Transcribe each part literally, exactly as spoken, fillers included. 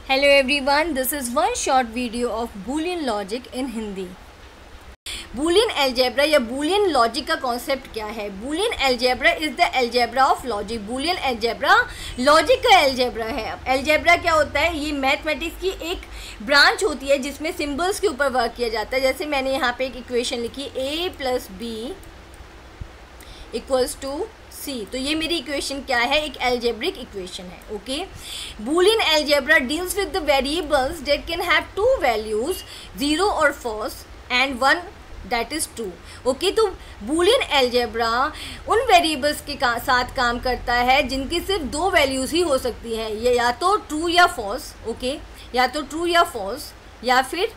Hello everyone, this is one short video of Boolean logic in Hindi. Boolean algebra या Boolean logic का concept क्या है? Boolean algebra is the algebra of logic. Boolean algebra logic का algebra है. अब algebra क्या होता है? ये मैथमेटिक्स की एक ब्रांच होती है जिसमें सिम्बल्स के ऊपर वर्क किया जाता है. जैसे मैंने यहाँ पे एक इक्वेशन लिखी a plus B equals to C. तो ये मेरी इक्वेशन क्या है? एक एल्जेब्रिक इक्वेशन है. Okay, Boolean algebra deals with the variables that can have two values, zero और false and one that is true. Okay, तो बूलियन एल्जेब्रा उन वेरिएबल्स के का, साथ काम करता है जिनकी सिर्फ दो वैल्यूज ही हो सकती हैं, ये या तो ट्रू या फॉल्स. Okay okay? या तो ट्रू या फॉल्स या फिर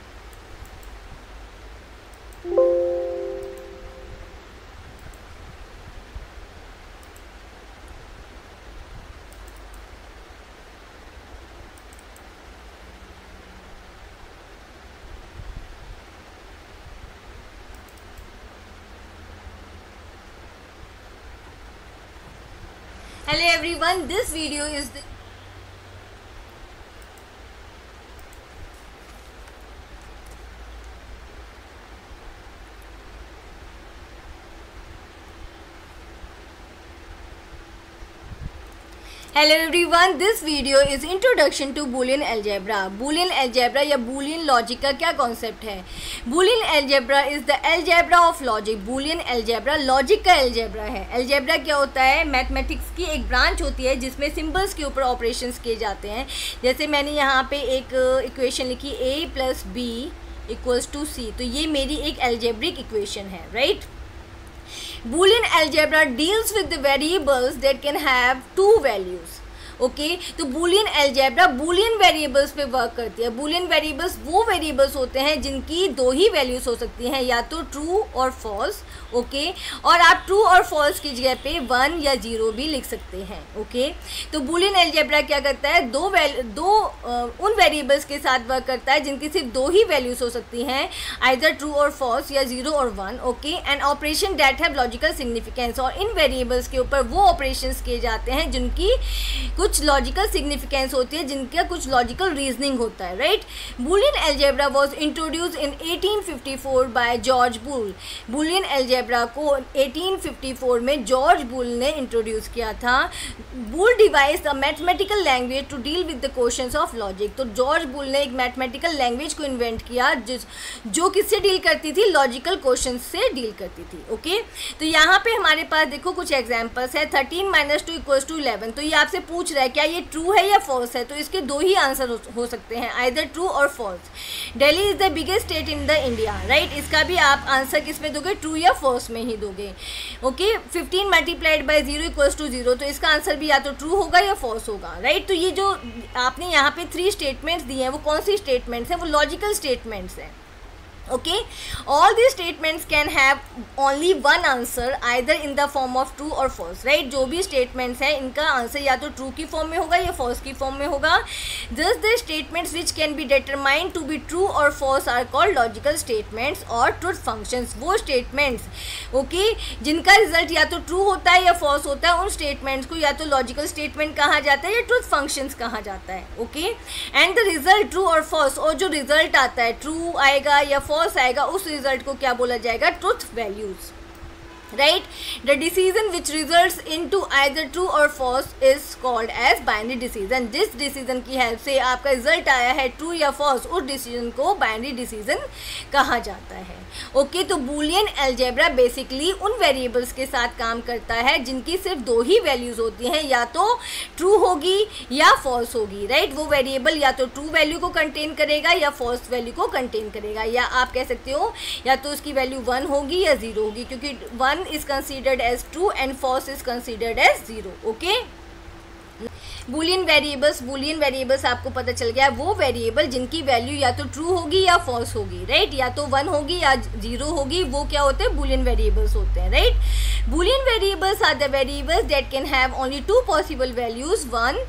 Hello everyone, this video is the Hello everyone, this video is introduction to Boolean algebra. Boolean algebra या Boolean logic का क्या कॉन्सेप्ट है? Boolean algebra is the algebra of logic. Boolean algebra logic का algebra है. algebra क्या होता है? Mathematics की एक ब्रांच होती है जिसमें सिम्बल्स के ऊपर ऑपरेशंस किए जाते हैं. जैसे मैंने यहाँ पे एक इक्वेशन लिखी a plus B equals to C. तो ये मेरी एक algebraic इक्वेशन है, right? Boolean algebra deals with the variables that can have two values. Okay okay, तो बूलियन एल्जेब्रा बूलियन वेरिएबल्स पे वर्क करती है. बूलियन वेरिएबल्स वो वेरिएबल्स होते हैं जिनकी दो ही वैल्यूज हो सकती हैं, या तो ट्रू और फॉल्स. Okay okay? और आप ट्रू और फॉल्स की जगह पे वन या जीरो भी लिख सकते हैं. Okay okay? तो बूलियन एल्जेब्रा क्या करता है? दो वैल्यू दो आ, उन वेरिएबल्स के साथ वर्क करता है जिनकी सिर्फ दो ही वैल्यूज हो सकती हैं, आइदर ट्रू और फॉल्स या जीरो और one. Okay, and operation that have logical significance. और इन वेरिएबल्स के ऊपर वो ऑपरेशंस किए जाते हैं जिनकी कुछ लॉजिकल सिग्निफिकेंस होती है, जिनका कुछ लॉजिकल रीजनिंग होता है, right? Boolean algebra was introduce in eighteen fifty four by George Boole. Boolean algebra को एटीन फिफ्टी फोर में जॉर्ज बूल ने इंट्रोड्यूस किया था. Boole devise a mathematical language to deal with the questions of logic. तो George Boole ने एक mathematical language को invent किया जिस जो किससे डील करती थी? लॉजिकल क्वेश्चन से डील करती थी. Okay okay? तो यहाँ पे हमारे पास देखो कुछ एग्जाम्पल्स है. Thirteen minus two equals to eleven. तो ये आपसे पूछ रहा है क्या ये ट्रू है या फॉल्स है? तो इसके दो ही आंसर हो, हो सकते हैं, आइदर ट्रू और false. Delhi is the biggest state in the India, right? इसका भी आप आंसर किस में दोगे? ट्रू या फॉल्स में ही दोगे. Okay, fifteen multiplied by zero equals to zero. तो इसका आंसर भी या तो ट्रू होगा या फॉल्स होगा, राइट? तो ये जो आपने यहाँ पे थ्री स्टेटमेंट्स दिए हैं वो कौन सी स्टेटमेंट्स हैं? वो लॉजिकल स्टेटमेंट्स हैं. okay, all these statements can have only one answer either in the form of true or false, right? जो भी statements हैं इनका आंसर या तो true की फॉर्म में होगा या false की फॉर्म में होगा. Thus the statements which can be determined to be true or false are called logical statements or truth functions. वो statements okay, जिनका रिजल्ट या तो true होता है या false होता है, उन statements को या तो logical statement कहा जाता है या truth functions कहा जाता है. okay, and the result true or false, और जो रिजल्ट आता है true आएगा या false आएगा, उस रिजल्ट को क्या बोला जाएगा? Truth values, right? The decision which results into either true और false is called as binary decision. जिस डिसीजन की हेल्प से आपका रिजल्ट आया है ट्रू या फॉल्स, उस डिसीजन को बाइनरी डिसीजन कहा जाता है. ओके okay, तो बूलियन एल्जेब्रा बेसिकली उन वेरिएबल्स के साथ काम करता है जिनकी सिर्फ दो ही वैल्यूज होती हैं, या तो ट्रू होगी या फॉल्स होगी, राइट? वो वेरिएबल या तो ट्रू वैल्यू को कंटेन करेगा या फॉल्स वैल्यू को कंटेन करेगा, या आप कह सकते हो या तो उसकी वैल्यू वन होगी या जीरो होगी, क्योंकि one is considered as true and false is considered as zero. okay, Boolean variables Boolean variables आपको पता चल गया, वो वेरिएबल जिनकी वैल्यू या तो ट्रू होगी या फॉल्स होगी, राइट? या तो वन होगी या जीरो होगी, वो क्या होते हैं? बूलियन वेरिएबल्स होते हैं, right? Boolean variables are the variables that can have only two possible values, one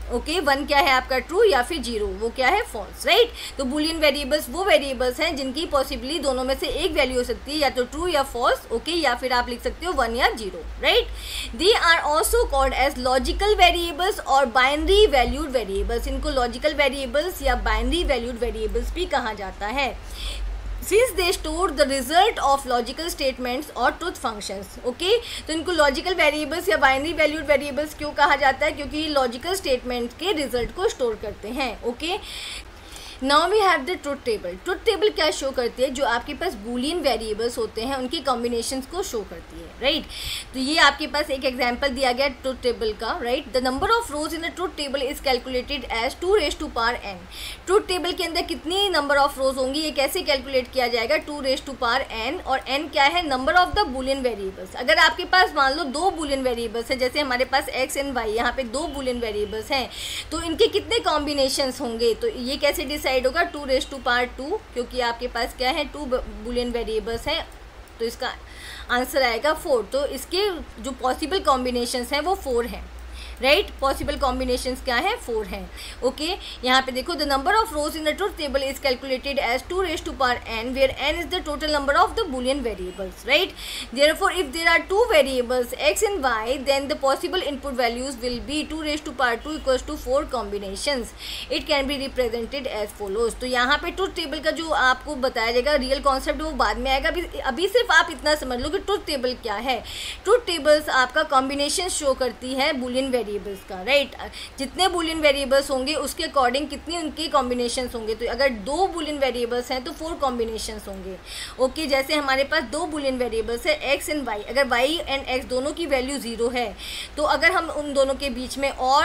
okay, one क्या है आपका ट्रू या फिर जीरो, वो क्या है फॉल्स, राइट। तो बुलियन वेरिएबल्स वो वेरिएबल्स हैं जिनकी पॉसिबली दोनों में से एक वैल्यू हो सकती है, या तो ट्रू या फॉल्स, ओके, या फिर आप लिख सकते हो वन या zero, right. They are also called as logical variables और बाइनरी वैल्यूड वेरिएबल्स। इनको लॉजिकल वेरिएबल्स या बाइनरी वैल्यूड वेरिएबल्स भी कहा जाता है, since they store the result of logical statements और truth functions, ओके। तो इनको लॉजिकल वेरिएबल्स या बाइनरी वैल्यूड वेरिएबल्स क्यों कहा जाता है, क्योंकि लॉजिकल स्टेटमेंट के रिजल्ट को स्टोर करते हैं, okay. Now we have the truth table. Truth table क्या शो करती है, जो आपके पास बूलियन वेरिएबल्स होते हैं उनकी कॉम्बिनेशंस को शो करती है, राइट right? तो ये आपके पास एक एग्जांपल दिया गया ट्रुथ टेबल का, right. The number of rows in the truth table is calculated as two raise to power N. Truth table के अंदर कितनी नंबर ऑफ रोज होंगी, ये कैसे कैलकुलेट किया जाएगा, two raise to power N, और एन क्या है, number of the Boolean variables. अगर आपके पास मान लो दो बूलियन वेरिएबल्स हैं, जैसे हमारे पास एक्स एंड वाई, यहाँ पे दो बूलियन वेरिएबल्स हैं, तो इनके कितने कॉम्बिनेशंस होंगे, तो ये कैसे डिसाइड होगा, two raise to power two, क्योंकि आपके पास क्या है, टू बूलियन वेरिएबल्स हैं, तो इसका आंसर आएगा फोर। तो इसके जो पॉसिबल कॉम्बिनेशंस हैं वो फोर हैं, राइट। पॉसिबल कॉम्बिनेशंस क्या है, फोर हैं, ओके। यहाँ पे देखो, the number of rows in the truth table is calculated as two raise to power N, where N is the total number of the Boolean variables, right. Therefore if there are two variables X and Y, then the possible input values will be two raise to power two equals to four combinations. It can be represented as follows. तो यहाँ पे truth table का जो आपको बताया जाएगा real concept वो बाद में आएगा, अभी अभी सिर्फ आप इतना समझ लो कि ट्रुथ टेबल क्या है। ट्रुथ टेबल्स आपका कॉम्बिनेशन शो करती है बूलियन वेरिएबल्स का, राइट right? जितने बूलियन वेरिएबल्स होंगे उसके अकॉर्डिंग कितनी उनके कॉम्बिनेशंस होंगे। तो अगर दो बूलियन वेरिएबल्स हैं तो फोर कॉम्बिनेशंस होंगे, ओके। जैसे हमारे पास दो बूलियन वेरिएबल्स है एक्स एंड वाई, अगर वाई एंड एक्स दोनों की वैल्यू जीरो है, तो अगर हम उन दोनों के बीच में और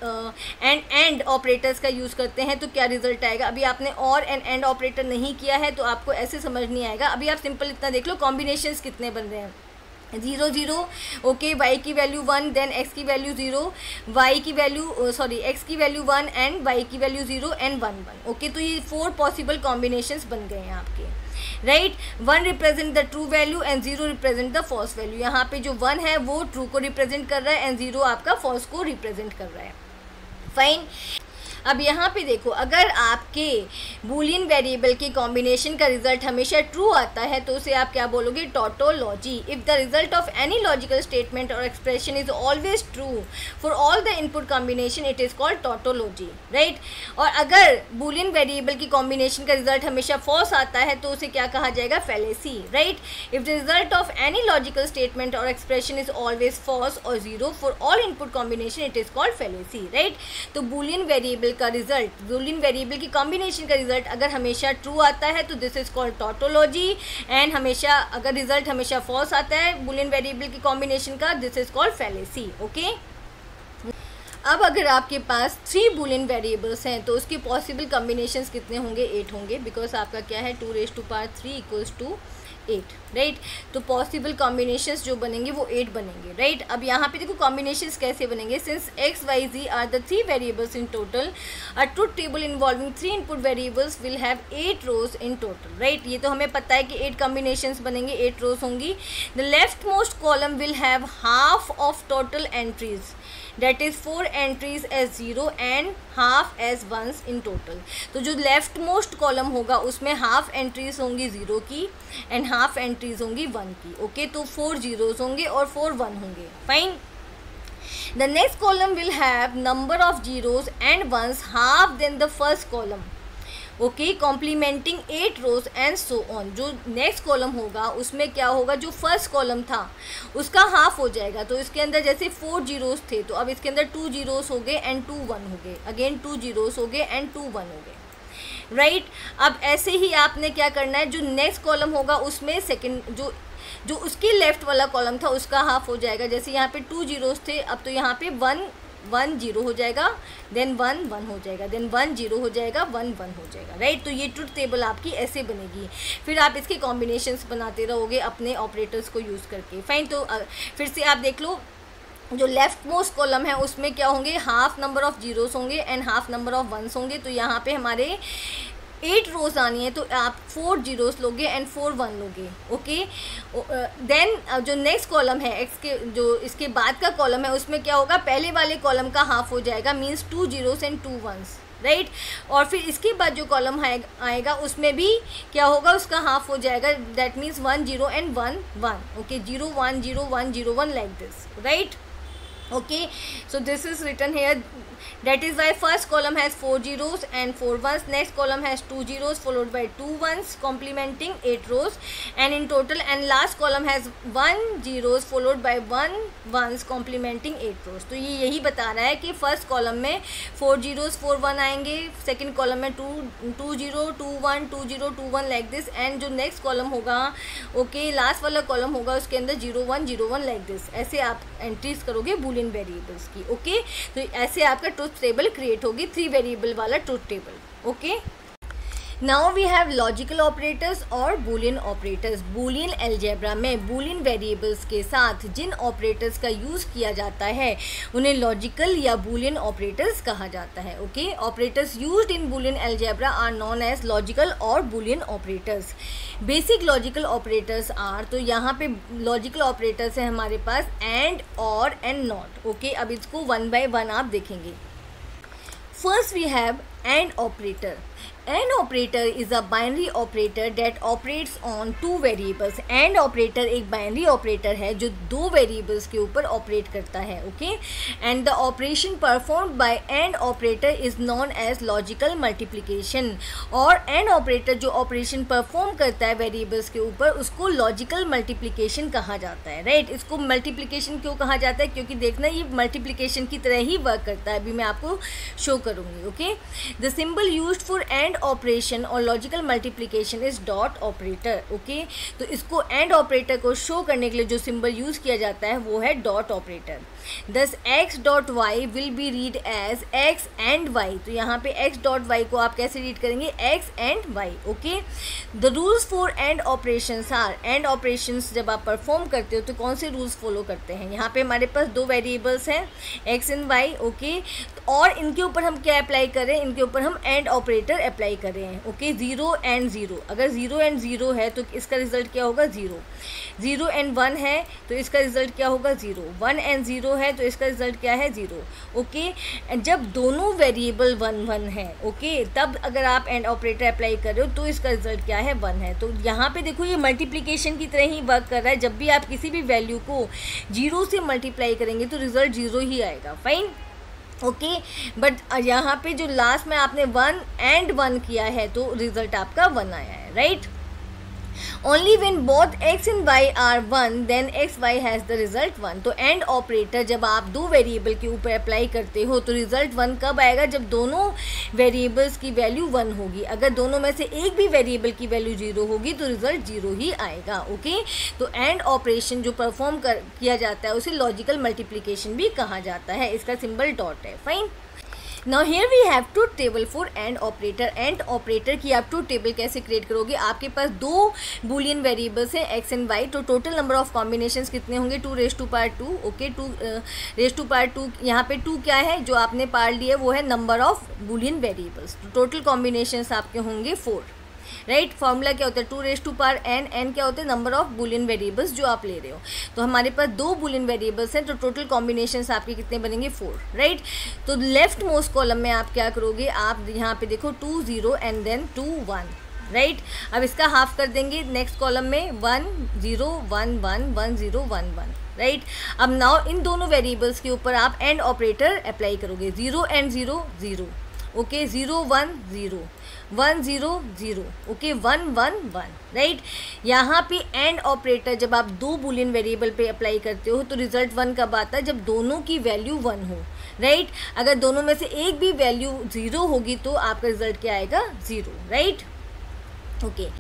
एंड एंड ऑपरेटर्स का यूज़ करते हैं तो क्या रिजल्ट आएगा। अभी आपने और एंड एंड ऑपरेटर नहीं किया है तो आपको ऐसे समझ नहीं आएगा। अभी आप सिंपल इतना देख लो कॉम्बिनेशंस कितने बन रहे हैं, जीरो जीरो, ओके, वाई की वैल्यू वन, देन एक्स की वैल्यू जीरो, वाई की वैल्यू सॉरी एक्स की वैल्यू वन एंड वाई की value zero and one one, okay. तो ये फोर पॉसिबल कॉम्बिनेशंस बन गए हैं आपके, right. One represent the true value and zero represent the false value. यहाँ पे जो वन है वो ट्रू को रिप्रेजेंट कर रहा है एंड जीरो आपका फॉल्स को रिप्रेजेंट कर रहा है, फाइन। अब यहाँ पे देखो, अगर आपके बूलियन वेरिएबल के कॉम्बिनेशन का रिजल्ट हमेशा ट्रू आता है तो उसे आप क्या बोलोगे, tautology. If the result of any logical statement और expression is always true for all the input combination, it is called tautology, right. और अगर बूलियन वेरिएबल की कॉम्बिनेशन का रिजल्ट हमेशा फॉल्स आता है तो उसे क्या कहा जाएगा, fallacy, right. If the result of any logical statement और एक्सप्रेशन इज ऑलवेज फॉल्स और zero for all input combination, it is called fallacy, right. तो बूलियन वेरिएबल का रिजल्ट, बूलियन वेरिएबल की कॉम्बिनेशन का रिजल्ट अगर हमेशा ट्रू आता है तो this is called tautology, and हमेशा अगर रिजल्ट हमेशा फॉल्स आता है बूलियन वेरिएबल की कॉम्बिनेशन का, this is called fallacy, okay. अब अगर आपके पास थ्री बूलियन वेरिएबल्स हैं तो उसके पॉसिबल कॉम्बिनेशंस कितने होंगे, एट होंगे, बिकॉज आपका क्या है, two raise to power three equals to eight, right. तो पॉसिबल कॉम्बिनेशंस जो बनेंगे वो एट बनेंगे, राइट। अब यहाँ पे देखो कॉम्बिनेशंस कैसे बनेंगे, since X Y Z are the three variables in total, a truth table involving three input variables will have eight rows in total, right. ये तो हमें पता है कि एट कॉम्बिनेशंस बनेंगे, एट रोज होंगी। The left most column will have half of total entries, that is four entries as zero and half as ones in total। तो जो लेफ्ट मोस्ट कॉलम होगा उसमें हाफ एंट्रीज होंगी zero की and half entries होंगी one की, okay. तो four zeros होंगे और फोर वन होंगे, fine. The next column will have number of zeros and ones half then the first column, okay, complementing eight rows and so on. जो next column होगा उसमें क्या होगा, जो फर्स्ट कॉलम था उसका हाफ हो जाएगा। तो इसके अंदर जैसे फोर जीरोस थे तो अब इसके अंदर टू जीरोस हो गए एंड टू वन हो गए, अगेन टू जीरोस हो गए एंड टू वन हो गए, राइट। अब ऐसे ही आपने क्या करना है, जो नेक्स्ट कॉलम होगा उसमें सेकेंड जो जो उसके लेफ्ट वाला कॉलम था उसका हाफ हो जाएगा। जैसे यहाँ पे टू जीरोस थे, अब तो यहाँ पे वन वन जीरो हो जाएगा, देन वन वन हो जाएगा, देन वन जीरो हो जाएगा, वन वन हो जाएगा, राइट। तो ये ट्रुथ टेबल आपकी ऐसे बनेगी, फिर आप इसके कॉम्बिनेशंस बनाते रहोगे अपने ऑपरेटर्स को यूज़ करके, फाइन। तो फिर से आप देख लो, जो लेफ्ट मोस्ट कॉलम है उसमें क्या होंगे, हाफ नंबर ऑफ जीरोस होंगे and half number of ones होंगे। तो यहाँ पे हमारे एट रोज आनी है तो आप फोर जीरोस लोगे एंड फोर वन लोगे। ओके, देन जो नेक्स्ट कॉलम है एक्स के, जो इसके बाद का कॉलम है, उसमें क्या होगा, पहले वाले कॉलम का हाफ हो जाएगा, means two zeros and two ones, right. और फिर इसके बाद जो कॉलम आएगा उसमें भी क्या होगा, उसका हाफ हो जाएगा, that means one zero and one one. Okay, zero one zero one zero one like this, right. okay, so this is written here, that is why first column has four zeros and four ones, next column has two zeros followed by two ones complementing eight rows, and in total, and last column has one zeros followed by one ones complementing eight rows। तो ये यही बता रहा है कि first column में four zeros four one आएंगे, second column में two two zero two one two zero two one like this, and जो नेक्स्ट कॉलम होगा, ओके, लास्ट वाला कॉलम होगा, उसके अंदर zero one zero one like this, ऐसे आप एंट्रीज करोगे बूलियन वेरिएबल्स की। ओके, तो ऐसे आपका ट्रुथ टेबल क्रिएट होगी, थ्री वेरिएबल वाला truth table. Okay, now we have logical operators or Boolean operators. Boolean algebra में बूलियन वेरिएबल्स के साथ जिन ऑपरेटर्स का यूज़ किया जाता है उन्हें लॉजिकल या बूलियन ऑपरेटर्स कहा जाता है। Okay, operators used in Boolean algebra are known as logical or Boolean operators. Basic logical operators are, तो यहाँ पे लॉजिकल ऑपरेटर्स है हमारे पास and, or, and not. Okay, अब इसको वन बाय वन आप देखेंगे। First we have and operator. AND operator is a binary operator that operates on two variables। AND operator एक binary operator है जो दो variables के ऊपर operate करता है। Okay, and the operation performed by AND operator is known as logical multiplication। और AND operator जो operation perform करता है variables के ऊपर, उसको logical multiplication कहा जाता है, राइट। इसको multiplication क्यों कहा जाता है, क्योंकि देखना ये multiplication की तरह ही वर्क करता है, अभी मैं आपको शो करूँगी। Okay, the symbol used for AND operation or logical multiplication is dot operator. Okay, तो इसको एंड ऑपरेटर को शो करने के लिए जो सिंबल यूज किया जाता है वो है dot operator. Thus x dot y will be read as x and y. तो यहाँ पे एक्स डॉट वाई को आप कैसे रीड करेंगे, x and y. Okay, the rules for and operations are, and operations जब आप परफॉर्म करते हो तो कौन से रूल्स फॉलो करते हैं। यहाँ पे हमारे पास दो वेरिएबल्स हैं, एक्स एंड वाई। ओके, और इनके ऊपर हम क्या अप्लाई करें, इनके ऊपर हम एंड ऑपरेटर अप्लाई कर रहे हैं। ओके, ज़ीरो एंड ज़ीरो, अगर ज़ीरो एंड ज़ीरो है तो इसका रिजल्ट क्या होगा, ज़ीरो। ज़ीरो एंड वन है तो इसका रिजल्ट क्या होगा, ज़ीरो। वन एंड ज़ीरो है तो इसका रिजल्ट क्या है, ज़ीरो। ओके, जब दोनों वेरिएबल वन वन है, ओके, तब अगर आप एंड ऑपरेटर अप्लाई कर रहे हो तो इसका रिजल्ट क्या है, वन है। तो यहाँ पे देखो ये मल्टीप्लिकेशन की तरह ही वर्क कर रहा है, जब भी आप किसी भी वैल्यू को जीरो से मल्टीप्लाई करेंगे तो रिजल्ट जीरो ही आएगा, फाइन। ओके, बट यहाँ पे जो लास्ट में आपने वन एंड वन किया है तो रिजल्ट आपका वन आया है, right. Only when both x and y are one then x y has the result one. तो एंड ऑपरेटर जब आप दो वेरिएबल के ऊपर अप्लाई करते हो तो रिजल्ट वन कब आएगा, जब दोनों वेरिएबल्स की वैल्यू वन होगी। अगर दोनों में से एक भी वेरिएबल की वैल्यू जीरो होगी तो रिजल्ट जीरो ही आएगा। ओके, तो एंड ऑपरेशन जो परफॉर्म कर किया जाता है उसे लॉजिकल मल्टीप्लिकेशन भी कहा जाता है, इसका सिंबल डॉट है, fine. Now here we have truth table for and operator. And operator की आप ट्रुथ टेबल कैसे क्रिएट करोगे, आपके पास दो बूलियन वेरिएबल्स हैं एक्स एंड वाई, तो टोटल नंबर ऑफ कॉम्बिनेशंस कितने होंगे, two raise to power two. Okay, two raise to power two, यहाँ पे टू क्या है, जो आपने पार लिया वो है नंबर ऑफ बूलियन वेरिएबल्स। तो टोटल कॉम्बिनेशंस आपके होंगे फोर, राइट। फॉर्मूला क्या होता है, two raise to power n, n क्या होता है, नंबर ऑफ बूलियन वेरिएबल्स जो आप ले रहे हो। तो हमारे पास दो बूलियन वेरिएबल्स हैं तो टोटल कॉम्बिनेशंस आपके कितने बनेंगे, फोर, राइट। तो लेफ्ट मोस्ट कॉलम में आप क्या करोगे, आप यहाँ पे देखो two zero and then two one, right. अब इसका हाफ कर देंगे नेक्स्ट कॉलम में, one zero one one one zero one one, right. अब नाउ इन दोनों वेरिएबल्स के ऊपर आप एंड ऑपरेटर अप्लाई करोगे, zero and zero zero. Okay, zero one zero, one zero zero, okay, one one one, right. यहाँ पे एंड ऑपरेटर जब आप दो बूलियन वेरिएबल पे अप्लाई करते हो तो रिजल्ट वन कब आता है, जब दोनों की वैल्यू वन हो, राइट। अगर दोनों में से एक भी वैल्यू ज़ीरो होगी तो आपका रिजल्ट क्या आएगा, zero, right. Okay,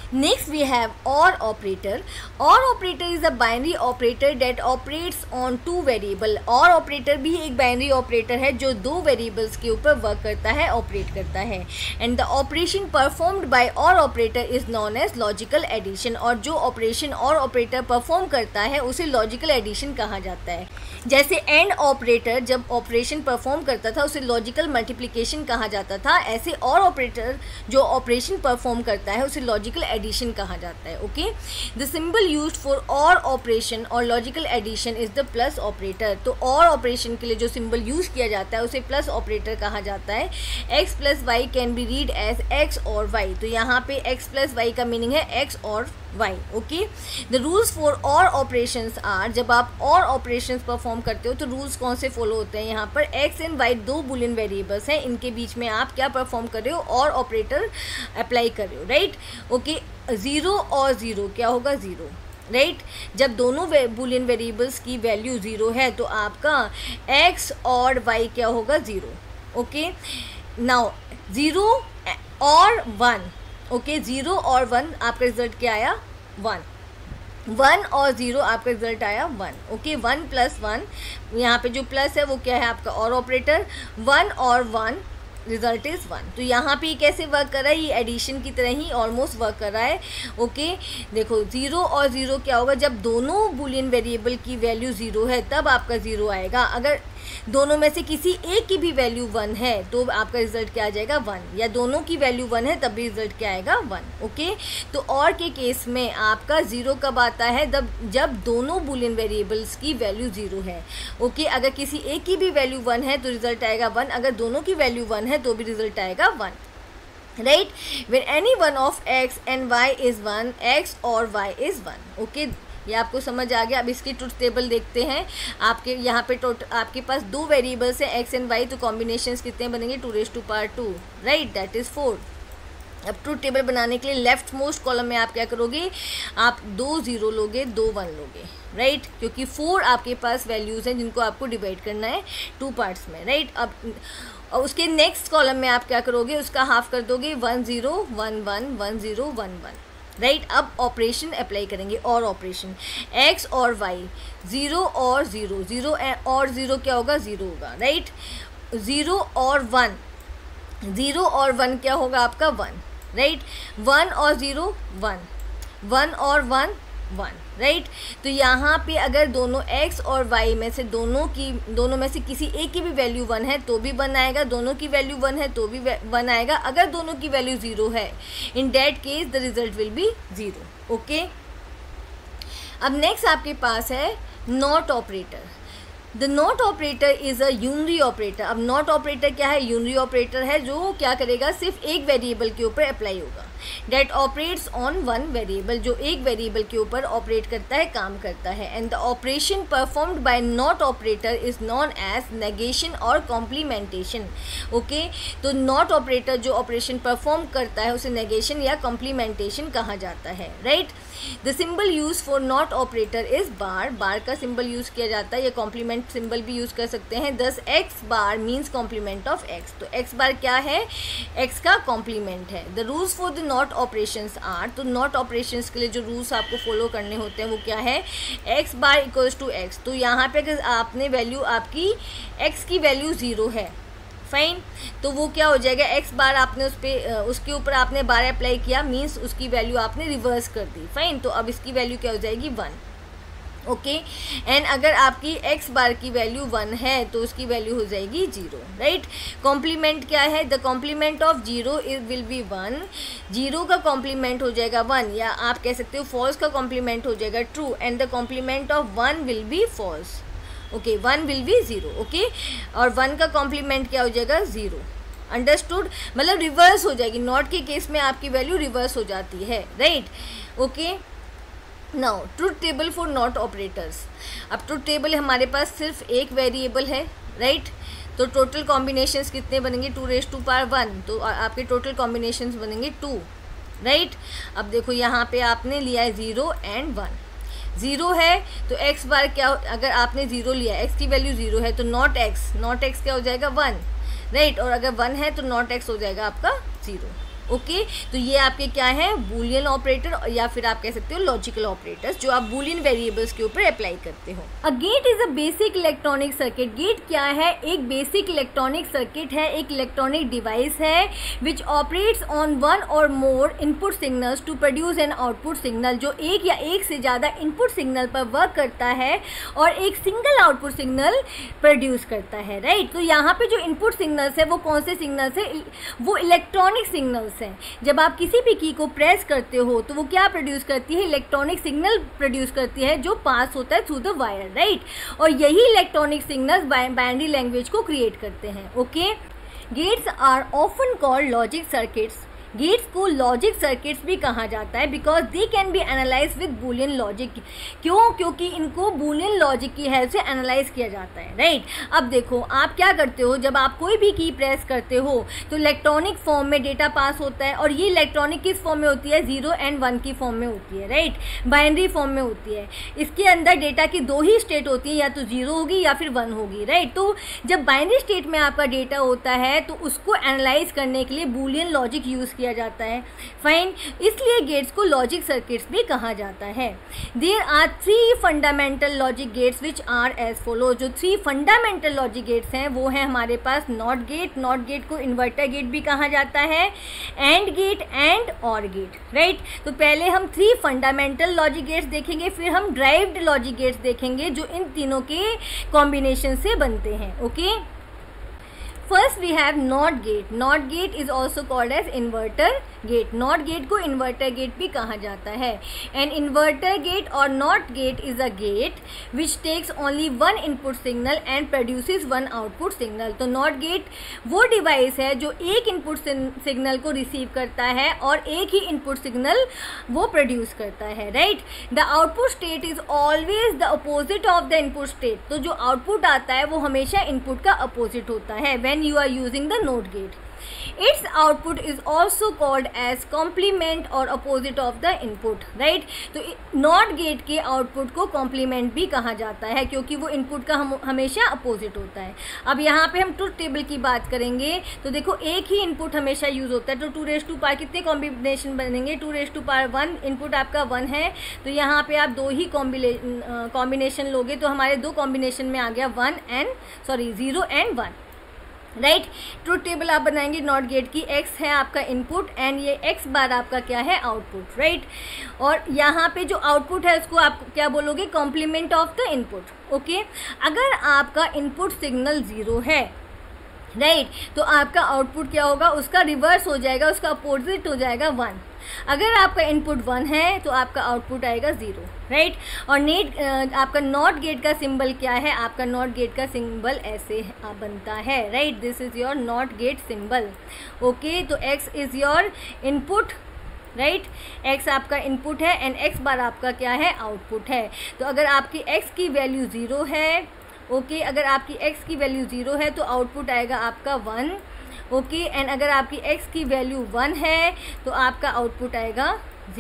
Next we have OR operator. OR operator is a binary operator that operates on two variable. OR operator भी एक binary operator है जो दो variables के ऊपर work करता है, operate करता है. And the operation performed by OR operator is known as logical addition. और जो operation OR operator perform करता है उसे logical addition कहा जाता है. जैसे AND operator जब operation perform करता था उसे logical multiplication कहा जाता था, ऐसे OR operator जो operation perform करता है उसे logical एडिशन कहा जाता है. Okay, the symbol used for or operation or logical addition is the plus operator. तो और ऑपरेशन के लिए जो सिंबल यूज किया जाता है उसे प्लस ऑपरेटर कहा जाता है. X plus y can be read as x or y. तो यहाँ पे एक्स प्लस वाई का मीनिंग है x or y. Okay, the rules for or operations are, जब आप और ऑपरेशंस परफॉर्म करते हो तो रूल्स कौन से फॉलो होते हैं. यहाँ पर एक्स एंड वाई दो बुलियन वेरिएबल्स हैं, इनके बीच में आप क्या परफॉर्म कर रहे हो, और ऑपरेटर अप्लाई कर रहे हो. Right. Okay, zero or zero क्या होगा, ज़ीरो. Right right? जब दोनों बुलियन वेरिएबल्स की वैल्यू ज़ीरो है तो आपका x और y क्या होगा, zero. Okay, now zero or one. Okay, zero or one आपका रिजल्ट क्या आया, वन. वन और ज़ीरो आपका रिजल्ट आया one. Okay, one plus one, यहाँ पे जो प्लस है वो क्या है आपका or operator. One or one result is one. तो यहाँ पे कैसे वर्क कर रहा है, ये एडिशन की तरह ही ऑलमोस्ट वर्क कर रहा है. ओके, देखो ज़ीरो और ज़ीरो क्या होगा, जब दोनों बुलियन वेरिएबल की वैल्यू ज़ीरो है तब आपका ज़ीरो आएगा. अगर दोनों में से किसी एक की भी वैल्यू वन है तो आपका रिजल्ट क्या आ जाएगा, वन. या दोनों की वैल्यू वन है तब भी रिजल्ट क्या आएगा, वन. ओके, तो और के केस में आपका ज़ीरो कब आता है, जब जब दोनों बुलियन वेरिएबल्स की वैल्यू ज़ीरो है. ओके, अगर किसी एक की भी वैल्यू वन है तो रिजल्ट आएगा वन. अगर दोनों की वैल्यू वन है तो भी रिजल्ट आएगा one. Right. When any one of x and y is one, x or y is one. Okay, ये आपको समझ आ गया. अब इसकी ट्रुथ टेबल देखते हैं. आपके यहाँ पे टोटल आपके पास दो वेरिएबल्स हैं एक्स एंड वाई, तो कॉम्बिनेशंस कितने बनेंगे, two raise to power two. Right, that is four. अब ट्रुथ टेबल बनाने के लिए लेफ्ट मोस्ट कॉलम में आप क्या करोगे, आप दो ज़ीरो लोगे, दो वन लोगे. Right right? क्योंकि फोर आपके पास वैल्यूज़ हैं जिनको आपको डिवाइड करना है टू पार्ट्स में. Right right? अब और उसके नेक्स्ट कॉलम में आप क्या करोगे, उसका हाफ कर दोगे, one zero one one one zero one one. Right right? अब ऑपरेशन अप्लाई करेंगे, or operation x or y, zero or zero, zero or zero क्या होगा, ज़ीरो होगा. Right, zero or one, zero or one क्या होगा आपका, one. Right, one or zero one, one or one one. Right, तो यहाँ पे अगर दोनों x और y में से दोनों की दोनों में से किसी एक की भी वैल्यू वन है तो भी वन आएगा, दोनों की वैल्यू वन है तो भी वन आएगा. अगर दोनों की वैल्यू ज़ीरो है, in that case the result will be zero. Okay, अब नेक्स्ट आपके पास है not operator. The not operator is a unary operator. अब नॉट ऑपरेटर क्या है, यूनरी ऑपरेटर है जो क्या करेगा, सिर्फ एक वेरिएबल के ऊपर अप्लाई होगा. That operates on one variable, जो एक वेरिएबल के ऊपर ऑपरेट करता है, काम करता है. And the operation performed by not operator is known as negation or complementation. Okay, तो नॉट ऑपरेटर जो ऑपरेशन परफॉर्म करता है उसे नेगेशन या कॉम्प्लीमेंटेशन कहा जाता है. Right, the symbol use for not operator is bar. Bar का सिंबल यूज़ किया जाता है, या कॉम्प्लीमेंट सिंबल भी यूज़ कर सकते हैं. Thus x bar means complement of x. तो एक्स बार क्या है, एक्स का कॉम्प्लीमेंट है. The rules for the not operations are. तो नॉट ऑपरेशंस के लिए जो रूल्स आपको फॉलो करने होते हैं वो क्या है, x bar equals to x. तो यहाँ पे अगर आपने वैल्यू आपकी एक्स की वैल्यू ज़ीरो है, फाइन, तो वो क्या हो जाएगा, एक्स बार आपने उस पर उसके ऊपर आपने बार अप्लाई किया, मीन्स उसकी वैल्यू आपने रिवर्स कर दी. फाइन, तो अब इसकी वैल्यू क्या हो जाएगी, वन. ओके, एंड अगर आपकी एक्स बार की वैल्यू वन है तो उसकी वैल्यू हो जाएगी जीरो. राइट, कॉम्प्लीमेंट क्या है, the complement of zero is will be one. Zero का कॉम्प्लीमेंट हो जाएगा वन, या आप कह सकते हो फॉल्स का कॉम्प्लीमेंट हो जाएगा true. And the complement of one will be false. Okay, one will be zero. Okay, और वन का कॉम्प्लीमेंट क्या हो जाएगा, ज़ीरो. अंडरस्टूड, मतलब रिवर्स हो जाएगी. नॉट के केस में आपकी वैल्यू रिवर्स हो जाती है. Right, okay. Now truth table for not operators. अब ट्रुथ टेबल हमारे पास सिर्फ एक वेरिएबल है. राइट, तो टोटल कॉम्बिनेशंस कितने बनेंगे, two raise to power one. तो आपके टोटल कॉम्बिनेशंस बनेंगे टू. राइट, अब देखो यहाँ पे आपने लिया है ज़ीरो एंड वन. ज़ीरो है तो एक्स बार क्या, अगर आपने ज़ीरो लिया, एक्स की वैल्यू ज़ीरो है तो नॉट एक्स, नॉट एक्स क्या हो जाएगा, वन. राइट, और अगर वन है तो नॉट एक्स हो जाएगा आपका ज़ीरो. ओके, तो ये आपके क्या है, बूलियन ऑपरेटर या फिर आप कह सकते हो लॉजिकल ऑपरेटर्स, जो आप बूलियन वेरिएबल्स के ऊपर अप्लाई करते हो। A gate is a basic electronic circuit. Gate क्या है, एक बेसिक इलेक्ट्रॉनिक सर्किट है, एक इलेक्ट्रॉनिक डिवाइस है which operates on one or more input signals to produce an output signal, जो एक या एक से ज़्यादा इनपुट सिग्नल पर वर्क करता है और एक सिंगल आउटपुट सिग्नल प्रोड्यूस करता है, राइट। तो यहाँ पे जो इनपुट सिग्नल्स है वो कौन से सिग्नल्स है, वो इलेक्ट्रॉनिक सिग्नल्स हैं। जब आप किसी भी की को प्रेस करते हो तो वो क्या प्रोड्यूस करती है, इलेक्ट्रॉनिक सिग्नल प्रोड्यूस करती है जो पास होता है थ्रू द वायर, राइट। और यही इलेक्ट्रॉनिक सिग्नल्स बाइनरी लैंग्वेज को क्रिएट करते हैं, okay. Gates are often called logic circuits. Gates को लॉजिक सर्किट्स भी कहा जाता है because they can be analyse with Boolean logic. क्यों, क्योंकि इनको बूलियन लॉजिक की हेल्प से एनालाइज किया जाता है, राइट। अब देखो आप क्या करते हो, जब आप कोई भी की प्रेस करते हो तो इलेक्ट्रॉनिक फॉर्म में डेटा पास होता है, और ये इलेक्ट्रॉनिक किस फॉर्म में होती है, जीरो एंड वन की फॉर्म में होती है, राइट, बाइनरी फॉर्म में होती है। इसके अंदर डेटा की दो ही स्टेट होती है, या तो जीरो होगी या फिर वन होगी, राइट। तो जब बाइनरी स्टेट में आपका डेटा होता है तो उसको एनालाइज करने के लिए बूलियन लॉजिक यूज किया जाता है, फाइन। इसलिए गेट्स को लॉजिक सर्किट्स भी कहा जाता है। There are three fundamental logic gates which are as follow. जो थ्री फंडामेंटल लॉजिक गेट्स हैं वो हैं हमारे पास नॉट गेट। नॉट गेट को इन्वर्टर गेट भी कहा जाता है, and gate and or gate, right. तो पहले हम थ्री फंडामेंटल लॉजिक गेट्स देखेंगे, फिर हम ड्राइव्ड लॉजिक गेट्स देखेंगे जो इन तीनों के कॉम्बिनेशन से बनते हैं, okay. First we have not gate. Not gate is also called as inverter gate. Not gate को इन्वर्टर गेट भी कहा जाता है। An inverter gate or not gate is a gate which takes only one input signal and produces one output signal. तो not gate वो device है जो एक इनपुट सिग्नल को रिसीव करता है और एक ही इनपुट सिग्नल वो प्रोड्यूस करता है, right. The output state is always the opposite of the input state. तो जो आउटपुट आता है वो हमेशा इनपुट का अपोजिट होता है when you are using the NOT gate. Its output is also called as complement or opposite of the input, right? तो NOT gate के आउटपुट को कॉम्प्लीमेंट भी कहा जाता है क्योंकि वो इनपुट का हम हमेशा अपोजिट होता है। अब यहाँ पे हम ट्रुथ टेबल की बात करेंगे तो देखो एक ही इनपुट हमेशा यूज होता है, तो टू रेस टू पावर कितने कॉम्बिनेशन बनेंगे, two raise to power one. Input आपका वन है तो यहाँ पे आप दो ही कॉम्बिनेशन लोगे, तो हमारे दो कॉम्बिनेशन में आ गया one and sorry zero and one, right. Truth table आप बनाएंगे नॉट गेट की, x है आपका इनपुट एंड ये x बार आपका क्या है आउटपुट, राइट। और यहाँ पे जो आउटपुट है उसको आप क्या बोलोगे, complement of the input, okay. अगर आपका इनपुट सिग्नल जीरो है, राइट, तो आपका आउटपुट क्या होगा, उसका रिवर्स हो जाएगा, उसका अपोजिट हो जाएगा वन। अगर आपका इनपुट वन है तो आपका आउटपुट आएगा ज़ीरो, राइट। और नेट आपका नॉट गेट का सिंबल क्या है, आपका नॉट गेट का सिंबल ऐसे बनता है, right. This is your not gate symbol, okay. तो x is your input, right, x आपका इनपुट है एंड x बार आपका क्या है, आउटपुट है। तो अगर आपकी x की वैल्यू ज़ीरो है, ओके okay, अगर आपकी x की वैल्यू ज़ीरो है तो आउटपुट आएगा आपका वन, ओके। एंड अगर आपकी x की वैल्यू वन है तो आपका आउटपुट आएगा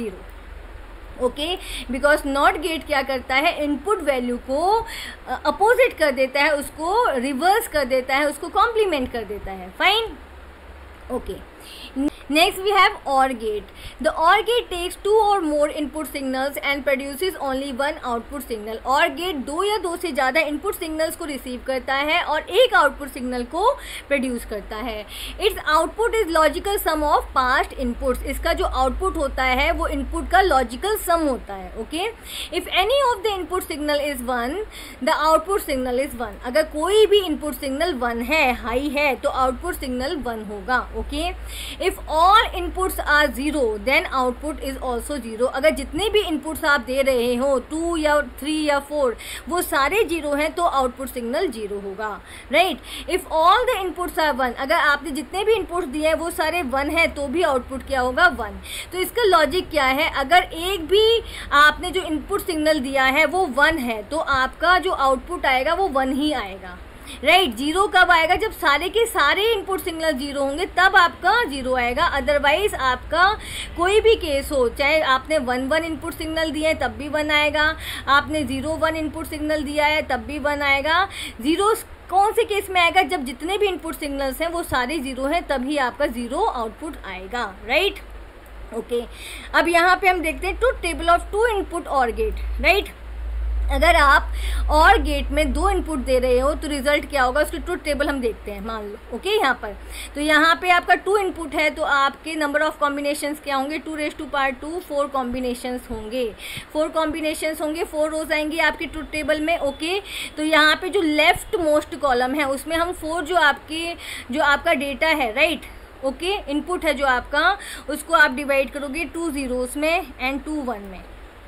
zero, okay. Because not gate क्या करता है, इनपुट वैल्यू को अपोजिट कर देता है, उसको रिवर्स कर देता है, उसको कॉम्प्लीमेंट कर देता है, fine, okay. Next we have OR gate. The OR gate takes two or more input signals and produces only one output signal. OR gate दो या दो से ज़्यादा input signals को receive करता है और एक output signal को produce करता है। Its output is logical sum of past inputs. इसका जो output होता है वो input का logical sum होता है, okay? If any of the input signal is one, the output signal is one. अगर कोई भी input signal one है, high है, तो output signal one होगा, okay? If all inputs are zero, then output is also zero. अगर जितने भी inputs आप दे रहे हो टू या थ्री या फोर वो सारे जीरो हैं तो आउटपुट सिग्नल जीरो होगा, right. If all the inputs are one, अगर आपने जितने भी इनपुट्स दिए हैं वो सारे वन है तो भी आउटपुट क्या होगा, वन। तो इसका लॉजिक क्या है, अगर एक भी आपने जो इनपुट सिग्नल दिया है वो वन है तो आपका जो आउटपुट आएगा वो वन ही आएगा, राइट। जीरो कब आएगा? जब सारे के सारे इनपुट सिग्नल जीरो होंगे तब आपका जीरो आएगा। अदरवाइज आपका कोई भी केस हो, चाहे आपने वन वन इनपुट सिग्नल दिए हैं तब भी वन आएगा, आपने जीरो वन इनपुट सिग्नल दिया है तब भी वन आएगा। जीरो कौन से केस में आएगा? जब जितने भी इनपुट सिग्नल्स हैं वो सारे जीरो हैं तभी आपका जीरो आउटपुट आएगा, राइट। ओके, अब यहाँ पे हम देखते हैं truth table of two input or gate, right. अगर आप और गेट में दो इनपुट दे रहे हो तो रिजल्ट क्या होगा, उसकी ट्रुथ टेबल हम देखते हैं। मान लो ओके, यहाँ पर तो यहाँ पे आपका टू इनपुट है तो आपके नंबर ऑफ कॉम्बिनेशंस क्या होंगे? Two raise to power two, four combinations होंगे, फोर कॉम्बिनेशंस होंगे, फोर रोज आएंगी आपकी ट्रुथ टेबल में। ओके, तो यहाँ पे जो लेफ्ट मोस्ट कॉलम है उसमें हम फोर जो आपके जो आपका डेटा है, राइट, ओके, इनपुट है जो आपका, उसको आप डिवाइड करोगे टू जीरोस में एंड टू वन में,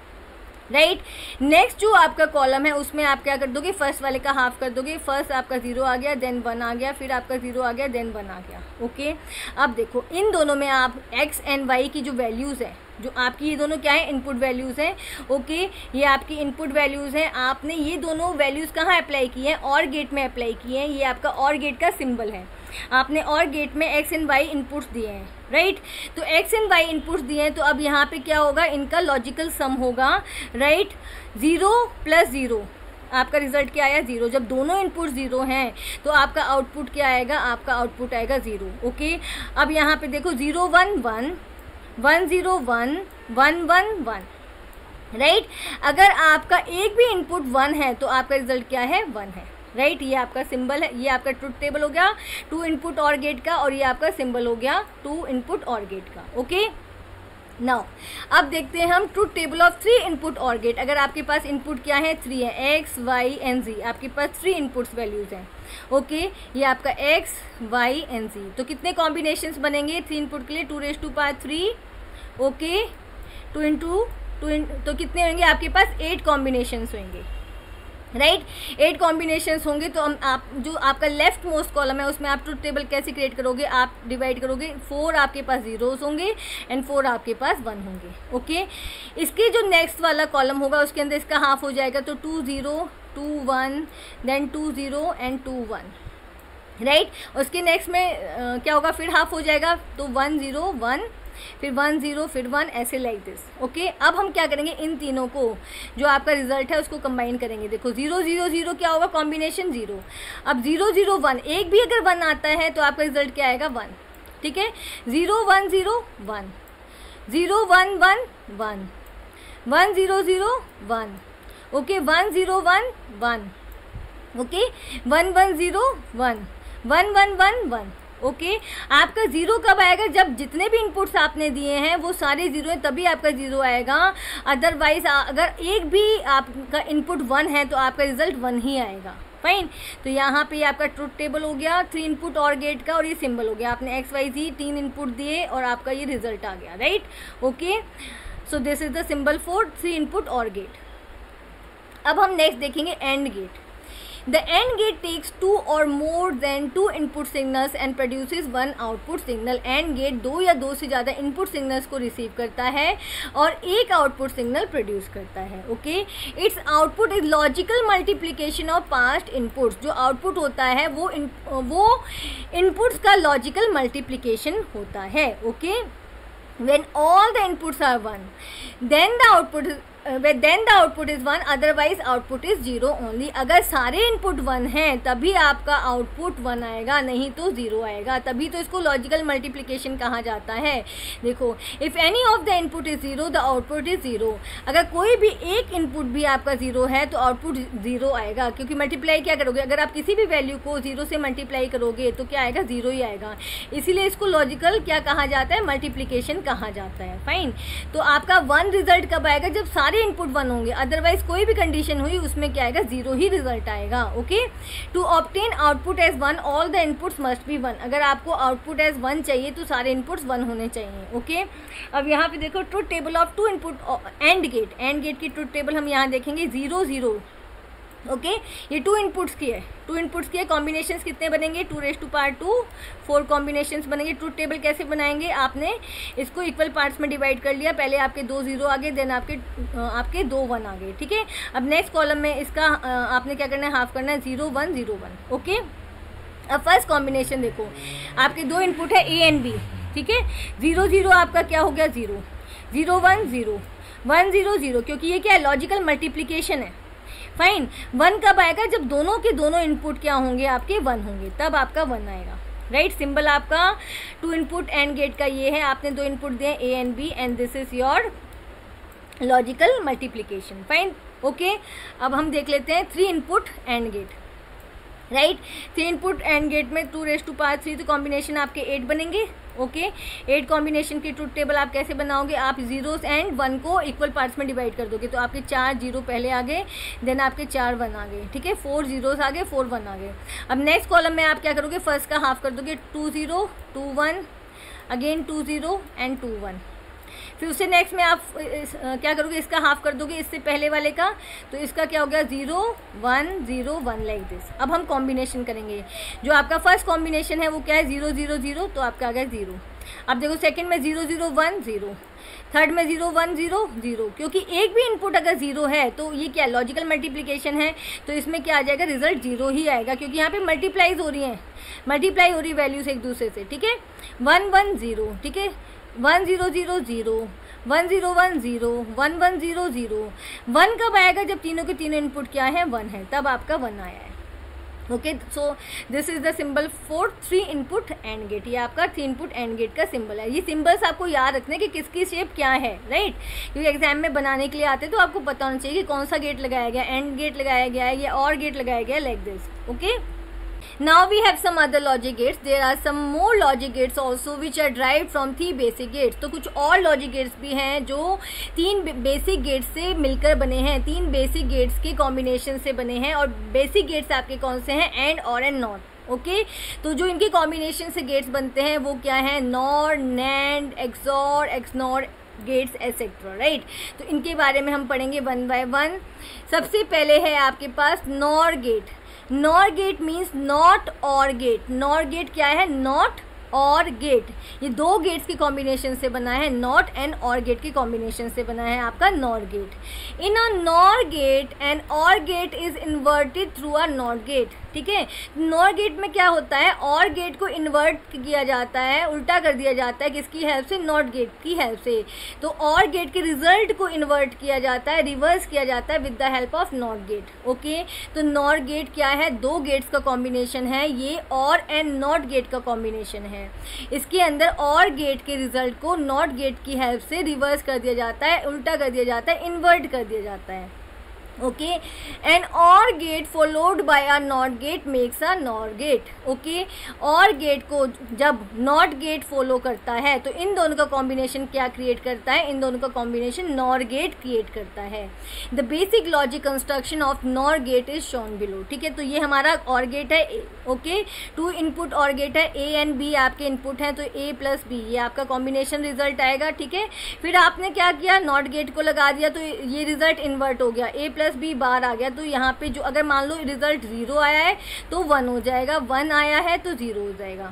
राइट। नेक्स्ट जो आपका कॉलम है उसमें आप क्या कर दोगे? फर्स्ट वाले का हाफ कर दोगे। फर्स्ट आपका जीरो आ गया, देन वन आ गया, फिर आपका जीरो आ गया, देन वन आ गया। ओके, अब देखो इन दोनों में आप एक्स एंड वाई की जो वैल्यूज़ है, जो आपकी ये दोनों क्या है? इनपुट वैल्यूज़ हैं। ओके, ये आपकी इनपुट वैल्यूज़ हैं। आपने ये दोनों वैल्यूज़ कहाँ अप्लाई की हैं? और गेट में अप्लाई किए हैं। ये आपका और गेट का सिंबल है। आपने और गेट में एक्स एंड वाई इनपुट्स दिए हैं, राइट। तो एक्स एंड वाई इनपुट्स दिए हैं तो अब यहाँ पे क्या होगा? इनका लॉजिकल सम होगा, राइट। ज़ीरो प्लस ज़ीरो, आपका रिजल्ट क्या आया? ज़ीरो। जब दोनों इनपुट ज़ीरो हैं तो आपका आउटपुट क्या आएगा? आपका आउटपुट आएगा ज़ीरो। ओके, अब यहाँ पे देखो zero one one, one zero one, one one one, right. अगर आपका एक भी इनपुट वन है तो आपका रिजल्ट क्या है? वन है, राइट। ये आपका सिंबल है, ये आपका ट्रुथ टेबल हो गया टू इनपुट और गेट का, और ये आपका सिंबल हो गया टू इनपुट और गेट का। ओके, नाउ अब देखते हैं हम truth table of three input or gate. अगर आपके पास इनपुट क्या है? थ्री है, एक्स वाई एंड जी, आपके पास थ्री इनपुट्स वैल्यूज हैं। ओके, ये आपका एक्स वाई एंड जी, तो कितने कॉम्बिनेशंस बनेंगे थ्री इनपुट के लिए? Two raise to power three, okay, two into two, तो कितने होंगे आपके पास? एट कॉम्बिनेशंस होंगे, राइट। एट कॉम्बिनेशंस होंगे तो हम आप जो आपका लेफ्ट मोस्ट कॉलम है उसमें आप ट्रुथ टेबल कैसे क्रिएट करोगे? आप डिवाइड करोगे, फोर आपके पास जीरोस होंगे एंड फोर आपके पास वन होंगे। ओके, इसके जो नेक्स्ट वाला कॉलम होगा उसके अंदर इसका हाफ हो जाएगा, तो two zero two one then two zero and two one, right. उसके नेक्स्ट में आ, क्या होगा? फिर हाफ हो जाएगा, तो वन जीरो वन, फिर वन जीरो, फिर वन, ऐसे लाइक दिस। ओके, अब हम क्या करेंगे? इन तीनों को जो आपका रिजल्ट है उसको कंबाइन करेंगे। देखो जीरो जीरो जीरो क्या होगा? Combination zero. अब जीरो जीरो वन, एक भी अगर वन आता है तो आपका रिजल्ट क्या आएगा? वन, ठीक है। Zero one zero one, zero one one one, one zero zero one, okay, one zero one one, okay, one one zero one, one one one one. Okay, आपका जीरो कब आएगा? जब जितने भी इनपुट्स आपने दिए हैं वो सारे जीरो हैं तभी आपका जीरो आएगा। अदरवाइज अगर एक भी आपका इनपुट वन है तो आपका रिजल्ट वन ही आएगा, फाइन। तो यहाँ पे आपका ट्रुथ टेबल हो गया थ्री इनपुट और गेट का, और ये सिंबल हो गया। आपने एक्स वाई जी तीन इनपुट दिए और आपका ये रिजल्ट आ गया, right. Okay, so this is the symbol for three input or gate. अब हम नेक्स्ट देखेंगे and gate. The AND gate takes two or more than two input signals and produces one output signal. AND gate दो या दो से ज़्यादा input signals को receive करता है और एक output signal produce करता है। Okay, its output is logical multiplication of past inputs. जो output होता है वो in, वो inputs का logical multiplication होता है। Okay, when all the inputs are one, then the output is then the output is one, otherwise output is zero only. अगर सारे इनपुट वन हैं तभी आपका आउटपुट वन आएगा, नहीं तो ज़ीरो आएगा। तभी तो इसको लॉजिकल मल्टीप्लिकेशन कहा जाता है। देखो, if any of the input is zero the output is zero. अगर कोई भी एक इनपुट भी आपका ज़ीरो है तो आउटपुट ज़ीरो आएगा, क्योंकि मल्टीप्लाई क्या करोगे? अगर आप किसी भी वैल्यू को ज़ीरो से मल्टीप्लाई करोगे तो क्या आएगा? ज़ीरो ही आएगा। इसीलिए इसको लॉजिकल क्या कहा जाता है? मल्टीप्लिकेशन कहा जाता है, फाइन। तो आपका वन रिजल्ट कब आएगा? जब सारे इनपुट वन होंगे। अदरवाइज कोई भी कंडीशन हुई उसमें क्या आएगा? जीरो ही रिजल्ट आएगा। Okay, to obtain output as one all the inputs must be one. अगर आपको आउटपुट एज वन चाहिए तो सारे इनपुट्स वन होने चाहिए। ओके, अब यहाँ पे देखो truth table of two input and gate. And gate की ट्रुथ टेबल हम यहाँ देखेंगे। Zero zero okay okay? ये टू इनपुट्स की है, टू इनपुट्स की है। कॉम्बिनेशंस कितने बनेंगे, two raise to power two, four combinations बनेंगे। ट्रूथ टेबल कैसे बनाएंगे, आपने इसको इक्वल पार्ट्स में डिवाइड कर लिया, पहले आपके दो जीरो आ गए, देन आपके आपके दो वन आ गए, ठीक है। अब नेक्स्ट कॉलम में इसका आपने क्या करना है, हाफ करना है, zero one zero one, okay. अब फर्स्ट कॉम्बिनेशन देखो, आपके दो इनपुट है ए एंड बी, ठीक है। जीरो जीरो आपका क्या हो गया, zero, zero one zero, one zero zero, क्योंकि ये क्या है, लॉजिकल मल्टीप्लीकेशन है। फाइन, वन कब आएगा, जब दोनों के दोनों इनपुट क्या होंगे, आपके वन होंगे, तब आपका वन आएगा, राइट। सिंबल आपका टू इनपुट एंड गेट का ये है, आपने दो इनपुट दिए A and B, and this is your logical multiplication. Fine, okay. अब हम देख लेते हैं three input and gate, right. Three input and gate में two raise to power three, तो कॉम्बिनेशन आपके एट बनेंगे, ओके। एट कॉम्बिनेशन की ट्रूथ टेबल आप कैसे बनाओगे, आप जीरोस एंड वन को इक्वल पार्ट्स में डिवाइड कर दोगे, तो आपके चार जीरो पहले आ गए, देन आपके चार वन आ गए, ठीक है। फोर जीरोस आ गए, फोर वन आ गए। अब नेक्स्ट कॉलम में आप क्या करोगे, फर्स्ट का हाफ कर दोगे, two zero two one, again two zero and two one. फिर उससे नेक्स्ट में आप इस, आ, क्या करोगे, इसका हाफ कर दोगे इससे पहले वाले का, तो इसका क्या हो गया, zero one zero one, like this. अब हम कॉम्बिनेशन करेंगे, जो आपका फर्स्ट कॉम्बिनेशन है वो क्या है, जीरो जीरो जीरो, तो आपका आ गया जीरो। अब देखो सेकंड में zero zero one zero, third में जीरो वन जीरो जीरो, क्योंकि एक भी इनपुट अगर जीरो है तो ये क्या लॉजिकल मल्टीप्लिकेशन है, तो इसमें क्या आ जाएगा, रिजल्ट जीरो ही आएगा, क्योंकि यहाँ पे मल्टीप्लाइज हो रही हैं, मल्टीप्लाई हो रही वैल्यूज एक दूसरे से, ठीक है। वन वन जीरो, ठीक है, one zero zero zero, one zero one zero, one one zero zero. One कब आएगा, जब तीनों के तीनों इनपुट क्या है, वन है, तब आपका वन आया है, okay. So this is the symbol for three input and gate, ये आपका थ्री इनपुट एंड गेट का सिंबल है। ये सिंबल्स आपको याद रखने कि किसकी शेप क्या है, राइट, क्योंकि एग्जाम में बनाने के लिए आते हैं तो आपको पता होना चाहिए कि कौन सा गेट लगाया गया, एंड गेट लगाया गया है या और गेट लगाया गया है, like this, okay. Now we have some other logic gates. There are some more logic gates also which are derived from three basic gates. तो कुछ और logic gates भी हैं जो तीन basic gates से मिलकर बने हैं, तीन basic gates के combination से बने हैं। और basic gates आपके कौन से हैं, and, or and not, okay okay? तो जो इनके कॉम्बिनेशन से गेट्स बनते हैं वो क्या है, nor, nand, xor, xnor gates etcetera, right. तो इनके बारे में हम पढ़ेंगे वन बाय वन। सबसे पहले है आपके पास nor gate. Nor gate means not or gate. Nor gate क्या है, नॉट और गेट, ये दो गेट्स की कॉम्बिनेशन से बना है, नॉट एंड और गेट की कॉम्बिनेशन से बना है आपका nor gate. In a nor gate and or gate is inverted through a not gate, ठीक है। नॉर गेट में क्या होता है, और गेट को इन्वर्ट किया जाता है, उल्टा कर दिया जाता है, किसकी हेल्प से, नॉट गेट की हेल्प से। तो और गेट के रिजल्ट को इन्वर्ट किया जाता है, रिवर्स किया जाता है with the help of not gate, okay. तो नॉर गेट क्या है, दो गेट्स का कॉम्बिनेशन है, ये और एंड नॉट गेट का कॉम्बिनेशन है। इसके अंदर और गेट के रिजल्ट को नॉट गेट की हेल्प से रिवर्स कर दिया जाता है, उल्टा कर दिया जाता है, इन्वर्ट कर दिया जाता है, okay. An or gate followed by a not gate makes a nor gate, okay. Or gate को जब नॉट गेट फॉलो करता है तो इन दोनों का कॉम्बिनेशन क्या क्रिएट करता है, इन दोनों का कॉम्बिनेशन नॉर गेट क्रिएट करता है। The basic logic construction of nor gate is shown below, ठीक है। तो ये हमारा और गेट है, okay. Two input or gate है, ए एंड बी आपके इनपुट हैं, तो ए प्लस बी ये आपका कॉम्बिनेशन रिजल्ट आएगा, ठीक है। फिर आपने क्या किया, नॉट गेट को लगा दिया तो ये रिजल्ट इन्वर्ट हो गया, ए प्लस बी बार आ गया, तो यहाँ पे जो अगर मान लो रिजल्ट जीरो आया है तो वन हो जाएगा, वन आया है तो जीरो हो जाएगा,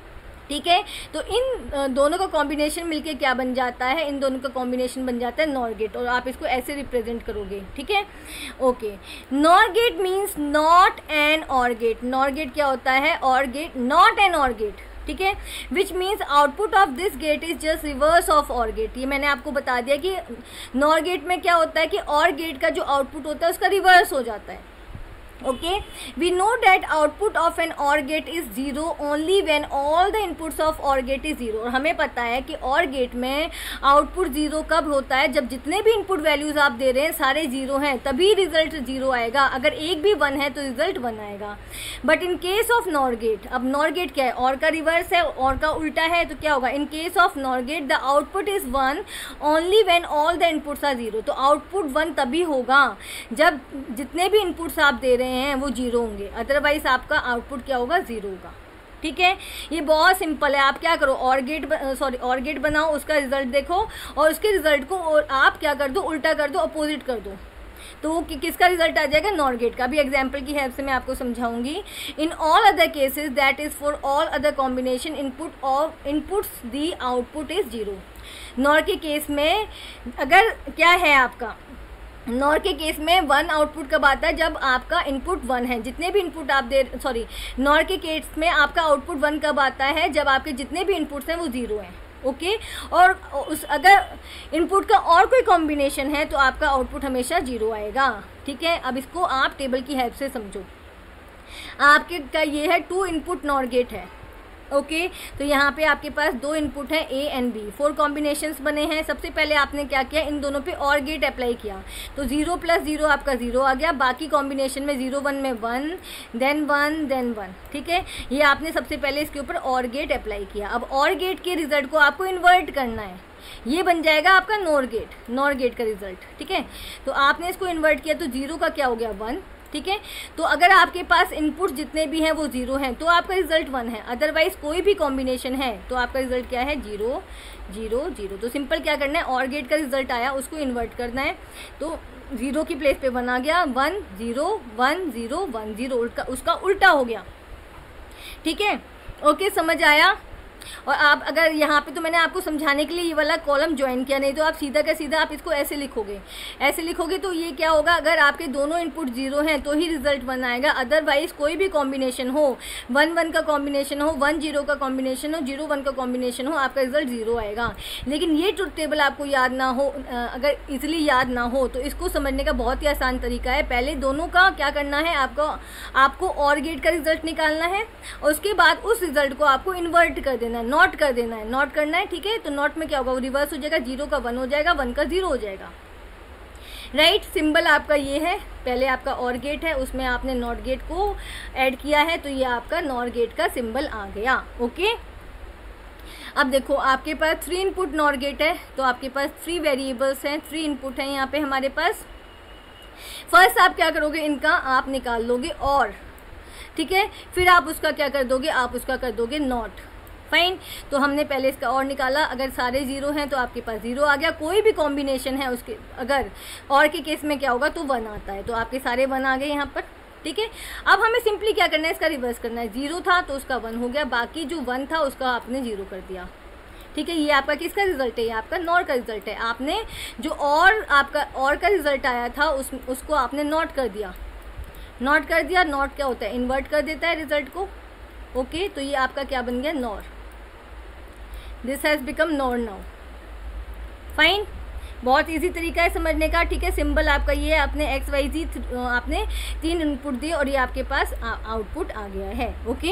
ठीक है। तो इन दोनों का कॉम्बिनेशन मिलके क्या बन जाता है, इन दोनों का कॉम्बिनेशन बन जाता है नॉर गेट, और आप इसको ऐसे रिप्रेजेंट करोगे, ठीक है, okay. Nor gate means not an or gate. Nor gate क्या होता है, or gate, not an or gate, ठीक है। Which means output of this gate is just reverse of or gate. ये मैंने आपको बता दिया कि नॉर गेट में क्या होता है कि और गेट का जो आउटपुट होता है उसका रिवर्स हो जाता है, okay. We know that output of an OR gate is zero only when all the inputs of OR gate is zero। और हमें पता है कि OR gate में आउटपुट जीरो कब होता है, जब जितने भी इनपुट वैल्यूज आप दे रहे हैं सारे जीरो हैं, तभी रिजल्ट जीरो आएगा। अगर एक भी वन है तो रिजल्ट वन आएगा। But in case of nor gate, अब नॉर गेट क्या है, और का रिवर्स है, और का उल्टा है, तो क्या होगा, in case of nor gate the output is one only when all the inputs are zero. तो आउटपुट वन तभी होगा जब जितने भी इनपुट्स आप दे रहे हैं वो जीरो होंगे, अदरवाइज आपका आउटपुट क्या होगा, जीरो होगा, ठीक है। ये बहुत सिंपल है। आप क्या करो, और गेट सॉरी और गेट बनाओ, उसका रिजल्ट देखो और उसके रिजल्ट को और आप क्या कर दो, उल्टा कर दो, अपोजिट कर दो। तो वो कि, किसका रिजल्ट आ जाएगा, नॉर गेट का। भी एग्जाम्पल की हेल्प से मैं आपको समझाऊंगी। In all other cases that is for all other combination input of inputs the output is zero. Nor के केस में अगर क्या है आपका, नॉर के केस में वन आउटपुट कब आता है, जब आपका इनपुट वन है। जितने भी इनपुट आप दे सॉरी नॉर के केस में आपका आउटपुट वन कब आता है, जब आपके जितने भी इनपुट्स हैं वो जीरो हैं। Okay okay? और उस अगर इनपुट का और कोई कॉम्बिनेशन है तो आपका आउटपुट हमेशा जीरो आएगा। ठीक है, अब इसको आप टेबल की हेल्प से समझो। आपके का ये है टू इनपुट नॉर गेट है। ओके okay, तो यहाँ पे आपके पास दो इनपुट हैं A and B, four combinations बने हैं। सबसे पहले आपने क्या किया, इन दोनों पे और गेट अप्लाई किया, तो जीरो प्लस जीरो आपका जीरो आ गया। बाकी कॉम्बिनेशन में जीरो वन में one, then one, then one. ठीक है, ये आपने सबसे पहले इसके ऊपर और गेट अप्लाई किया। अब और गेट के रिजल्ट को आपको इन्वर्ट करना है, ये बन जाएगा आपका नॉर गेट, नॉर गेट का रिजल्ट। ठीक है, तो आपने इसको इन्वर्ट किया तो जीरो का क्या हो गया, वन। ठीक है, तो अगर आपके पास इनपुट जितने भी हैं वो जीरो हैं तो आपका रिजल्ट वन है। अदरवाइज कोई भी कॉम्बिनेशन है तो आपका रिजल्ट क्या है, जीरो जीरो जीरो। तो सिंपल क्या करना है, और गेट का रिजल्ट आया उसको इन्वर्ट करना है, तो जीरो की प्लेस पे वन आ गया, one zero one zero one zero, उल्टा उसका उल्टा हो गया। ठीक है, ओके, समझ आया। और आप अगर यहाँ पे तो मैंने आपको समझाने के लिए ये वाला कॉलम ज्वाइन किया, नहीं तो आप सीधा का सीधा आप इसको ऐसे लिखोगे, ऐसे लिखोगे तो ये क्या होगा, अगर आपके दोनों इनपुट जीरो हैं तो ही रिजल्ट वन आएगा। अदरवाइज कोई भी कॉम्बिनेशन हो, वन वन का कॉम्बिनेशन हो, वन जीरो का कॉम्बिनेशन हो, जीरो वन का कॉम्बिनेशन हो, आपका रिजल्ट जीरो आएगा। लेकिन ये ट्रुथ टेबल आपको याद ना हो, अगर इजिली याद ना हो तो इसको समझने का बहुत ही आसान तरीका है। पहले दोनों का क्या करना है, आपको आपको और गेट का रिजल्ट निकालना है और उसके बाद उस रिजल्ट को आपको इन्वर्ट कर देना है, नॉट कर देना है, नॉट करना है। ठीक है, तो नॉट में क्या होगा, वो रिवर्स हो जाएगा, जीरो का वन हो जाएगा, वन का जीरो हो जाएगा। राइट, सिंबल आपका ये है, पहले आपका और गेट है उसमें आपने नॉट गेट को ऐड किया है तो ये आपका नॉर गेट का सिंबल आ गया। ओके, अब देखो आपके पास थ्री इनपुट नॉर गेट है तो आपके पास थ्री वेरिएबल्स हैं, थ्री इनपुट हैं यहाँ पे हमारे पास। फर्स्ट आप क्या करोगे, इनका आप निकाल लोगे और, ठीक है, फिर आप उसका क्या कर दोगे, आप उसका कर दोगे नॉट। फाइन, तो हमने पहले इसका और निकाला, अगर सारे जीरो हैं तो आपके पास जीरो आ गया। कोई भी कॉम्बिनेशन है उसके अगर और के केस में क्या होगा तो वन आता है, तो आपके सारे वन आ गए यहाँ पर। ठीक है, अब हमें सिंपली क्या करना है, इसका रिवर्स करना है। जीरो था तो उसका वन हो गया, बाकी जो वन था उसका आपने जीरो कर दिया। ठीक है, ये आपका किसका रिजल्ट है, ये आपका नॉर का रिजल्ट है। आपने जो और आपका और का रिजल्ट आया था उस उसको आपने नॉट कर दिया, नॉट कर दिया। नॉट क्या होता है, इन्वर्ट कर देता है रिजल्ट को। ओके, तो ये आपका क्या बन गया, nor. This has become nor now. Fine, बहुत इजी तरीका है समझने का। ठीक है, सिंबल आपका ये है, आपने एक्स वाई जी आपने तीन इनपुट दिए और ये आपके पास आउटपुट आ गया है। Okay,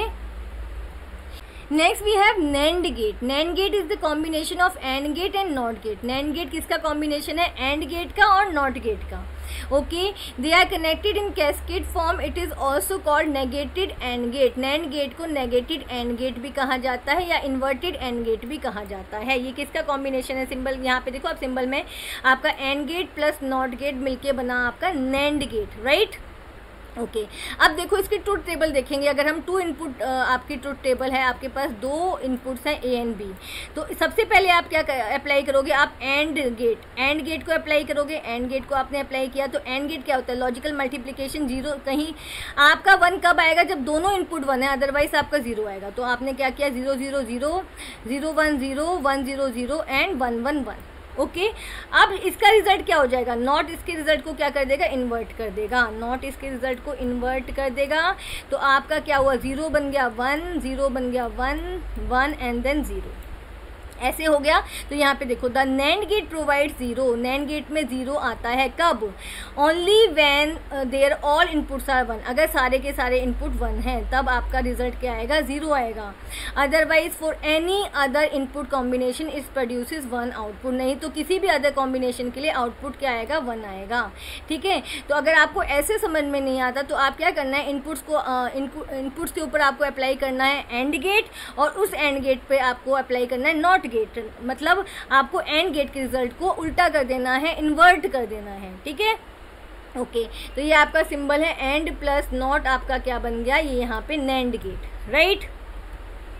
next we have NAND gate. NAND gate is the combination of AND gate and not gate. NAND गेट किसका कॉम्बिनेशन है, एंड गेट का और नॉट गेट का। Okay, they are connected in cascade form, it is also called negated AND gate. NAND gate को negated AND gate भी कहा जाता है या इन्वर्टेड एंड गेट भी कहा जाता है। ये किसका कॉम्बिनेशन है, सिंबल यहाँ पे देखो आप, सिंबल में आपका and gate plus NOT gate मिलके बना आपका NAND gate. Right, okay okay. अब देखो इसकी ट्रुथ टेबल देखेंगे। अगर हम टू इनपुट आपकी ट्रुथ टेबल है, आपके पास दो इनपुट्स हैं ए एंड बी, तो सबसे पहले आप क्या अप्लाई करोगे, आप एंड गेट, एंड गेट को अप्लाई करोगे। एंड गेट को आपने अप्लाई किया तो एंड गेट क्या होता है, लॉजिकल मल्टीप्लिकेशन। जीरो कहीं आपका वन कब आएगा, जब दोनों इनपुट वन है, अदरवाइज आपका जीरो आएगा। तो आपने क्या किया, zero zero zero zero one zero one zero zero and one one one. Okay okay? अब इसका रिजल्ट क्या हो जाएगा, नॉट इसके रिजल्ट को क्या कर देगा, इन्वर्ट कर देगा। नॉट इसके रिजल्ट को इन्वर्ट कर देगा तो आपका क्या हुआ, जीरो बन गया वन, जीरो बन गया one, one and then zero, ऐसे हो गया। तो यहाँ पे देखो, the NAND gate provide zero. NAND gate में जीरो आता है कब, only when their all inputs are one. अगर सारे के सारे इनपुट वन हैं तब आपका रिजल्ट क्या आएगा, जीरो आएगा। Otherwise for any other input combination is produces one output. नहीं तो किसी भी अदर कॉम्बिनेशन के लिए आउटपुट क्या आएगा, वन आएगा। ठीक है, तो अगर आपको ऐसे समझ में नहीं आता तो आप क्या करना है, इनपुट्स को इनपुट्स के ऊपर आपको अप्लाई करना है एंड गेट, और उस एंड गेट पे आपको अप्लाई करना है नॉट गेट। मतलब आपको एंड गेट के रिजल्ट को उल्टा कर देना है, इन्वर्ट कर देना है। ठीक है, ओके, तो ये आपका सिंबल है एंड प्लस नॉट, आपका क्या बन गया, ये यहाँ पे नैंड गेट। राइट,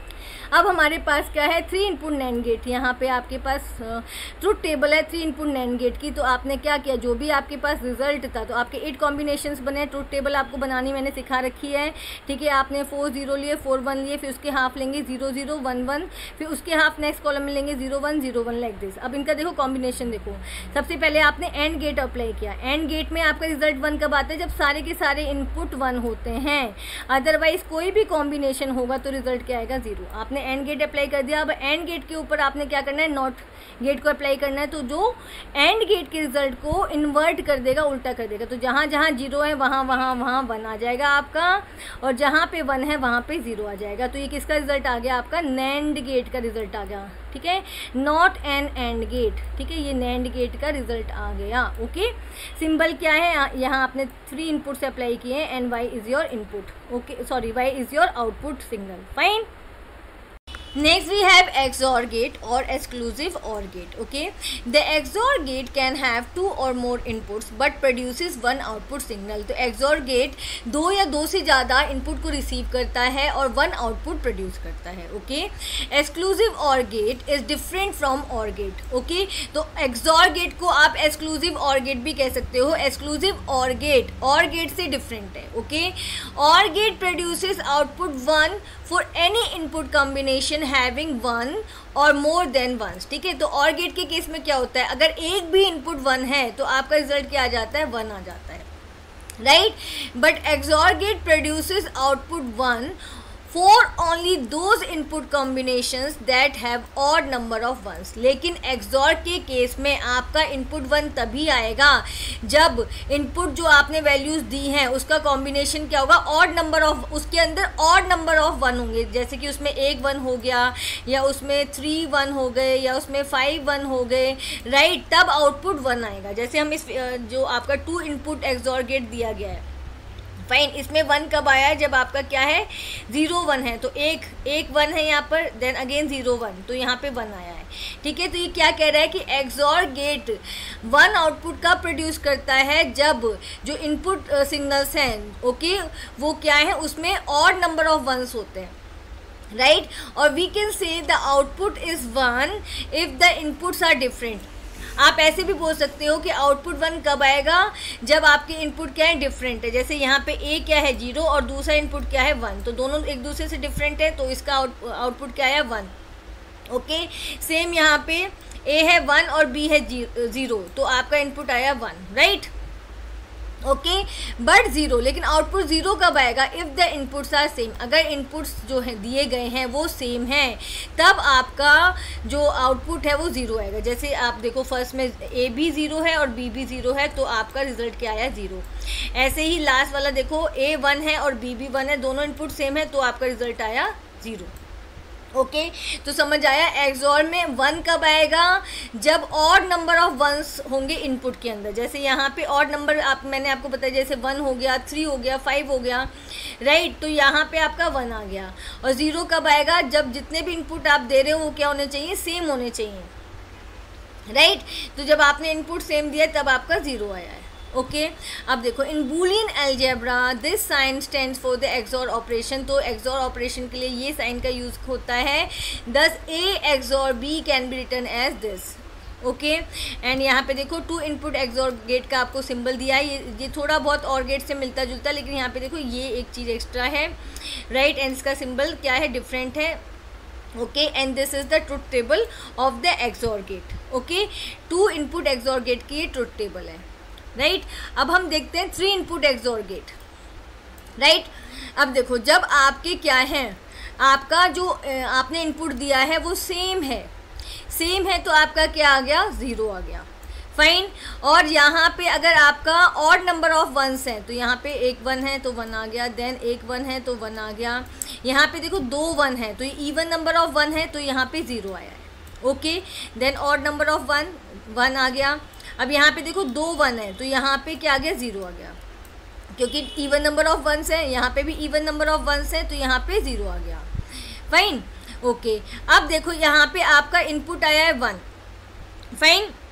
अब हमारे पास क्या है, थ्री इनपुट नैंड गेट। यहाँ पे आपके पास ट्रुथ टेबल है थ्री इनपुट नैंड गेट की। तो आपने क्या किया, जो भी आपके पास रिजल्ट था, तो आपके एट कॉम्बिनेशंस बने। ट्रुथ टेबल आपको बनानी मैंने सिखा रखी है, ठीक है। आपने फोर जीरो लिए, फोर वन लिए, फिर उसके हाफ लेंगे जीरो जीरो वन वन, फिर उसके हाफ नेक्स्ट कॉलम में लेंगे zero one zero one, like this. अब इनका देखो कॉम्बिनेशन देखो। सबसे पहले आपने एंड गेट अप्लाई किया। एंड गेट में आपका रिजल्ट वन कब आता है, जब सारे के सारे इनपुट वन होते हैं। अदरवाइज कोई भी कॉम्बिनेशन होगा तो रिजल्ट क्या आएगा, जीरो। आपने एंड गेट अप्लाई कर दिया। अब एंड गेट के ऊपर आपने क्या करना है, नॉट गेट को अप्लाई करना है। तो जो एंड गेट के रिजल्ट को इन्वर्ट कर देगा, उल्टा कर देगा। तो जहाँ जहाँ जीरो है वहाँ वहाँ वहाँ वन आ जाएगा आपका, और जहाँ पे वन है वहाँ पे जीरो आ जाएगा। तो ये किसका रिजल्ट आ गया, आपका नैंड गेट का रिजल्ट आ गया, ठीक है। नॉट एन एंड गेट, ठीक है, ये नैंड गेट का रिजल्ट आ गया। ओके, सिंबल क्या है, यहाँ आपने थ्री इनपुट से अप्लाई किए हैं, and Y is your input, okay, sorry, Y is your output signal, fine. Next we have X O R gate or exclusive O R gate. Okay, the X O R gate can have two or more inputs but produces one output signal. तो X O R gate दो या दो से ज़्यादा input को receive करता है और वन आउटपुट प्रोड्यूस करता है। Okay, exclusive O R gate is different from O R gate. Okay, तो X O R gate को आप एक्सक्लूसिव O R gate भी कह सकते हो। Exclusive O R gate O R gate से डिफरेंट है। Okay, O R gate produces output one for any input combination having one or more than ones, ठीक है। तो O R gate के केस में क्या होता है, अगर एक भी इनपुट वन है तो आपका रिजल्ट क्या आ जाता है, वन आ जाता है, right. But X O R gate produces output one for only those input combinations that have odd number of ones. लेकिन X O R के केस में आपका इनपुट वन तभी आएगा जब इनपुट जो आपने वैल्यूज़ दी हैं उसका कॉम्बिनेशन क्या होगा, ऑड नंबर ऑफ, उसके अंदर ऑड नंबर ऑफ वन होंगे। जैसे कि उसमें एक वन हो गया, या उसमें थ्री वन हो गए, या उसमें फाइव वन हो गए, राइट, तब आउटपुट वन आएगा। जैसे हम इस जो आपका two input X O R gate दिया गया है, फाइन, इसमें वन कब आया है, जब आपका क्या है, ज़ीरो वन है। तो एक एक वन है यहाँ पर, देन अगेन ज़ीरो वन, तो यहाँ पे वन आया है, ठीक है। तो ये क्या कह रहा है कि X O R gate one output का प्रोड्यूस करता है जब जो इनपुट सिग्नल्स हैं, ओके, वो क्या है, उसमें ऑड नंबर ऑफ वंस होते हैं, राइट। और we can say the output is one if the inputs are different. आप ऐसे भी बोल सकते हो कि आउटपुट वन कब आएगा, जब आपके इनपुट क्या है, डिफरेंट है। जैसे यहाँ पे ए क्या है, जीरो, और दूसरा इनपुट क्या है, वन, तो दोनों एक दूसरे से डिफरेंट है, तो इसका आउटपुट क्या है, वन। ओके, सेम यहाँ पे ए है वन और बी है ज़ीरो, तो आपका इनपुट आया one, right. Okay, but zero, लेकिन आउटपुट ज़ीरो कब आएगा, if the inputs are same. अगर इनपुट्स जो है दिए गए हैं वो सेम हैं, तब आपका जो आउटपुट है वो ज़ीरो आएगा। जैसे आप देखो फर्स्ट में ए भी ज़ीरो है और बी भी ज़ीरो है, तो आपका रिजल्ट क्या आया, ज़ीरो। ऐसे ही लास्ट वाला देखो, ए वन है और बी भी वन है, दोनों इनपुट सेम है, तो आपका रिजल्ट आया ज़ीरो। ओके okay, तो समझ आया। X O R में वन कब आएगा, जब ऑड नंबर ऑफ वंस होंगे इनपुट के अंदर। जैसे यहाँ पे ऑड नंबर आप मैंने आपको बताया, जैसे वन हो गया, थ्री हो गया, फाइव हो गया, राइट, तो यहाँ पे आपका वन आ गया। और ज़ीरो कब आएगा, जब जितने भी इनपुट आप दे रहे हो वो क्या होने चाहिए, सेम होने चाहिए, राइट। तो जब आपने इनपुट सेम दिया तब आपका ज़ीरो आया है। ओके okay, अब देखो, in Boolean algebra this sign stands for the X O R operation. तो X O R ऑपरेशन के लिए ये साइन का यूज़ होता है। Thus A X O R B can be written as this. Okay, and यहाँ पे देखो two input X O R gate का आपको सिंबल दिया है। ये ये थोड़ा बहुत और गेट से मिलता जुलता, लेकिन यहाँ पे देखो ये एक चीज़ एक्स्ट्रा है, राइट, एंड इसका सिंबल क्या है, डिफरेंट है। Okay, and this is the truth table of the X O R gate. Okay, two input X O R gate की ये ट्रुथ टेबल है, राइट right? अब हम देखते हैं three input X O R gate, right. अब देखो, जब आपके क्या है, आपका जो आपने इनपुट दिया है वो सेम है, सेम है, तो आपका क्या आ गया, ज़ीरो आ गया, फाइन। और यहाँ पे अगर आपका ऑड नंबर ऑफ वंस हैं, तो यहाँ पे एक वन है तो वन आ गया, देन एक वन है तो वन आ गया। यहाँ पे देखो दो वन है, तो ये इवन नंबर ऑफ वन है, तो यहाँ पे ज़ीरो आया है। Okay, then odd number of one, one आ गया। अब यहाँ पे देखो दो वन है, तो यहाँ पे क्या आ गया, ज़ीरो आ गया, क्योंकि इवन नंबर ऑफ वंस है। यहाँ पे भी इवन नंबर ऑफ वंस है, तो यहाँ पे ज़ीरो आ गया, फाइन। ओके, अब देखो यहाँ पे आपका इनपुट आया है वन, फाइन।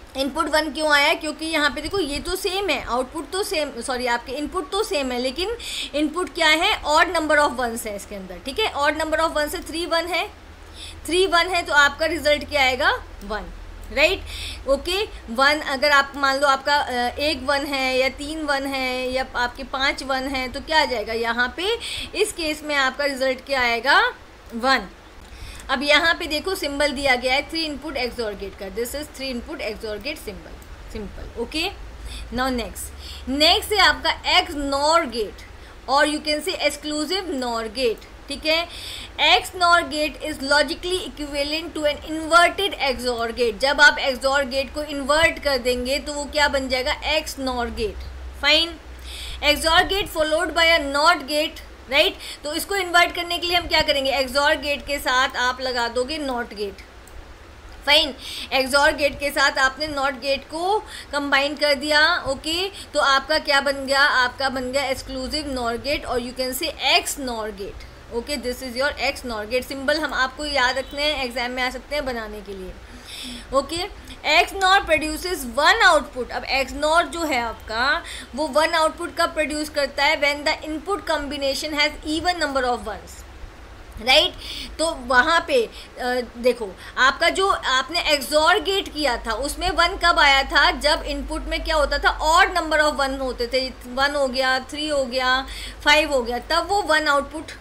इनपुट वन क्यों आया है, क्योंकि यहाँ पे देखो ये तो सेम है, आउटपुट तो सेम, सॉरी आपके इनपुट तो सेम है, लेकिन इनपुट क्या है, ऑड नंबर ऑफ वंस है इसके अंदर, ठीक है। ऑड नंबर ऑफ वन से थ्री वन है, थ्री वन है, तो आपका रिजल्ट क्या आएगा, वन, राइट। ओके, वन अगर आप मान लो आपका एक वन है या तीन वन है या आपके पाँच वन है, तो क्या आ जाएगा यहाँ पे, इस केस में आपका रिजल्ट क्या आएगा, वन। अब यहाँ पे देखो सिंबल दिया गया है थ्री इनपुट एक्सऑर गेट का, this is three input XOR gate symbol, simple. Okay, now next next है आपका एक्स नॉर गेट, और you can say exclusive NOR gate, ठीक है। XNOR gate is logically equivalent to an inverted XOR gate. जब आप XOR gate को invert कर देंगे तो वो क्या बन जाएगा, XNOR gate, fine. XOR gate followed by a not gate, right right? तो इसको इन्वर्ट करने के लिए हम क्या करेंगे, एक्सऑर गेट के साथ आप लगा दोगे NOT gate, fine. XOR gate के साथ आपने नॉट गेट को कंबाइन कर दिया, ओके okay? तो आपका क्या बन गया, आपका बन गया एक्सक्लूसिव नॉर गेट, और you can say XNOR gate, okay, this is your XNOR gate. Symbol हम आपको याद रखने हैं, एग्जाम में आ सकते हैं बनाने के लिए, okay. XNOR produces one output. अब एक्स नॉर जो है आपका वो वन आउटपुट कब प्रोड्यूस करता है, when the input combination has even number of ones, right. तो वहाँ पे आ, देखो आपका जो आपने एक्सऑर गेट किया था उसमें वन कब आया था, जब इनपुट में क्या होता था, ऑड नंबर ऑफ वन होते थे, वन हो गया, थ्री हो गया, फाइव हो गया, तब वो वन आउटपुट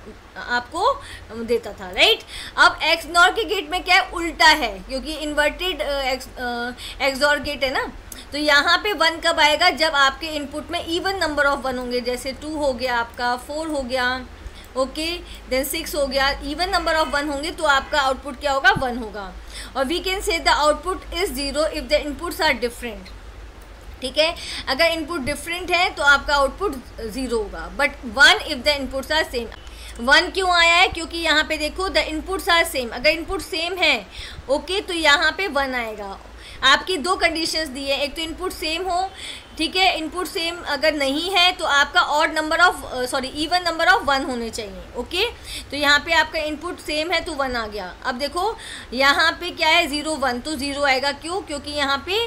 आपको देता था, राइट। अब एक्स नॉर के गेट में क्या है, उल्टा है, क्योंकि इन्वर्टेड एक्सऑर गेट है ना। तो यहाँ पे वन कब आएगा, जब आपके इनपुट में इवन नंबर ऑफ वन होंगे, जैसे टू हो गया आपका, फोर हो गया, ओके, देन सिक्स हो गया, इवन नंबर ऑफ वन होंगे तो आपका आउटपुट क्या होगा, वन होगा। और we can say the output is zero if the inputs are different, ठीक है। अगर इनपुट डिफरेंट है तो आपका आउटपुट ज़ीरो होगा, but one if the inputs are same. One क्यों आया है, क्योंकि यहाँ पे देखो द इनपुट्स आर सेम, अगर इनपुट सेम है, ओके, तो यहाँ पे वन आएगा। आपकी दो कंडीशंस दी है, एक तो इनपुट सेम हो, ठीक है, इनपुट सेम अगर नहीं है तो आपका odd number of sorry even number of one होने चाहिए, ओके। तो यहाँ पे आपका इनपुट सेम है तो वन आ गया। अब देखो यहाँ पे क्या है, ज़ीरो वन, तो ज़ीरो आएगा, क्यों, क्योंकि यहाँ पे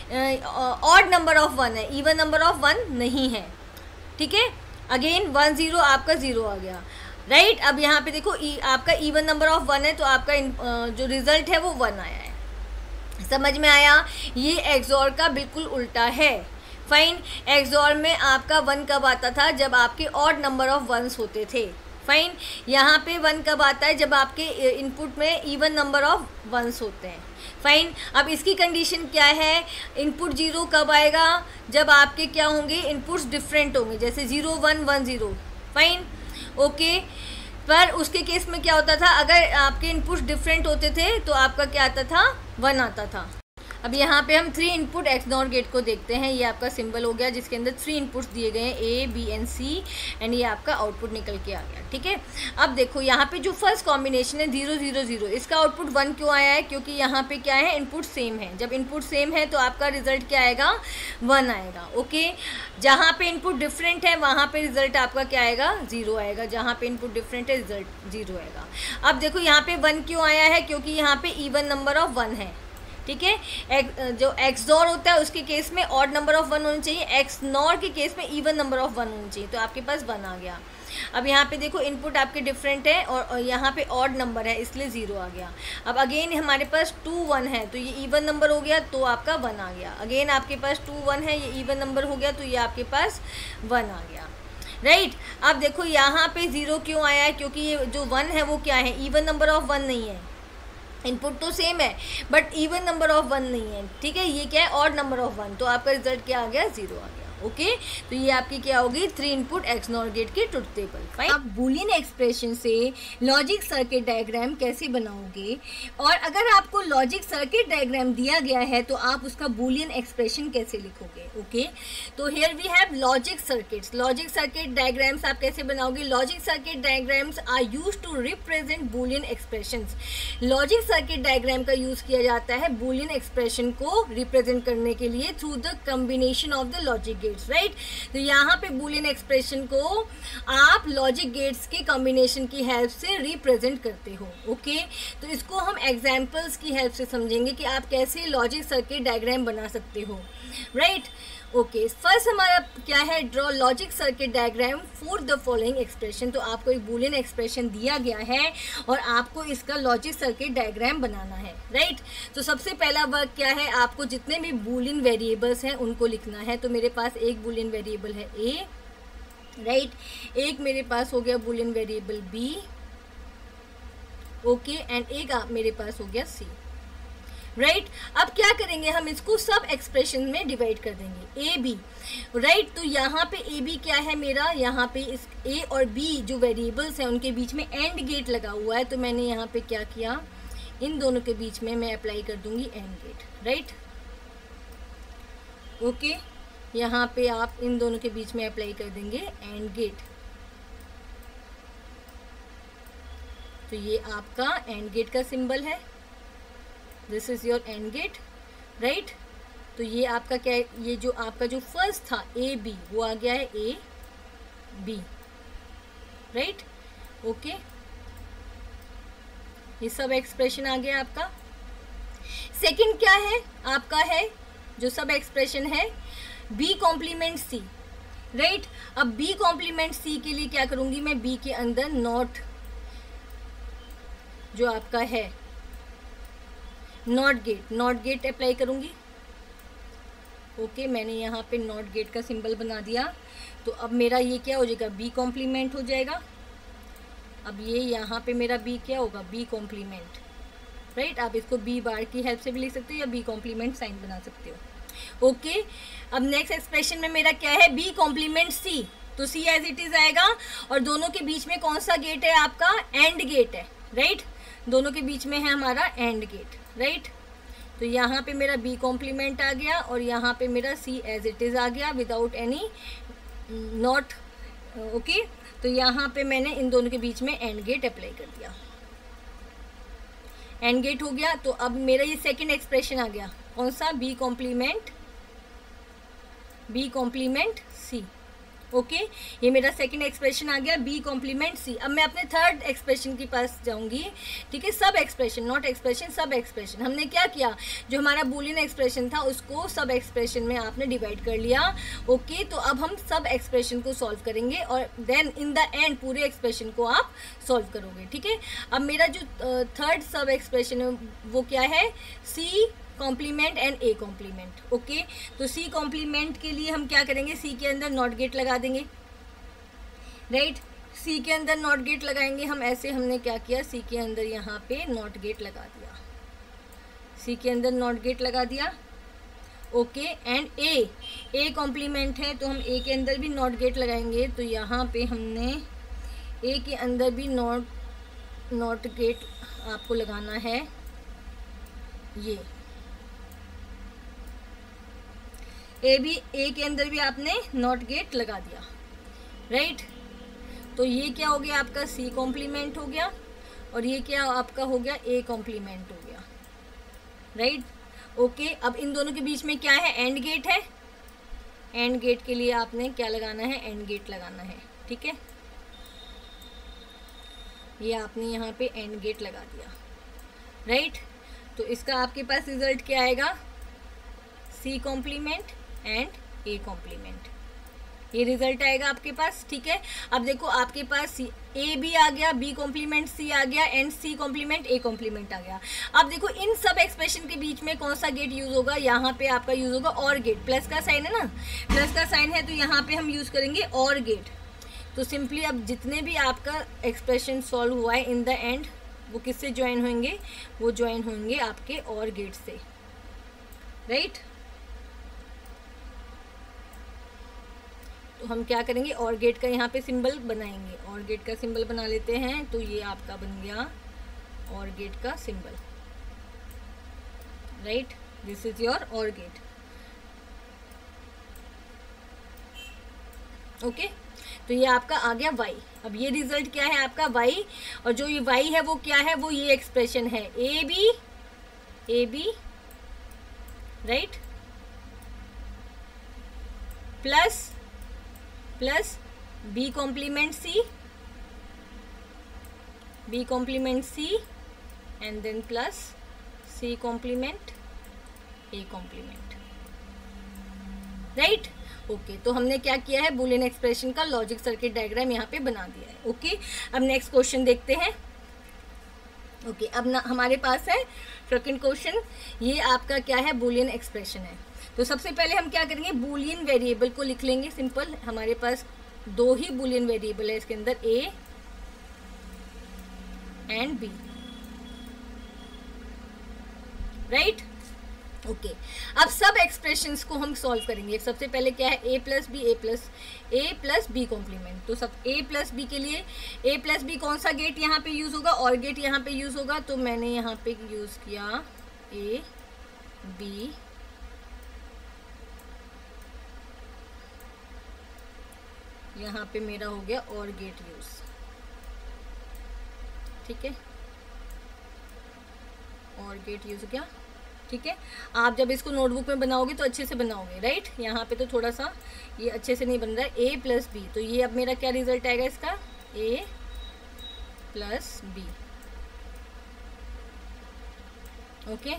ऑड नंबर ऑफ वन है, इवन नंबर ऑफ वन नहीं है, ठीक है। अगेन वन ज़ीरो, आपका ज़ीरो आ गया, राइट right? अब यहाँ पे देखो ई, आपका इवन नंबर ऑफ वन है तो आपका इन, जो रिजल्ट है वो वन आया है, समझ में आया। ये एक्सऑर का बिल्कुल उल्टा है, फाइन। एक्सऑर में आपका वन कब आता था, जब आपके ऑड नंबर ऑफ वंस होते थे, फाइन। यहाँ पे वन कब आता है, जब आपके इनपुट में इवन नंबर ऑफ वंस होते हैं, फाइन। अब इसकी कंडीशन क्या है, इनपुट जीरो कब आएगा, जब आपके क्या होंगे, इनपुट्स डिफरेंट होंगे, जैसे zero one one zero, fine, okay. पर उसके केस में क्या होता था, अगर आपके इनपुट्स डिफरेंट होते थे तो आपका क्या आता था, वन आता था। अब यहाँ पे हम three input XNOR gate को देखते हैं, ये आपका सिंबल हो गया जिसके अंदर थ्री इनपुट्स दिए गए हैं, A B and C, and ये आपका आउटपुट निकल के आ गया, ठीक है। अब देखो यहाँ पे जो फर्स्ट कॉम्बिनेशन है ज़ीरो ज़ीरो ज़ीरो, इसका आउटपुट वन क्यों आया है, क्योंकि यहाँ पे क्या है, इनपुट सेम है। जब इनपुट सेम है तो आपका रिजल्ट क्या आएगा, वन आएगा, ओके। जहाँ पे इनपुट डिफरेंट है वहाँ पे रिजल्ट आपका क्या आएगा, ज़ीरो आएगा, जहाँ पे इनपुट डिफरेंट है रिजल्ट ज़ीरो आएगा। अब देखो यहाँ पे वन क्यों आया है, क्योंकि यहाँ पे इवन नंबर ऑफ वन है, ठीक है। एक, जो एक्सऑर होता है उसके केस में ऑड नंबर ऑफ वन होनी चाहिए, एक्स नॉर के केस में इवन नंबर ऑफ वन होनी चाहिए, तो आपके पास वन आ गया। अब यहाँ पे देखो इनपुट आपके डिफरेंट है और, और यहाँ पे ऑड नंबर है इसलिए ज़ीरो आ गया। अब अगेन हमारे पास टू वन है तो ये इवन नंबर हो गया तो आपका वन आ गया। अगेन आपके पास टू वन है, ये इवन नंबर हो गया तो ये आपके पास वन आ गया, राइट right? अब देखो यहाँ पे ज़ीरो क्यों आया है, क्योंकि ये जो वन है वो क्या है, इवन नंबर ऑफ वन नहीं है। इनपुट तो सेम है but even number of one नहीं है, ठीक है। ये क्या है, ऑड नंबर ऑफ वन, तो आपका रिजल्ट क्या आ गया, ज़ीरो आ गया, ओके। तो ये आपकी क्या होगी, three input XNOR gate की ट्रुथ टेबल, फाइन। आप बूलियन एक्सप्रेशन से लॉजिक सर्किट डायग्राम कैसे बनाओगे, और अगर आपको लॉजिक सर्किट डायग्राम दिया गया है तो आप उसका बूलियन एक्सप्रेशन कैसे लिखोगे, ओके। तो here we have logic circuits. Logic circuit diagrams आप कैसे बनाओगे, logic circuit diagrams are used to represent Boolean expressions. Logic circuit diagram का यूज किया जाता है बूलियन एक्सप्रेशन को रिप्रेजेंट करने के लिए through the combination of the logic gates. Gates, right. तो यहाँ पे बुलियन एक्सप्रेशन को आप लॉजिक गेट्स के कॉम्बिनेशन की हेल्प से रिप्रेजेंट करते हो, ओके। तो इसको हम एग्जाम्पल्स की हेल्प से समझेंगे कि आप कैसे लॉजिक सर्किट डायग्राम बना सकते हो, राइट। ओके, फर्स्ट हमारा क्या है, draw logic circuit diagram for the following expression. तो आपको एक बुलियन एक्सप्रेशन दिया गया है और आपको इसका लॉजिक सर्किट डायग्राम बनाना है, राइट। तो सबसे पहला वर्क क्या है, आपको जितने भी बुलियन वेरिएबल्स हैं उनको लिखना है। तो मेरे पास एक बुलियन वेरिएबल है ए, राइट। एक मेरे पास हो गया Boolean variable B, okay, and एक आप मेरे पास हो गया सी, राइट right? अब क्या करेंगे, हम इसको सब एक्सप्रेशन में डिवाइड कर देंगे ए बी, राइट। तो यहाँ पे ए बी क्या है मेरा, यहाँ पे इस ए और बी जो वेरिएबल्स हैं उनके बीच में एंड गेट लगा हुआ है। तो मैंने यहाँ पे क्या किया, इन दोनों के बीच में मैं अप्लाई कर दूंगी एंड गेट, राइट, ओके। यहाँ पे आप इन दोनों के बीच में अप्लाई कर देंगे एंड गेट। तो ये आपका एंड गेट का सिंबल है, this is your AND gate, right. तो ये आपका क्या है, ये जो आपका जो फर्स्ट था ए बी वो आ गया है ए बी, राइट, ओके। ये सब एक्सप्रेशन आ गया आपका। सेकंड क्या है आपका, है जो सब एक्सप्रेशन है बी कॉम्प्लीमेंट सी, राइट। अब बी कॉम्प्लीमेंट सी के लिए क्या करूंगी मैं, बी के अंदर नॉट जो आपका है NOT gate, not gate apply करूंगी, ओके। मैंने यहाँ पे नॉट गेट का सिंबल बना दिया। तो अब मेरा ये क्या हो जाएगा, बी कॉम्प्लीमेंट हो जाएगा। अब ये यहाँ पे मेरा बी क्या होगा, बी कॉम्प्लीमेंट, राइट। आप इसको बी बार की हेल्प से भी लिख सकते हो या बी कॉम्प्लीमेंट साइन बना सकते हो, ओके। अब नेक्स्ट एक्सप्रेशन में मेरा क्या है, बी कॉम्प्लीमेंट सी। तो सी एज इट इज आएगा और दोनों के बीच में कौन सा गेट है आपका, एंड गेट है, राइट। दोनों के बीच में है हमारा एंड गेट, राइट। तो यहाँ पे मेरा बी कॉम्प्लीमेंट आ गया और यहाँ पे मेरा सी एज इट इज़ आ गया विदाउट एनी नॉट, ओके। तो यहाँ पे मैंने इन दोनों के बीच में एंड गेट अप्लाई कर दिया, एंड गेट हो गया। तो अब मेरा ये सेकंड एक्सप्रेशन आ गया, कौन सा, B complement B complement C, okay okay, ये मेरा सेकंड एक्सप्रेशन आ गया बी कॉम्प्लीमेंट सी। अब मैं अपने थर्ड एक्सप्रेशन के पास जाऊंगी, ठीक है। Sub expression, NOT expression, sub expression. हमने क्या किया, जो हमारा बुलियन एक्सप्रेशन था उसको सब एक्सप्रेशन में आपने डिवाइड कर लिया, ओके okay, तो अब हम सब एक्सप्रेशन को सॉल्व करेंगे और देन इन द एंड पूरे एक्सप्रेशन को आप सॉल्व करोगे, ठीक है। अब मेरा जो थर्ड सब एक्सप्रेशन है वो क्या है, C complement and A complement, okay. तो सी कॉम्प्लीमेंट के लिए हम क्या करेंगे, सी के अंदर नॉट गेट लगा देंगे, राइट। सी के अंदर नॉट गेट लगाएंगे हम, ऐसे हमने क्या किया, सी के अंदर यहाँ पे नॉट गेट लगा दिया, सी के अंदर नॉट गेट लगा दिया, okay. And A A complement है तो हम ए के अंदर भी नॉट गेट लगाएंगे। तो यहाँ पे हमने ए के अंदर भी नॉट नॉट गेट आपको लगाना है, ये ए भी, ए के अंदर भी आपने नॉट गेट लगा दिया, राइट। तो ये क्या हो गया आपका, सी कॉम्प्लीमेंट हो गया और ये क्या आपका हो गया, ए कॉम्प्लीमेंट हो गया, राइट, ओके। अब इन दोनों के बीच में क्या है, एंड गेट है। एंड गेट के लिए आपने क्या लगाना है, एंड गेट लगाना है, ठीक है। ये आपने यहाँ पे एंड गेट लगा दिया, राइट। तो इसका आपके पास रिजल्ट क्या आएगा, C complement and A complement, ये रिजल्ट आएगा आपके पास, ठीक है। अब देखो आपके पास ए बी आ गया, बी कॉम्प्लीमेंट सी आ गया and C complement A complement आ गया। अब देखो इन सब एक्सप्रेशन के बीच में कौन सा गेट यूज होगा, यहाँ पे आपका यूज होगा और गेट, प्लस का साइन है ना, प्लस का साइन है तो यहाँ पे हम यूज करेंगे और गेट। तो सिंपली अब जितने भी आपका एक्सप्रेशन सॉल्व हुआ है इन द एंड वो किससे ज्वाइन होंगे, वो ज्वाइन होंगे आपके और गेट से, राइट। तो हम क्या करेंगे, और गेट का यहाँ पे सिंबल बनाएंगे, और गेट का सिंबल बना लेते हैं। तो ये आपका बन गया और गेट का symbol, right, this is your or gate, okay. तो ये आपका आ गया y। अब ये रिजल्ट क्या है आपका y, और जो ये y है वो क्या है, वो ये एक्सप्रेशन है A B A B, right. Plus plus B complement C, B complement C and then plus C complement A complement, right. Okay, तो हमने क्या किया है, बूलियन एक्सप्रेशन का लॉजिक सर्किट डायग्राम यहाँ पे बना दिया है। ओके okay, अब नेक्स्ट क्वेश्चन देखते हैं। ओके okay, अब ना हमारे पास है सेकंड क्वेश्चन, ये आपका क्या है, बूलियन एक्सप्रेशन है। तो सबसे पहले हम क्या करेंगे, बूलियन वेरिएबल को लिख लेंगे। सिंपल, हमारे पास दो ही बूलियन वेरिएबल है इसके अंदर, A and B, right. Okay, अब सब एक्सप्रेशंस को हम सॉल्व करेंगे। सबसे पहले क्या है, A plus B, A plus A plus B complement. तो सब ए प्लस बी के लिए ए प्लस बी कौन सा गेट यहाँ पे यूज होगा, और गेट यहाँ पे यूज होगा। तो मैंने यहाँ पे यूज किया ए बी, यहाँ पे मेरा हो गया और गेट यूज, ठीक है, और गेट यूज हो गया, ठीक है। आप जब इसको नोटबुक में बनाओगे तो अच्छे से बनाओगे, राइट। यहाँ पे तो थोड़ा सा ये अच्छे से नहीं बन रहा है। ए प्लस बी, तो ये अब मेरा क्या रिजल्ट आएगा इसका, A plus B. Okay,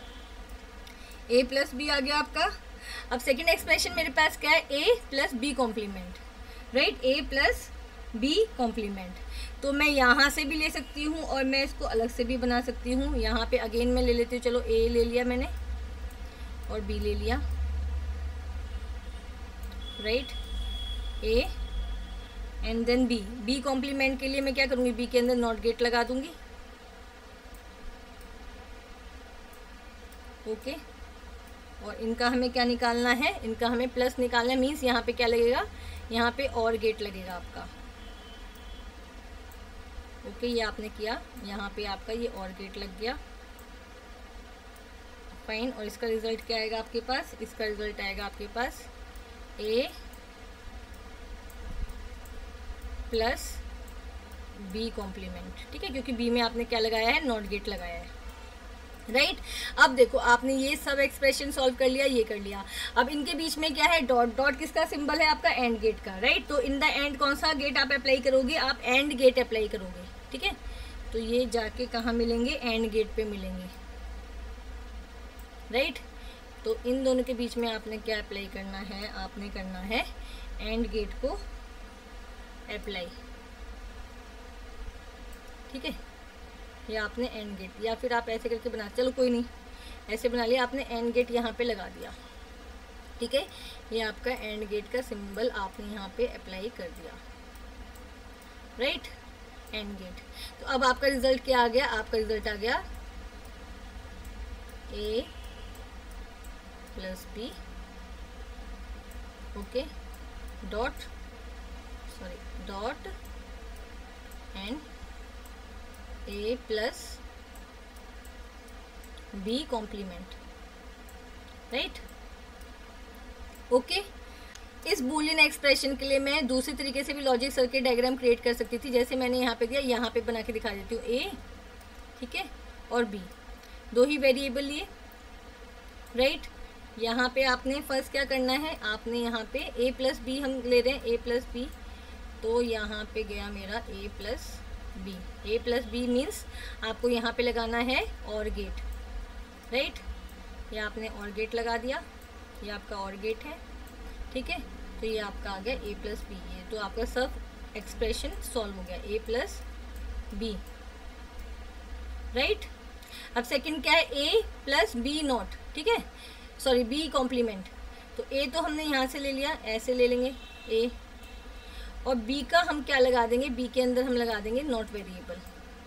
A plus B आ गया आपका। अब सेकेंड एक्सप्रेशन मेरे पास क्या है, A plus B complement, right, A plus B complement. तो मैं यहाँ से भी ले सकती हूँ और मैं इसको अलग से भी बना सकती हूँ। यहाँ पे अगेन मैं ले लेती हूँ, चलो ए ले लिया मैंने और बी ले लिया, right, A and then B. B complement के लिए मैं क्या करूँगी, बी के अंदर नॉट गेट लगा दूंगी। ओके, और इनका हमें क्या निकालना है, इनका हमें प्लस निकालना है। मीन्स यहाँ पे क्या लगेगा, यहाँ पे और गेट लगेगा आपका। ओके okay, ये आपने किया, यहाँ पे आपका ये और गेट लग गया, फाइन। और इसका रिजल्ट क्या आएगा आपके पास, इसका रिजल्ट आएगा आपके पास ए प्लस बी कॉम्प्लीमेंट, ठीक है, क्योंकि बी में आपने क्या लगाया है, नॉट गेट लगाया है, राइट right? अब देखो, आपने ये सब एक्सप्रेशन सॉल्व कर लिया, ये कर लिया। अब इनके बीच में क्या है, डॉट। डॉट किसका सिंबल है, आपका एंड गेट का, राइट right? तो इन द एंड कौन सा गेट आप अप्लाई करोगे, आप एंड गेट अप्लाई करोगे, ठीक है। तो ये जाके कहाँ मिलेंगे, एंड गेट पे मिलेंगे, राइट right? तो इन दोनों के बीच में आपने क्या अप्लाई करना है, आपने करना है एंड गेट को अप्लाई, ठीक है। या आपने एंड गेट, या फिर आप ऐसे करके बना, चलो कोई नहीं, ऐसे बना लिया आपने, एंड गेट यहाँ पे लगा दिया, ठीक है। ये आपका एंड गेट का सिंबल आपने यहाँ पे अप्लाई कर दिया, राइट, एंड गेट। तो अब आपका रिजल्ट क्या आ गया, आपका रिजल्ट आ गया A plus B, okay, dot sorry dot and A plus B complement, right. Okay, इस बूलियन एक्सप्रेशन के लिए मैं दूसरी तरीके से भी लॉजिक सर्किट डायग्राम क्रिएट कर सकती थी, जैसे मैंने यहाँ पे दिया, यहाँ पे बना के दिखा देती हूँ। ए, ठीक है, और बी, दो ही वेरिएबल लिए, राइट। यहाँ पे आपने फर्स्ट क्या करना है, आपने यहाँ पे ए प्लस बी हम ले रहे हैं, ए प्लस बी, तो यहाँ पे गया मेरा A plus B. A plus B means आपको यहाँ पे लगाना है और गेट, राइट। ये आपने और गेट लगा दिया, ये आपका और गेट है, ठीक है। तो ये आपका आ गया ए प्लस बी, ये तो आपका सब एक्सप्रेशन सॉल्व हो गया, ए प्लस बी, राइट। अब सेकंड क्या है, ए प्लस बी नॉट, ठीक है, सॉरी बी कॉम्प्लीमेंट। तो ए तो हमने यहाँ से ले लिया, ऐसे ले लेंगे ए, और बी का हम क्या लगा देंगे, बी के अंदर हम लगा देंगे not variable,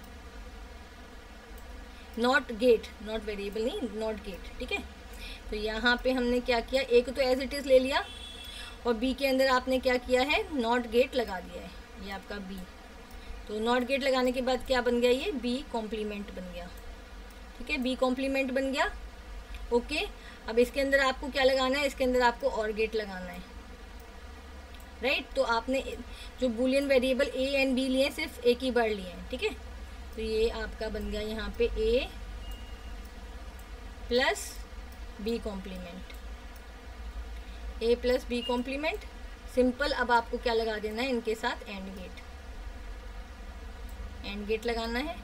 not gate, not variable नहीं, नॉट गेट, ठीक है। तो यहाँ पे हमने क्या किया, ए को तो एज इट इज़ ले लिया, और बी के अंदर आपने क्या किया है, नॉट गेट लगा दिया है, ये आपका बी। तो नॉट गेट लगाने के बाद क्या बन गया, ये बी कॉम्प्लीमेंट बन गया, ठीक है, बी कॉम्प्लीमेंट बन गया। ओके, अब इसके अंदर आपको क्या लगाना है, इसके अंदर आपको और गेट लगाना है, राइट right? तो आपने जो Boolean variable A and B लिए सिर्फ एक ही बार लिए हैं, ठीक है। तो ये आपका बन गया यहाँ पे A plus B complement, A plus B complement simple. अब आपको क्या लगा देना है इनके साथ, एंड गेट, एंड गेट लगाना है,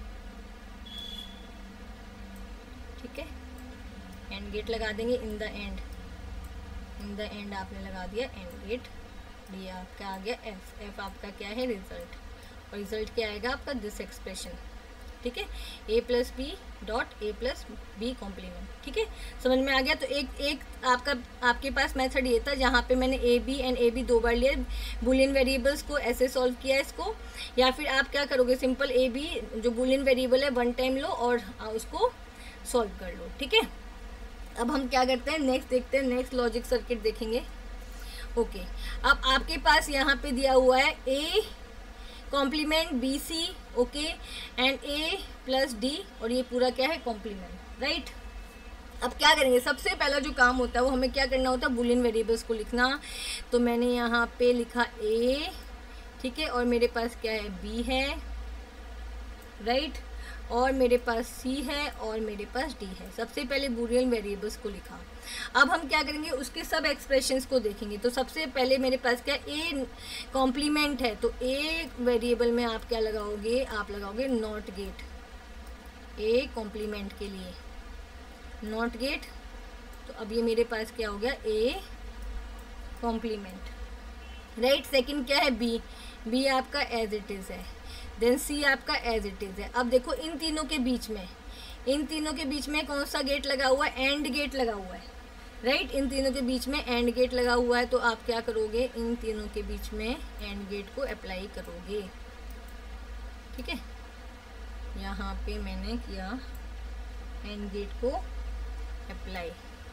ठीक है, एंड गेट लगा देंगे in the end, in the end आपने लगा दिया एंड गेट। ये आपका आ गया एफ, एफ आपका क्या है, रिजल्ट, और रिजल्ट क्या आएगा आपका, दिस एक्सप्रेशन, ठीक है, A plus B dot A plus B complement, ठीक है, समझ में आ गया। तो एक एक आपका आपके पास मेथड ये था जहाँ पे मैंने A B and A B दो बार लिया, बुलियन वेरिएबल्स को ऐसे सॉल्व किया इसको, या फिर आप क्या करोगे, सिंपल ए बी जो बुलियन वेरिएबल है वन टाइम लो और उसको सॉल्व कर लो, ठीक है। अब हम क्या करते हैं, नेक्स्ट देखते हैं, नेक्स्ट लॉजिक सर्किट देखेंगे। ओके, अब आपके पास यहाँ पे दिया हुआ है A complement B C, okay, and A plus D, और ये पूरा क्या है, कॉम्प्लीमेंट, राइट। अब क्या करेंगे, सबसे पहला जो काम होता है वो हमें क्या करना होता है, बुलियन वेरिएबल्स को लिखना। तो मैंने यहाँ पे लिखा ए, ठीक है, और मेरे पास क्या है, बी है, राइट, और मेरे पास सी है और मेरे पास डी है। सबसे पहले बुलियन वेरिएबल्स को लिखा। अब हम क्या करेंगे, उसके सब एक्सप्रेशंस को देखेंगे। तो सबसे पहले मेरे पास क्या, ए कॉम्प्लीमेंट है, तो ए वेरिएबल में आप क्या लगाओगे, आप लगाओगे नॉट गेट, ए कॉम्प्लीमेंट के लिए नॉट गेट। तो अब ये मेरे पास क्या हो गया, ए कॉम्प्लीमेंट, राइट। सेकंड क्या है, बी, बी आपका एज इट इज़ है, देन सी आपका एज इट इज़ है। अब देखो इन तीनों के बीच में, इन तीनों के बीच में कौन सा गेट लगा हुआ है, एंड गेट लगा हुआ है, राइट। इन तीनों के बीच में एंड गेट लगा हुआ है, तो आप क्या करोगे, इन तीनों के बीच में एंड गेट को अप्लाई करोगे, ठीक है। यहाँ पे मैंने किया एंड गेट को अप्लाई,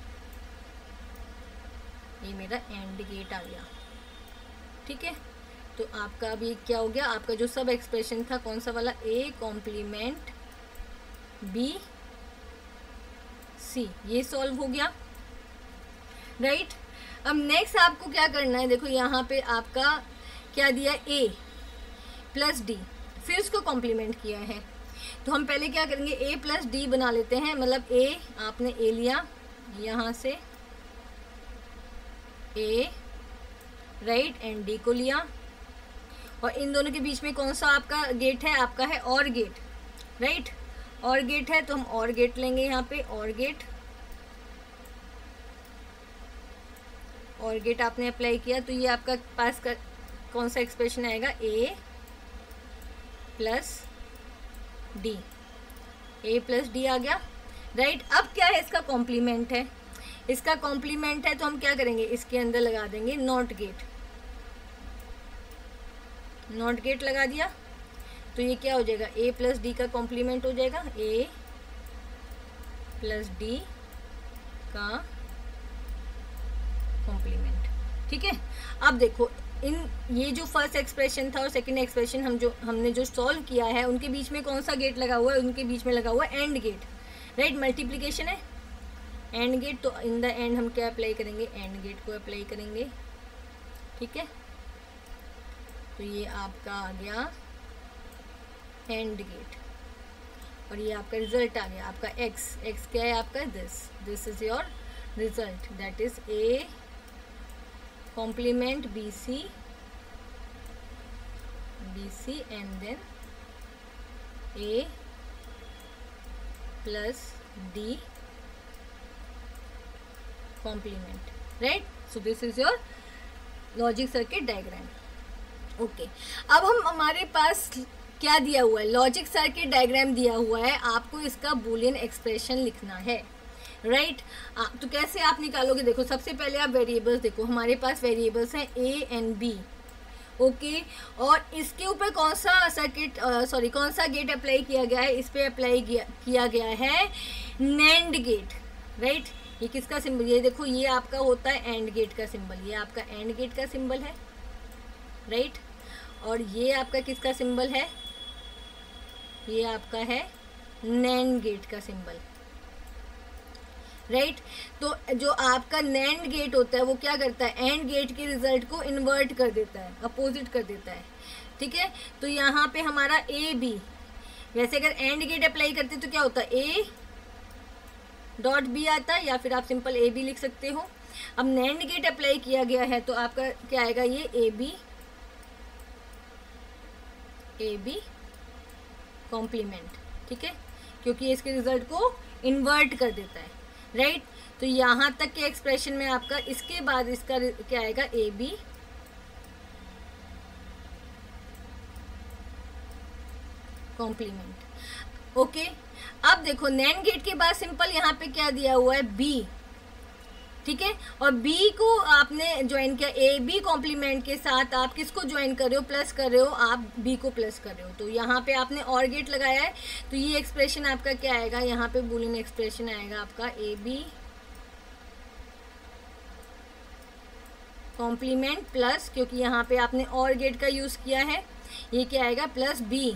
ये मेरा एंड गेट आ गया, ठीक है। तो आपका अभी क्या हो गया, आपका जो सब एक्सप्रेशन था कौन सा वाला, ए कॉम्प्लीमेंट बी सी, ये सॉल्व हो गया, राइट। अब नेक्स्ट आपको क्या करना है, देखो यहाँ पे आपका क्या दिया, ए प्लस डी, फिर उसको कॉम्प्लीमेंट किया है। तो हम पहले क्या करेंगे, ए प्लस डी बना लेते हैं, मतलब ए आपने ए लिया यहाँ से, ए, राइट, एंड डी को लिया, और इन दोनों के बीच में कौन सा आपका गेट है, आपका है और गेट, राइट, और गेट है, तो हम और गेट लेंगे यहाँ पे, और गेट, और गेट आपने अप्लाई किया, तो ये आपका पास का कौन सा एक्सप्रेशन आएगा, A plus D, A plus D आ गया, राइट। अब क्या है, इसका कॉम्प्लीमेंट है, इसका कॉम्प्लीमेंट है, तो हम क्या करेंगे, इसके अंदर लगा देंगे नॉट गेट, नॉट गेट लगा दिया, तो ये क्या हो जाएगा, ए प्लस डी का कॉम्प्लीमेंट हो जाएगा, ए प्लस डी का कॉम्प्लीमेंट, ठीक है। अब देखो इन ये जो फर्स्ट एक्सप्रेशन था और सेकंड एक्सप्रेशन हम जो हमने जो सॉल्व किया है, उनके बीच में कौन सा गेट लगा हुआ है, उनके बीच में लगा हुआ है एंड गेट, राइट, मल्टीप्लिकेशन है, एंड गेट। तो इन द एंड हम क्या अप्लाई करेंगे, एंड गेट को अप्लाई करेंगे, ठीक है। तो ये आपका आ गया एंड गेट, और ये आपका रिजल्ट आ गया, आपका एक्स, एक्स क्या है आपका, this, this is your result, that is A complement B C, B C and then A plus D complement, right. So this is your logic circuit diagram, okay okay. अब हम हमारे पास क्या दिया हुआ है, लॉजिक सर्किट डायग्राम दिया हुआ है, आपको इसका बूलियन एक्सप्रेशन लिखना है, राइट right? तो कैसे आप निकालोगे, देखो सबसे पहले आप वेरिएबल्स देखो, हमारे पास वेरिएबल्स हैं ए एंड बी, ओके, और इसके ऊपर कौन सा सर्किट सॉरी कौन सा गेट अप्लाई किया गया है, इस पर अप्लाई किया, किया गया है नैंड गेट, राइट। ये किसका सिंबल, ये देखो ये आपका होता है एंड गेट का सिंबल, ये आपका एंड गेट का सिंबल है, राइट right? और ये आपका किसका सिंबल है, ये आपका है नैंड गेट का सिंबल, राइट right? तो जो आपका नैंड गेट होता है वो क्या करता है, एंड गेट के रिजल्ट को इन्वर्ट कर देता है, अपोजिट कर देता है, ठीक है। तो यहाँ पे हमारा ए बी, वैसे अगर एंड गेट अप्लाई करते तो क्या होता है, ए डॉट बी आता है, या फिर आप सिंपल ए बी लिख सकते हो। अब नैंड गेट अप्लाई किया गया है तो आपका क्या आएगा, ये A B A B complement, ठीक है, क्योंकि इसके रिजल्ट को इन्वर्ट कर देता है, राइट। तो यहाँ तक के एक्सप्रेशन में आपका, इसके बाद इसका क्या आएगा, ए बी कॉम्प्लीमेंट। ओके, अब देखो नैंड गेट के बाद सिंपल यहाँ पे क्या दिया हुआ है, बी, ठीक है, और b को आपने ज्वाइन किया, ए बी कॉम्प्लीमेंट के साथ आप किसको ज्वाइन कर रहे हो, प्लस कर रहे हो, आप b को प्लस कर रहे हो, तो यहाँ पे आपने और गेट लगाया है, तो ये एक्सप्रेशन आपका क्या आएगा, यहाँ पे बूलियन एक्सप्रेशन आएगा आपका ए बी कॉम्प्लीमेंट प्लस, क्योंकि यहाँ पे आपने और गेट का यूज किया है, ये क्या आएगा, प्लस b,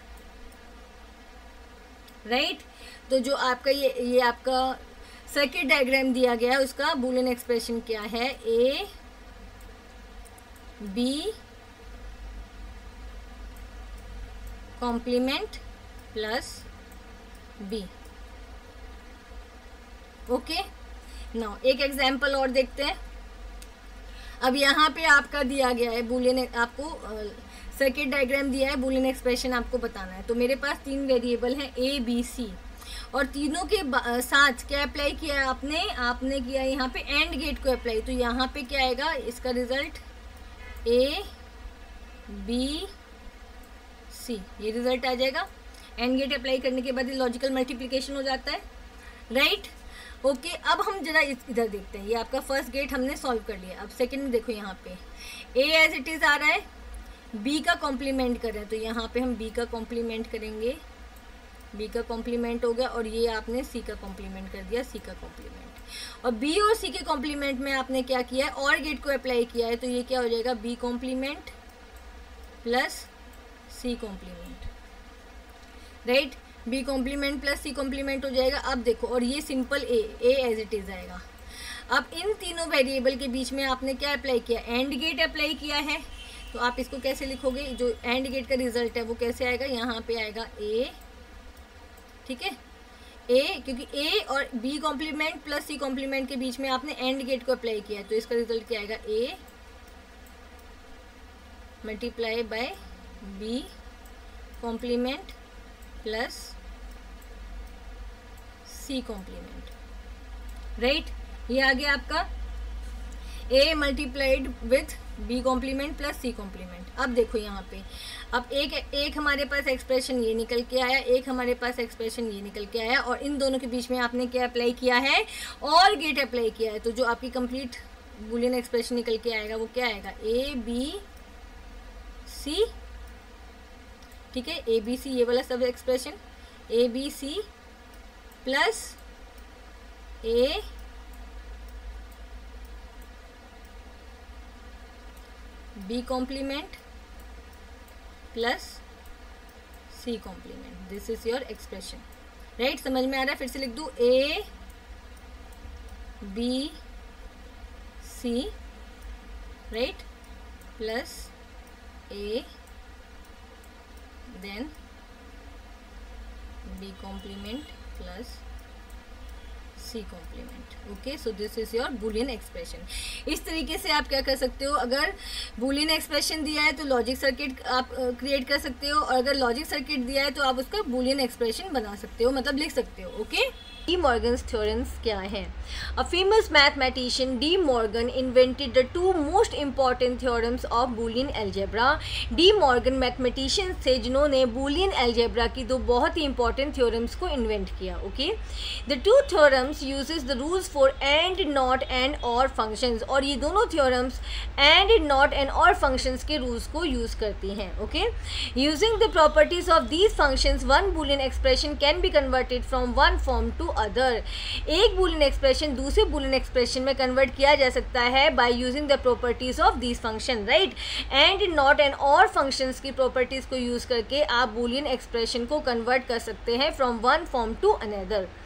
राइट। तो जो आपका ये ये आपका सर्किट डायग्राम दिया गया है, उसका बूलियन एक्सप्रेशन क्या है, A B complement plus B. Okay, now एक एग्जांपल और देखते हैं। अब यहाँ पे आपका दिया गया है बूलियन, आपको सर्किट डायग्राम दिया है, बूलियन एक्सप्रेशन आपको बताना है। तो मेरे पास तीन वेरिएबल हैं ए बी सी, और तीनों के साथ क्या अप्लाई किया है आपने, आपने किया यहाँ पे एंड गेट को अप्लाई, तो यहाँ पे क्या आएगा, इसका रिजल्ट ए बी सी, ये रिजल्ट आ जाएगा। एंड गेट अप्लाई करने के बाद ये लॉजिकल मल्टीप्लिकेशन हो जाता है, राइट। ओके, अब हम जरा इधर देखते हैं, ये आपका फर्स्ट गेट हमने सॉल्व कर लिया। अब सेकंड देखो, यहाँ पे ए एज इट इज आ रहा है, बी का कॉम्प्लीमेंट करें, तो यहाँ पे हम बी का कॉम्प्लीमेंट करेंगे, बी का कॉम्प्लीमेंट हो गया, और ये आपने सी का कॉम्प्लीमेंट कर दिया, सी का कॉम्प्लीमेंट। और बी और सी के कॉम्प्लीमेंट में आपने क्या किया है, और गेट को अप्लाई किया है, तो ये क्या हो जाएगा, B complement plus C complement, right. B complement plus C complement हो जाएगा। अब देखो, और ये simple A A as it is आएगा। अब इन तीनों वेरिएबल के बीच में आपने क्या अप्लाई किया, एंड गेट अप्लाई किया है, तो आप इसको कैसे लिखोगे, जो एंड गेट का रिजल्ट है वो कैसे आएगा, यहाँ पे आएगा ए, ठीक है, ए, क्योंकि ए और B complement plus C complement के बीच में आपने एंड गेट को अप्लाई किया है, तो इसका रिजल्ट क्या आएगा, A multiply by B complement plus C complement, right. ये आ गया आपका A multiplied with B complement plus C complement. अब देखो यहाँ पे, अब एक एक हमारे पास एक्सप्रेशन ये निकल के आया, एक हमारे पास एक्सप्रेशन ये निकल के आया, और इन दोनों के बीच में आपने क्या अप्लाई किया है, और गेट अप्लाई किया है, तो जो आपकी कंप्लीट बूलियन एक्सप्रेशन निकल के आएगा वो क्या आएगा, ए बी सी, ठीक है, ए बी सी, ये वाला सब expression A B C plus A B complement plus C complement, this is your expression, right. समझ में आ रहा है, फिर से लिख दूं, A B C, right, plus A then B complement plus C complement. Okay, so this is your Boolean expression. इस तरीके से आप क्या कर सकते हो, अगर बूलियन एक्सप्रेशन दिया है तो लॉजिक सर्किट आप क्रिएट कर सकते हो, और अगर लॉजिक सर्किट दिया है तो आप उसका बूलियन एक्सप्रेशन बना सकते हो, मतलब लिख सकते हो। ओके, डी मॉर्गन्स थ्योरम्स क्या है? A famous mathematician De Morgan invented the two most important theorems of Boolean algebra. De Morgan mathematician थे जिन्होंने बूलियन एल्जेब्रा की दो बहुत ही इंपॉर्टेंट थ्योरम्स को इन्वेंट किया। Okay, the two theorems uses the rules for and, not and or functions, और ये दोनों theorems and, not and or functions के रूल्स को यूज करती हैं। Okay, using the properties of these functions one Boolean expression can be converted from one form to other. एक Boolean expression दूसरे Boolean expression में कन्वर्ट किया जा सकता है by using the properties of these function, right. And, not and or functions की properties को use करके आप बूलियन एक्सप्रेशन को कन्वर्ट कर सकते हैं from one form to another.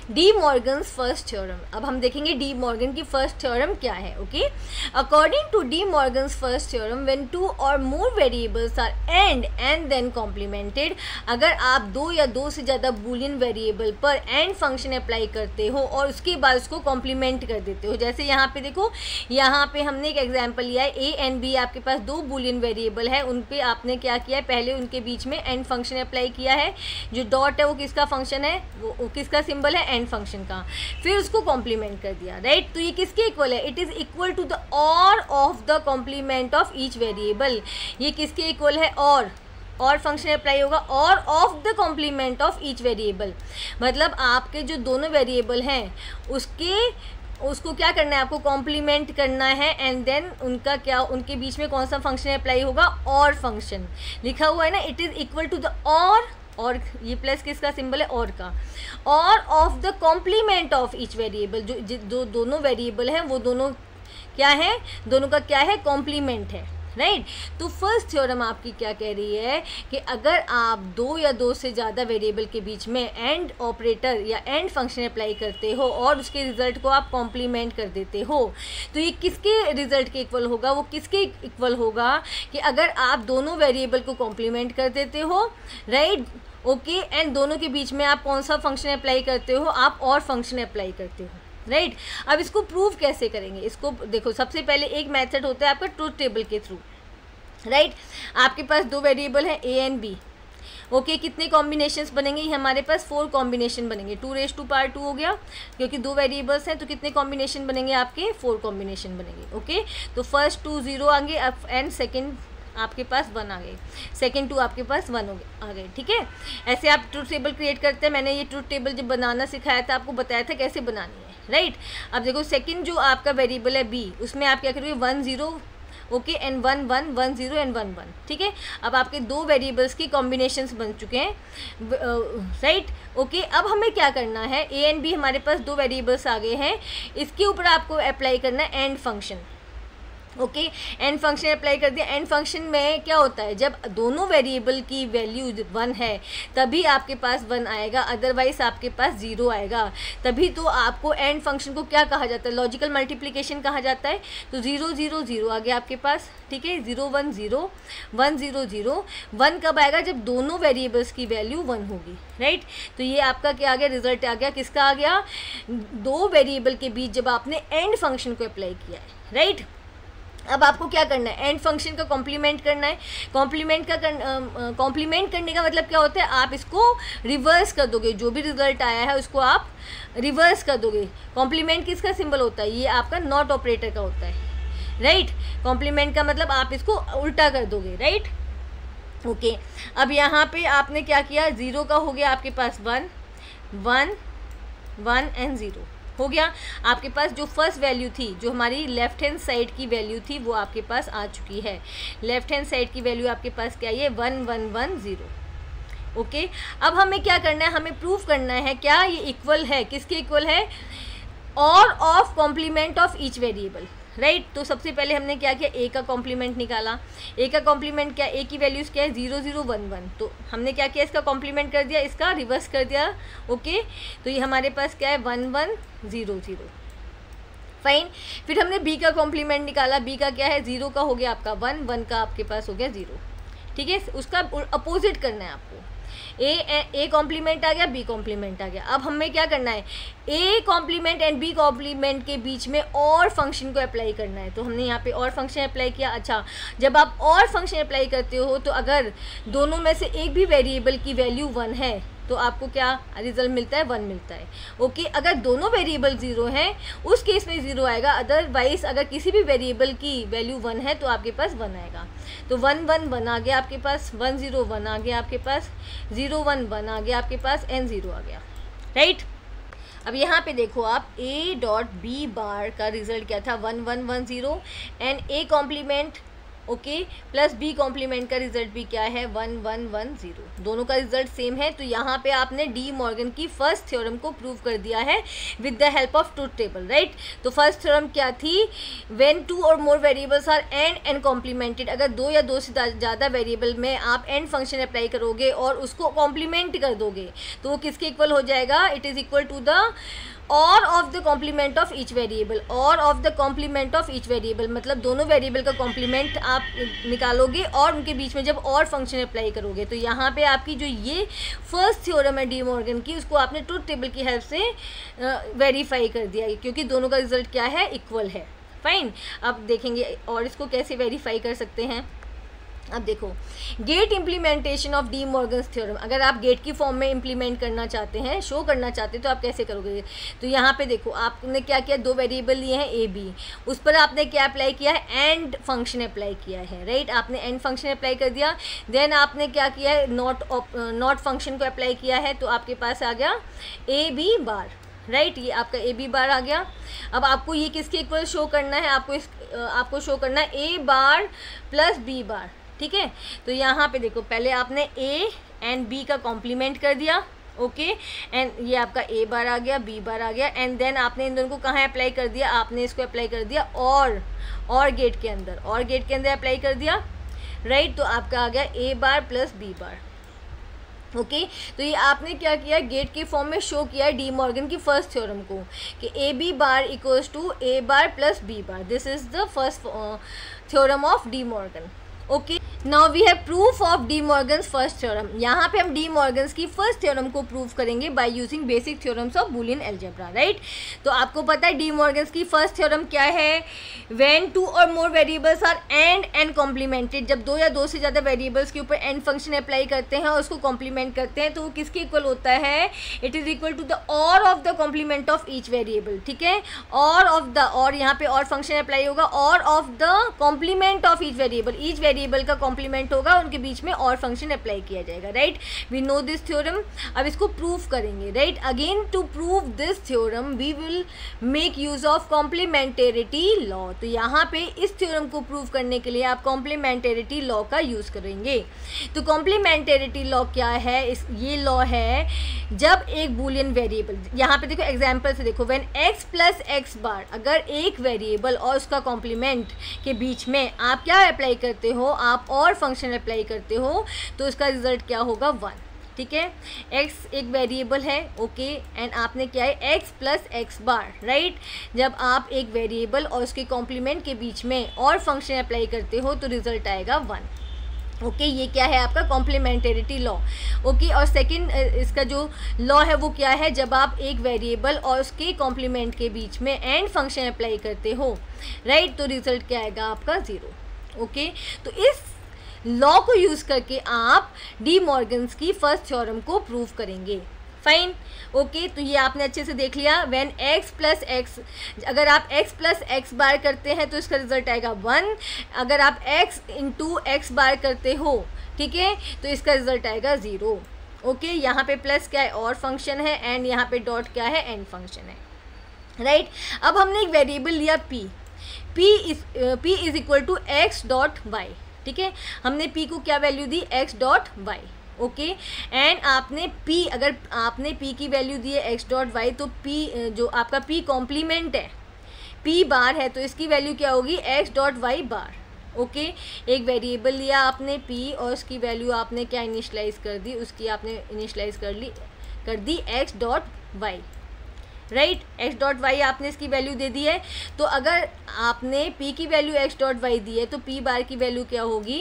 De Morgan's first theorem. अब हम देखेंगे डी मॉर्गन की फर्स्ट थ्योरम क्या है। Okay, according to D Morgan's first theorem, when two or more variables are and and then complemented, अगर आप दो या दो से ज़्यादा बूलियन वेरिएबल पर एंड फंक्शन अप्लाई करते हो और उसके बाद उसको कॉम्प्लीमेंट कर देते हो, जैसे यहाँ पे देखो, यहाँ पे हमने एक एग्जाम्पल लिया है, ए एंड बी आपके पास दो बूलियन वेरिएबल है, उन पे आपने क्या किया है, पहले उनके बीच में एंड फंक्शन अप्लाई किया है, जो डॉट है वो किसका फंक्शन है, वो, वो किसका सिंबल है, एंड फंक्शन का, फिर उसको कॉम्प्लीमेंट कर दिया, राइट। तो ये किसके इक्वल है, it is equal to the or of the complement of each variable. ये किसके इक्वल है, और और फंक्शन अप्लाई होगा or of the complement of each variable, मतलब आपके जो दोनों वेरिएबल हैं उसके उसको क्या करना है, आपको कॉम्प्लीमेंट करना है, एंड देन उनका क्या, उनके बीच में कौन सा फंक्शन अप्लाई होगा, और फंक्शन लिखा हुआ है ना, it is equal to the or और ये प्लस किसका सिंबल है, और का, or of the complement of each variable, जो जो दोनों वेरिएबल हैं वो दोनों क्या है, दोनों का क्या है, कॉम्प्लीमेंट है, राइट right? तो फर्स्ट थ्योरम आपकी क्या कह रही है कि अगर आप दो या दो से ज़्यादा वेरिएबल के बीच में एंड ऑपरेटर या एंड फंक्शन अप्लाई करते हो और उसके रिजल्ट को आप कॉम्प्लीमेंट कर देते हो, तो ये किसके रिजल्ट के इक्वल होगा, वो किसके इक्वल होगा कि अगर आप दोनों वेरिएबल को कॉम्प्लीमेंट कर देते हो, right right? Okay okay, and दोनों के बीच में आप कौन सा फंक्शन अप्लाई करते हो, आप और फंक्शन अप्लाई करते हो, राइट right? अब इसको प्रूव कैसे करेंगे, इसको देखो, सबसे पहले एक मेथड होता है आपका ट्रूथ टेबल के थ्रू, राइट right? आपके पास दो वेरिएबल हैं ए एंड बी, ओके, कितने कॉम्बिनेशंस बनेंगे, हमारे पास फोर कॉम्बिनेशन बनेंगे, two raise to power two हो गया, क्योंकि दो वेरिएबल्स हैं तो कितने कॉम्बिनेशन बनेंगे आपके, फोर कॉम्बिनेशन बनेंगे, ओके। तो फर्स्ट टू जीरो आ गए एंड सेकेंड आपके पास वन आ गए, सेकेंड टू आपके पास वन हो गए आ गए, ठीक है। ऐसे आप ट्रूथ टेबल क्रिएट करते हैं, मैंने ये ट्रूथ टेबल जब बनाना सिखाया था आपको बताया था कैसे बनानी है, राइट right? अब देखो सेकेंड जो आपका वेरिएबल है बी, उसमें आप क्या करोगे, one zero okay and one one one zero and one one, ठीक है। अब आपके दो वेरिएबल्स की कॉम्बिनेशंस बन चुके हैं, राइट ओके। अब हमें क्या करना है, ए एंड बी हमारे पास दो वेरिएबल्स आ गए हैं, इसके ऊपर आपको अप्लाई करना है and function, okay and function apply कर दिया। एंड फंक्शन में क्या होता है, जब दोनों वेरिएबल की वैल्यू वन है तभी आपके पास वन आएगा, अदरवाइज आपके पास ज़ीरो आएगा, तभी तो आपको एंड फंक्शन को क्या कहा जाता है, लॉजिकल मल्टीप्लिकेशन कहा जाता है। तो ज़ीरो ज़ीरो ज़ीरो आ गया आपके पास, ठीक है, zero one zero one zero zero one कब आएगा, जब दोनों वेरिएबल्स की वैल्यू वन होगी, राइट। तो ये आपका क्या आ गया, रिजल्ट आ गया, किसका आ गया, दो वेरिएबल के बीच जब आपने एंड फंक्शन को अप्लाई किया है, राइट। अब आपको क्या करना है, एंड फंक्शन का कॉम्प्लीमेंट करना है। कॉम्प्लीमेंट का कॉम्प्लीमेंट करने का मतलब क्या होता है, आप इसको रिवर्स कर दोगे, जो भी रिजल्ट आया है उसको आप रिवर्स कर दोगे। कॉम्प्लीमेंट किसका सिंबल होता है, ये आपका नॉट ऑपरेटर का होता है, राइट। कॉम्प्लीमेंट का मतलब आप इसको उल्टा कर दोगे, राइट ओके। अब यहाँ पे आपने क्या किया, ज़ीरो का हो गया आपके पास one one one and zero हो गया। आपके पास जो फर्स्ट वैल्यू थी, जो हमारी लेफ्ट हैंड साइड की वैल्यू थी, वो आपके पास आ चुकी है। लेफ्ट हैंड साइड की वैल्यू आपके पास क्या है, one one one zero, okay. अब हमें क्या करना है, हमें प्रूफ करना है क्या ये इक्वल है, किसके इक्वल है, or of complement of each variable, right right? तो सबसे पहले हमने क्या किया, ए का कॉम्प्लीमेंट निकाला। ए का कॉम्प्लीमेंट क्या, ए की वैल्यूज़ क्या है, ज़ीरो ज़ीरो वन वन, तो हमने क्या किया, इसका कॉम्प्लीमेंट कर दिया, इसका रिवर्स कर दिया, ओके। तो ये हमारे पास क्या है, one one zero zero, fine. फिर हमने बी का कॉम्प्लीमेंट निकाला, बी का क्या है, ज़ीरो का हो गया आपका वन, वन का आपके पास हो गया ज़ीरो, ठीक है। उसका अपोजिट करना है आपको, ए ए कॉम्प्लीमेंट आ गया, बी कॉम्प्लीमेंट आ गया। अब हमें क्या करना है, A complement and B complement के बीच में और फंक्शन को अप्लाई करना है। तो हमने यहाँ पे और फंक्शन अप्लाई किया। अच्छा, जब आप और फंक्शन अप्लाई करते हो तो अगर दोनों में से एक भी वेरिएबल की वैल्यू वन है तो आपको क्या रिजल्ट मिलता है, वन मिलता है, ओके। अगर दोनों वेरिएबल ज़ीरो हैं उस केस में ज़ीरो आएगा, अदरवाइज अगर किसी भी वेरिएबल की वैल्यू वन है तो आपके पास वन आएगा। तो वन वन वन आ गया आपके पास, वन ज़ीरो वन आ गया आपके पास, ज़ीरो वन वन आ गया आपके पास, एन ज़ीरो आ गया, राइट। अब यहाँ पे देखो आप, ए डॉट बी बार का रिजल्ट क्या था, one one one zero, and A complement okay, plus B complement का रिजल्ट भी क्या है, वन वन वन जीरो, दोनों का रिजल्ट सेम है। तो यहाँ पे आपने डी मॉर्गन की फर्स्ट थ्योरम को प्रूव कर दिया है with the help of truth table, right. तो फर्स्ट थ्योरम क्या थी, when two or more variables are and and complemented, अगर दो या दो से ज़्यादा वेरिएबल में आप एंड फंक्शन अप्लाई करोगे और उसको कॉम्प्लीमेंट कर दोगे तो वो किसके इक्वल हो जाएगा, it is equal to the or of the complement of each variable, or of the complement of each variable, मतलब दोनों वेरिएबल का कॉम्प्लीमेंट आप निकालोगे और उनके बीच में जब और फंक्शन अप्लाई करोगे। तो यहाँ पे आपकी जो ये फर्स्ट थ्योरम है डी मॉर्गन की, उसको आपने ट्रूथ टेबल की हेल्प से वेरीफाई कर दिया क्योंकि दोनों का रिजल्ट क्या है, इक्वल है। फाइन, अब देखेंगे और इसको कैसे वेरीफाई कर सकते हैं। अब देखो, gate implementation of De Morgan's theorem, अगर आप गेट की फॉर्म में इम्प्लीमेंट करना चाहते हैं, शो करना चाहते हैं, तो आप कैसे करोगे। तो यहाँ पे देखो आपने क्या किया, दो वेरिएबल लिए हैं ए बी, उस पर आपने क्या अप्लाई किया है, एंड फंक्शन अप्लाई किया है, राइट। आपने एंड फंक्शन अप्लाई कर दिया, देन आपने क्या किया है, नॉट नॉट फंक्शन को अप्लाई किया है, तो आपके पास आ गया A B bar, right right, ये आपका ए बी बार आ गया। अब आपको ये किसके इक्वल शो करना है, आपको इस आपको शो करना है ए बार प्लस बी बार, ठीक है। तो यहाँ पे देखो, पहले आपने ए एंड बी का कॉम्प्लीमेंट कर दिया, ओके, एंड ये आपका ए बार आ गया, बी बार आ गया, एंड देन आपने इन दोनों को कहाँ अप्लाई कर दिया, आपने इसको अप्लाई कर दिया और और गेट के अंदर, और गेट के अंदर अप्लाई कर दिया, राइट right, तो आपका आ गया A bar plus B bar, okay okay, तो ये आपने क्या किया, गेट के फॉर्म में शो किया है डी मॉर्गन की फर्स्ट थ्योरम को कि A B bar equals to A bar plus B bar, this is the first theorem of De Morgan. Okay, now we have proof of De Morgan's first theorem. यहाँ पे हम De Morgan's की first theorem को prove करेंगे by using basic theorems of Boolean algebra, right. तो आपको पता है डी मॉर्गन्स की फर्स्ट थ्योरम क्या है, when two or more variables are and and complemented, जब दो या दो से ज़्यादा वेरिएबल्स के ऊपर एंड फंक्शन अप्लाई करते हैं और उसको कॉम्प्लीमेंट करते हैं तो वो किसके इक्वल होता है, it is equal to the or of the complement of each variable, ठीक है। और ऑफ द, और यहाँ पे और फंक्शन अप्लाई होगा, or of the complement of each variable, each variable का कॉम्प्लीमेंट होगा, उनके बीच में और फंक्शन अप्लाई किया जाएगा, right. We know this theorem, अब इसको प्रूव करेंगे, right. Again to prove this theorem we will make use of complementarity law. तो यहाँ पे इस थ्योरम को प्रूव करने के लिए आप कॉम्प्लीमेंटेरिटी लॉ का यूज करेंगे। तो कॉम्प्लीमेंटेरिटी लॉ क्या है, इस ये लॉ है जब एक बूलियन वेरिएबल, यहाँ पे देखो एग्जाम्पल से देखो, when x plus x bar, अगर एक वेरिएबल और उसका कॉम्प्लीमेंट के बीच में आप क्या अप्लाई करते हो, आप और फंक्शन अप्लाई करते हो, तो उसका रिजल्ट क्या होगा, वन, ठीक है। x एक वेरिएबल है, ओके, एंड आपने क्या है, x plus x bar, right. जब आप एक वेरिएबल और उसके कॉम्प्लीमेंट के बीच में और फंक्शन अप्लाई करते हो तो रिजल्ट आएगा वन, ओके okay, ये क्या है आपका कॉम्प्लीमेंटेरिटी लॉ, ओके। और सेकंड इसका जो लॉ है वो क्या है, जब आप एक वेरिएबल और उसके कॉम्प्लीमेंट के बीच में एंड फंक्शन अप्लाई करते हो, राइट right, तो रिजल्ट क्या आएगा आपका ज़ीरो, ओके okay? तो इस लॉ को यूज़ करके आप डी मॉर्गन्स की फर्स्ट थ्योरम को प्रूव करेंगे। फाइन, ओके, तो ये आपने अच्छे से देख लिया। व्हेन x प्लस एक्स, अगर आप x प्लस एक्स बार करते हैं तो इसका रिजल्ट आएगा वन, अगर आप x इंटू एक्स बार करते हो, ठीक है, तो इसका रिजल्ट आएगा ज़ीरो, ओके। यहाँ पे प्लस क्या है, और फंक्शन है, एंड यहाँ पे डॉट क्या है, एंड फंक्शन है, राइट। अब हमने एक वेरिएबल लिया p, p is p is equal to x dot y, ठीक है। हमने p को क्या वैल्यू दी, x dot y, okay, and आपने p, अगर आपने p की वैल्यू दी है x डॉट वाई, तो p जो आपका p कॉम्प्लीमेंट है, p बार है, तो इसकी वैल्यू क्या होगी, x dot y bar, okay. एक वेरिएबल लिया आपने p और उसकी वैल्यू आपने क्या इनिशलाइज कर दी, उसकी आपने इनिशलाइज कर ली कर दी x dot y, right, x dot y आपने इसकी वैल्यू दे दी है। तो अगर आपने p की वैल्यू x डॉट वाई दी है तो p बार की वैल्यू क्या होगी,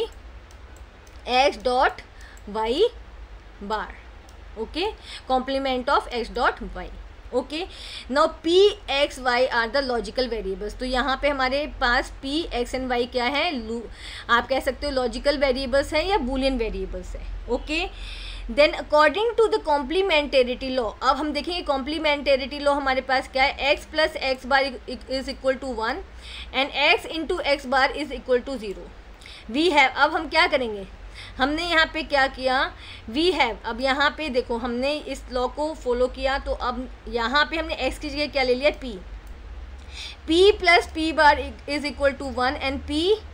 x dot y bar, okay, complement of x dot y, okay. Now p x y are the logical variables. तो यहाँ पे हमारे पास p x एंड y क्या है, आप कह सकते हो लॉजिकल वेरिएबल्स हैं या बूलियन वेरिएबल्स है, okay. Then according to the complementarity law, अब हम देखेंगे कॉम्प्लीमेंटेरिटी लॉ हमारे पास क्या है, x plus x bar is equal to one and x into x bar is equal to zero. We have, अब हम क्या करेंगे, हमने यहाँ पे क्या किया, वी हैव, अब यहाँ पे देखो हमने इस लॉ को फॉलो किया, तो अब यहाँ पे हमने x की जगह क्या ले लिया, p, p plus P bar is equal to one and p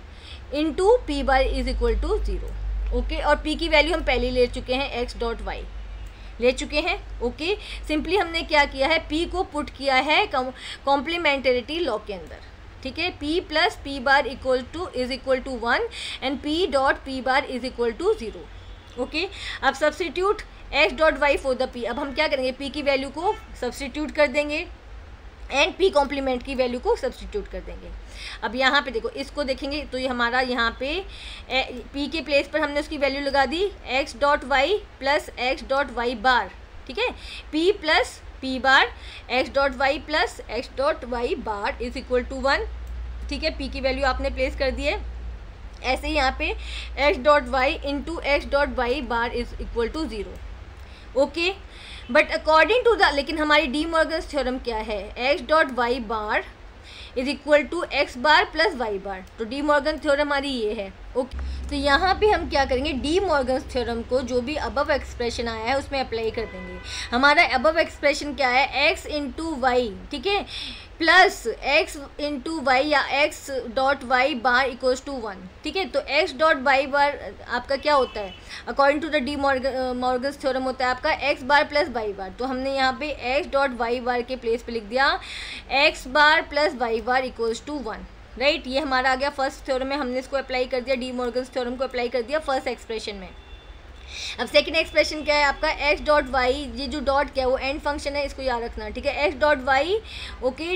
into P bar is equal to zero. Okay, और पी की वैल्यू हम पहले ले चुके हैं, एक्स डॉट वाई ले चुके हैं। ओके, सिंपली हमने क्या किया है, पी को पुट किया है कॉम्प्लीमेंटरिटी लॉ के अंदर, ठीक है। P plus P bar equal to is equal to one and p dot p bar is equal to zero. Okay, अब substitute x dot y for the p. अब हम क्या करेंगे, पी की वैल्यू को सब्सटीट्यूट कर देंगे एंड पी कॉम्प्लीमेंट की वैल्यू को सब्सटीट्यूट कर देंगे। अब यहाँ पे देखो, इसको देखेंगे तो ये हमारा यहाँ पे पी के प्लेस पर हमने उसकी वैल्यू लगा दी x dot y plus x dot y bar, ठीक है। P plus P bar x dot y plus x dot y bar is equal to one, ठीक है। पी की वैल्यू आपने प्लेस कर दी है। ऐसे ही यहाँ पे x dot y into x dot y bar is equal to zero. Okay, but according to the, लेकिन हमारी डी मॉर्गन्स थ्योरम क्या है, x dot y bar is equal to x bar plus Y bar. तो De Morgan theorem हमारी ये है। Okay, तो यहाँ पे हम क्या करेंगे, डी मॉर्गन्स थ्योरम को जो भी अबव एक्सप्रेशन आया है उसमें अप्लाई कर देंगे। हमारा अबव एक्सप्रेशन क्या है, एक्स इंटू वाई, ठीक है, प्लस एक्स इंटू वाई या x dot y bar equals to one, ठीक है। तो एक्स डॉट वाई बार आपका क्या होता है, according to the De Morgan's theorem होता है आपका x bar plus Y bar. तो हमने यहाँ पे एक्स डॉट वाई बार के प्लेस पे लिख दिया x bar plus Y bar equals to one, right. ये हमारा आ गया फर्स्ट थ्योरम में, हमने इसको अप्लाई कर दिया, डी मॉर्गन्स थ्योरम को अप्लाई कर दिया फर्स्ट एक्सप्रेशन में। अब सेकंड एक्सप्रेशन क्या है आपका, एक्स डॉट वाई, ये जो डॉट क्या है वो एंड फंक्शन है, इसको याद रखना, ठीक है। X dot y, okay,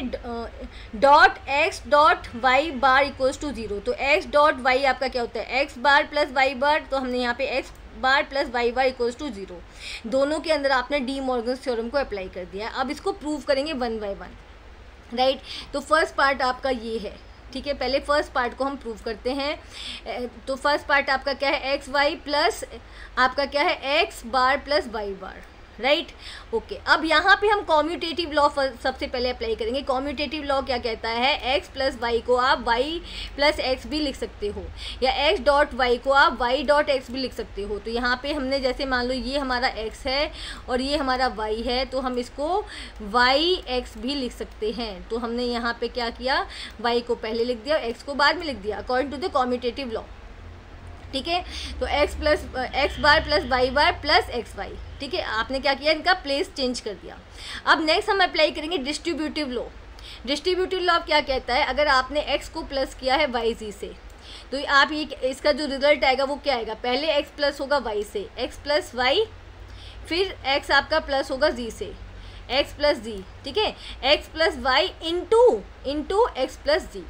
dot x dot y bar equals to zero. तो एक्स डॉट वाई आपका क्या होता है, x bar plus Y bar, तो हमने यहाँ पे x bar plus Y bar equals to zero. दोनों के अंदर आपने डी मॉर्गन्स थ्योरम को अप्लाई कर दिया। अब इसको प्रूव करेंगे वन बाय वन, राइट। तो फर्स्ट पार्ट आपका ये है, ठीक है। पहले फर्स्ट पार्ट को हम प्रूव करते हैं। तो फर्स्ट पार्ट आपका क्या है, एक्स वाई प्लस आपका क्या है, x bar plus Y bar, right. Okay, अब यहाँ पे हम कॉम्यूटेटिव लॉ सबसे पहले अप्लाई करेंगे। कॉम्यूटेटिव लॉ क्या कहता है, एक्स प्लस वाई को आप वाई प्लस एक्स भी लिख सकते हो, या एक्स डॉट वाई को आप वाई डॉट एक्स भी लिख सकते हो। तो यहाँ पे हमने जैसे मान लो ये हमारा एक्स है और ये हमारा वाई है, तो हम इसको वाई एक्स भी लिख सकते हैं। तो हमने यहाँ पे क्या किया, वाई को पहले लिख दिया, एक्स को बाद में लिख दिया, according to the commutative law, ठीक है। तो x plus x bar plus Y bar plus x y, ठीक है। आपने क्या किया, इनका प्लेस चेंज कर दिया। अब नेक्स्ट हम अप्लाई करेंगे डिस्ट्रीब्यूटिव लॉ। डिस्ट्रीब्यूटिव लॉ क्या कहता है, अगर आपने x को प्लस किया है y जी से, तो आप ये इसका जो रिजल्ट आएगा वो क्या आएगा, पहले x प्लस होगा y से, x प्लस वाई, फिर x आपका प्लस होगा z से, x प्लस जी, ठीक है, x plus Y into into x plus जी,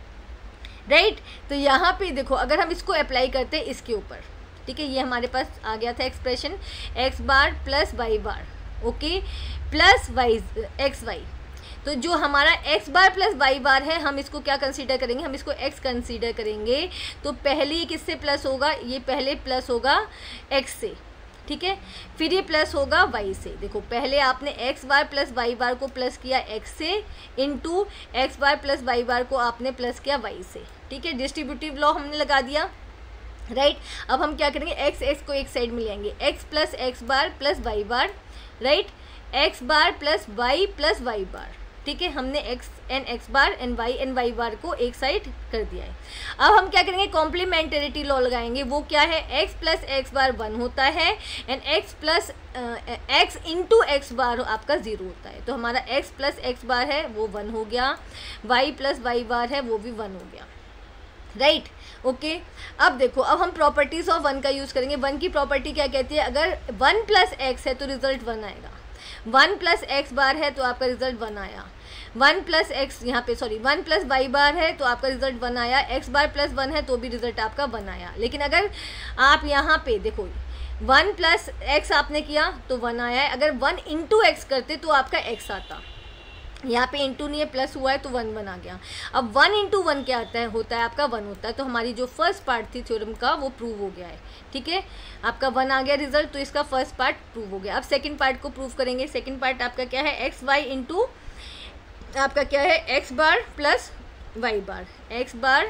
राइट। तो यहाँ पे देखो, अगर हम इसको अप्लाई करते हैं इसके ऊपर, ठीक है, ये हमारे पास आ गया था expression x bar plus Y bar, okay, plus y x y. तो जो हमारा x bar plus Y bar है, हम इसको क्या कंसीडर करेंगे, हम इसको एक्स कंसीडर करेंगे। तो पहले ये किससे प्लस होगा, ये पहले प्लस होगा एक्स से, ठीक है, फिर ये प्लस होगा वाई से। देखो, पहले आपने x bar plus Y bar को प्लस किया एक्स से, into x bar plus Y bar को आपने प्लस किया वाई से, ठीक है। डिस्ट्रीब्यूटिव लॉ हमने लगा दिया, राइट। अब हम क्या करेंगे, एक्स एक्स को एक साइड में ले आएंगे, x plus x bar plus Y bar, right, x bar plus Y plus Y bar, ठीक है। हमने x and x bar and y and y bar को एक साइड कर दिया है। अब हम क्या करेंगे, कॉम्प्लीमेंटरिटी लॉ लगाएंगे। वो क्या है, x plus x bar one होता है and x plus x into x bar आपका ज़ीरो होता है। तो हमारा एक्स प्लस एक्स बार है वो वन हो गया, वाई प्लस वाई बार है वो भी वन हो गया, राइट। ओके, अब देखो, अब हम प्रॉपर्टीज़ ऑफ वन का यूज़ करेंगे। वन की प्रॉपर्टी क्या कहती है, अगर वन प्लस एक्स है तो रिजल्ट वन आएगा, वन प्लस एक्स बार है तो आपका रिजल्ट वन आया, वन प्लस एक्स यहाँ पे sorry one plus Y bar है तो आपका रिजल्ट वन आया, एक्स बार प्लस वन है तो भी रिजल्ट आपका वन आया। लेकिन अगर आप यहाँ पे देखो वन प्लस एक्स आपने किया तो वन आया है, अगर वन इंटू एक्स करते तो आपका एक्स आता, यहाँ पे इंटू नहीं है प्लस हुआ है तो वन वन आ गया। अब वन इंटू वन क्या आता है, होता है आपका वन होता है। तो हमारी जो फर्स्ट पार्ट थी थ्योरम का वो प्रूव हो गया है, ठीक है, आपका वन आ गया रिजल्ट, तो इसका फर्स्ट पार्ट प्रूव हो गया। अब सेकंड पार्ट को प्रूव करेंगे। सेकंड पार्ट आपका क्या है, एक्स वाई इंटू आपका क्या है, x bar plus Y bar, x bar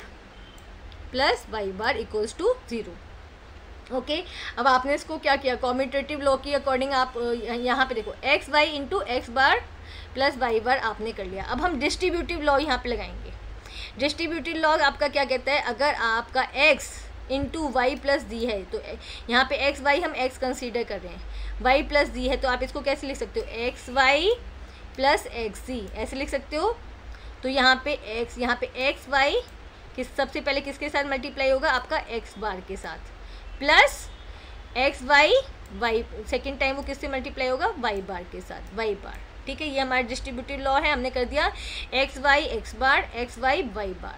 plus Y bar equals to zero, okay. अब आपने इसको क्या किया, कॉम्यूटेटिव लॉ की अकॉर्डिंग आप यहाँ पे देखो x y into x bar plus Y bar आपने कर लिया। अब हम डिस्ट्रीब्यूटिव लॉ यहाँ पे लगाएंगे। डिस्ट्रीब्यूटेड लॉ आपका क्या कहता है, अगर आपका x इंटू वाई प्लस दी है, तो यहाँ पे एक्स वाई हम x कंसीडर कर रहे हैं, y प्लस दी है, तो आप इसको कैसे लिख सकते हो, x y plus x d, ऐसे लिख सकते हो। तो यहाँ पे x, यहाँ पे एक्स वाई किस सबसे पहले किसके साथ मल्टीप्लाई होगा, आपका x बार के साथ, plus x y y second time वो किससे मल्टीप्लाई होगा, y बार के साथ, y बार। ठीक है, ये हमारा डिस्ट्रीब्यूटेड लॉ है, हमने कर दिया x Y x bar, x y y bar.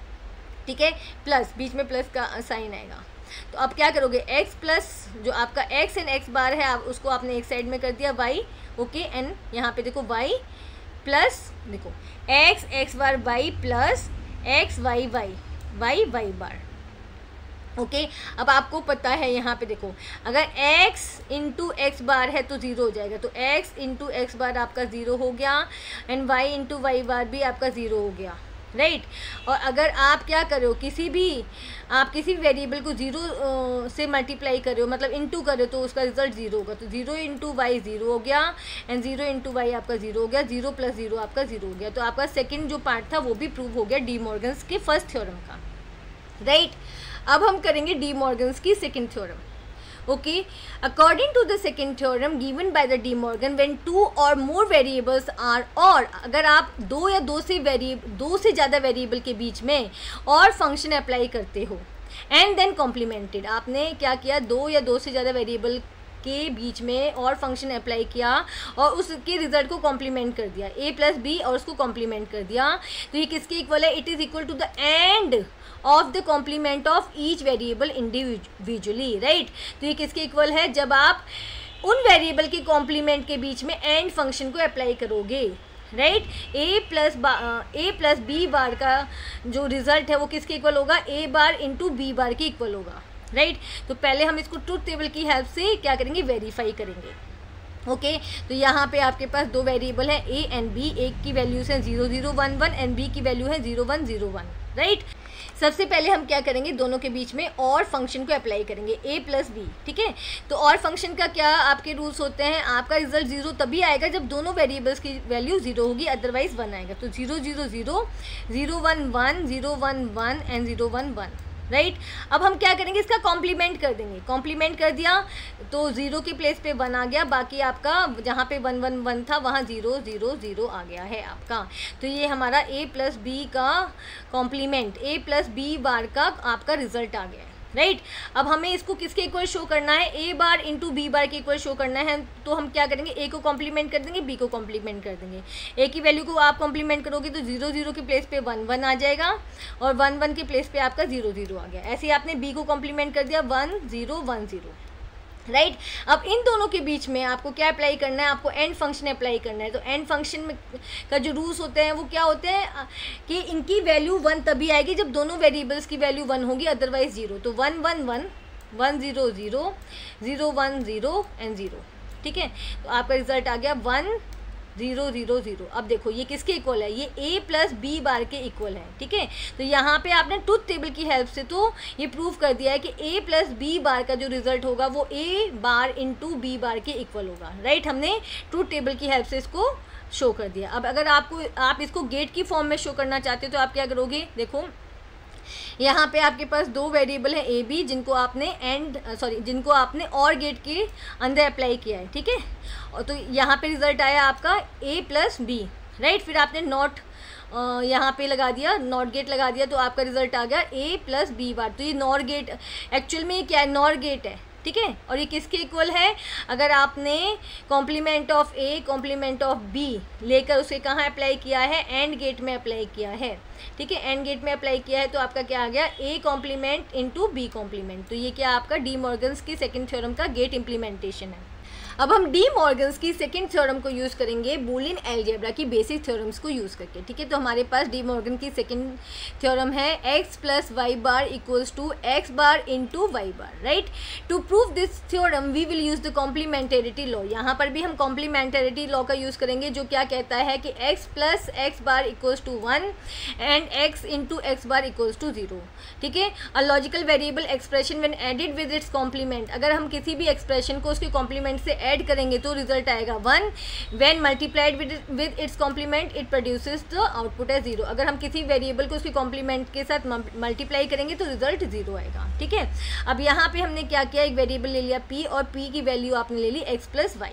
ठीक है, प्लस बीच में प्लस का साइन आएगा। तो अब क्या करोगे, x प्लस जो आपका x एंड x बार है, आप उसको आपने एक साइड में कर दिया y, ओके, एंड यहाँ पे देखो y प्लस देखो x x bar y plus x y y y y bar. Okay okay, अब आपको पता है यहाँ पे देखो, अगर x इंटू एक्स बार है तो ज़ीरो हो जाएगा, तो x इंटू एक्स बार आपका ज़ीरो हो गया and y into Y bar भी आपका ज़ीरो हो गया, राइट right? और अगर आप क्या करो, किसी भी आप किसी भी वेरिएबल को ज़ीरो से मल्टीप्लाई कर रहे हो, मतलब इंटू कर रहे हो, तो उसका रिजल्ट ज़ीरो होगा। तो ज़ीरो इंटू वाई ज़ीरो हो गया एंड ज़ीरो इंटू वाई आपका ज़ीरो हो गया, ज़ीरो प्लस ज़ीरो आपका ज़ीरो हो गया। तो आपका सेकंड जो पार्ट था वो भी प्रूव हो गया डी मॉर्गन्स के फर्स्ट थ्योरम का, राइट right? अब हम करेंगे डी मॉर्गन्स की second theorem. Okay, according to the second theorem given by the De Morgan, when two or more variables are, और अगर आप दो या दो से वेरिएबल दो से ज़्यादा वेरिएबल के बीच में और फंक्शन अप्लाई करते हो, एंड देन कॉम्प्लीमेंटेड, आपने क्या किया, दो या दो से ज़्यादा वेरिएबल के बीच में और फंक्शन अप्लाई किया और उसके रिजल्ट को कॉम्प्लीमेंट कर दिया, a प्लस बी, और उसको कॉम्प्लीमेंट कर दिया, तो ये किसके इक्वल है, it is equal to the and of the complement of each variable individually, right. तो ये किसके इक्वल है, जब आप उन वेरिएबल के कॉम्प्लीमेंट के बीच में एंड फंक्शन को अप्लाई करोगे, right. A plus A plus B bar का जो रिजल्ट है वो किसके इक्वल होगा, ए बार इंटू बी बार के इक्वल होगा, राइट right? तो पहले हम इसको ट्रूथ टेबल की हेल्प से क्या करेंगे, वेरीफाई करेंगे। Okay okay? तो यहाँ पे आपके पास दो वेरिएबल है ए एंड बी, एक की वैल्यूज है zero zero one one and B की वैल्यू है zero one zero one, right. सबसे पहले हम क्या करेंगे, दोनों के बीच में और फंक्शन को अप्लाई करेंगे, ए प्लस बी, ठीक है। तो और फंक्शन का क्या आपके रूल्स होते हैं, आपका रिजल्ट जीरो तभी आएगा जब दोनों वेरिएबल्स की वैल्यू जीरो होगी, अदरवाइज वन आएगा। तो zero zero zero, zero one one, zero one one and zero one one, right right? अब हम क्या करेंगे, इसका कॉम्प्लीमेंट कर देंगे। कॉम्प्लीमेंट कर दिया तो ज़ीरो के प्लेस पे वन आ गया, बाकी आपका जहाँ पे वन वन वन था वहाँ ज़ीरो ज़ीरो ज़ीरो आ गया है आपका। तो ये हमारा a प्लस बी का complement, a plus B bar का आपका रिजल्ट आ गया है, राइट right? अब हमें इसको किसके इक्वल शो करना है, ए बार इंटू बी बार के इक्वल शो करना है। तो हम क्या करेंगे, ए को कॉम्प्लीमेंट कर देंगे, बी को कॉम्प्लीमेंट कर देंगे। ए की वैल्यू को आप कॉम्प्लीमेंट करोगे तो जीरो जीरो के प्लेस पे वन वन आ जाएगा और वन वन के प्लेस पे आपका जीरो जीरो आ गया। ऐसे ही आपने बी को कॉम्प्लीमेंट कर दिया, one zero one zero, right right? अब इन दोनों के बीच में आपको क्या अप्लाई करना है, आपको एंड फंक्शन अप्लाई करना है। तो एंड फंक्शन में का जो रूल्स होते हैं वो क्या होते हैं कि इनकी वैल्यू वन तभी आएगी जब दोनों वेरिएबल्स की वैल्यू वन होगी, अदरवाइज जीरो। तो one one one, one zero zero, zero one zero and zero, ठीक है। तो आपका रिजल्ट आ गया वन ज़ीरो ज़ीरो ज़ीरो। अब देखो ये किसके इक्वल है, ये a प्लस बी बार के इक्वल है, ठीक है। तो यहाँ पे आपने ट्रूथ टेबल की हेल्प से तो ये प्रूव कर दिया है कि a प्लस बी बार का जो रिजल्ट होगा वो a bar into B bar के इक्वल होगा, राइट। हमने ट्रूथ टेबल की हेल्प से इसको शो कर दिया। अब अगर आपको आप इसको गेट की फॉर्म में शो करना चाहते हो तो आप क्या करोगे, देखो यहाँ पे आपके पास दो वेरिएबल है ए बी, जिनको आपने एंड सॉरी जिनको आपने और गेट के अंदर अप्लाई किया है, ठीक है। और तो यहाँ पे रिजल्ट आया आपका ए प्लस बी, राइट। फिर आपने नॉट यहाँ पे लगा दिया, नॉट गेट लगा दिया, तो आपका रिजल्ट आ गया ए प्लस बी बार। तो ये नॉर गेट एक्चुअल में क्या है, नॉर गेट है, ठीक है। और ये किसके इक्वल है, अगर आपने complement of A complement of B लेकर उसे कहाँ अप्लाई किया है, एंड गेट में अप्लाई किया है, ठीक है। एंड गेट में अप्लाई किया है तो आपका क्या आ गया, A complement into B complement. तो ये क्या आपका डी मॉर्गन्स की सेकंड थ्योरम का गेट इम्प्लीमेंटेशन है। अब हम डी मॉर्गन्स की सेकंड थ्योरम को यूज़ करेंगे बुलियन अलजेब्रा की बेसिक थ्योरम्स को यूज़ करके, ठीक है। तो हमारे पास डी मॉर्गन की सेकंड थ्योरम है x plus Y bar equals to x bar into Y bar, right. To prove this theorem we will use the complementarity law. यहाँ पर भी हम कॉम्प्लीमेंटेरिटी लॉ का यूज़ करेंगे, जो क्या कहता है कि X plus x bar equals to one and X into x bar equals to zero, ठीक है। A logical variable expression when added with its complement, अगर हम किसी भी एक्सप्रेशन को उसके कॉम्प्लीमेंट से ऐड करेंगे तो रिजल्ट आएगा one. When multiplied with with its complement it produces the output as zero. अगर हम किसी वेरिएबल को उसके कॉम्प्लीमेंट के साथ मल्टीप्लाई करेंगे तो रिजल्ट जीरो आएगा, ठीक है। अब यहाँ पे हमने क्या किया, एक वेरिएबल ले लिया p और p की वैल्यू आपने ले ली x plus Y,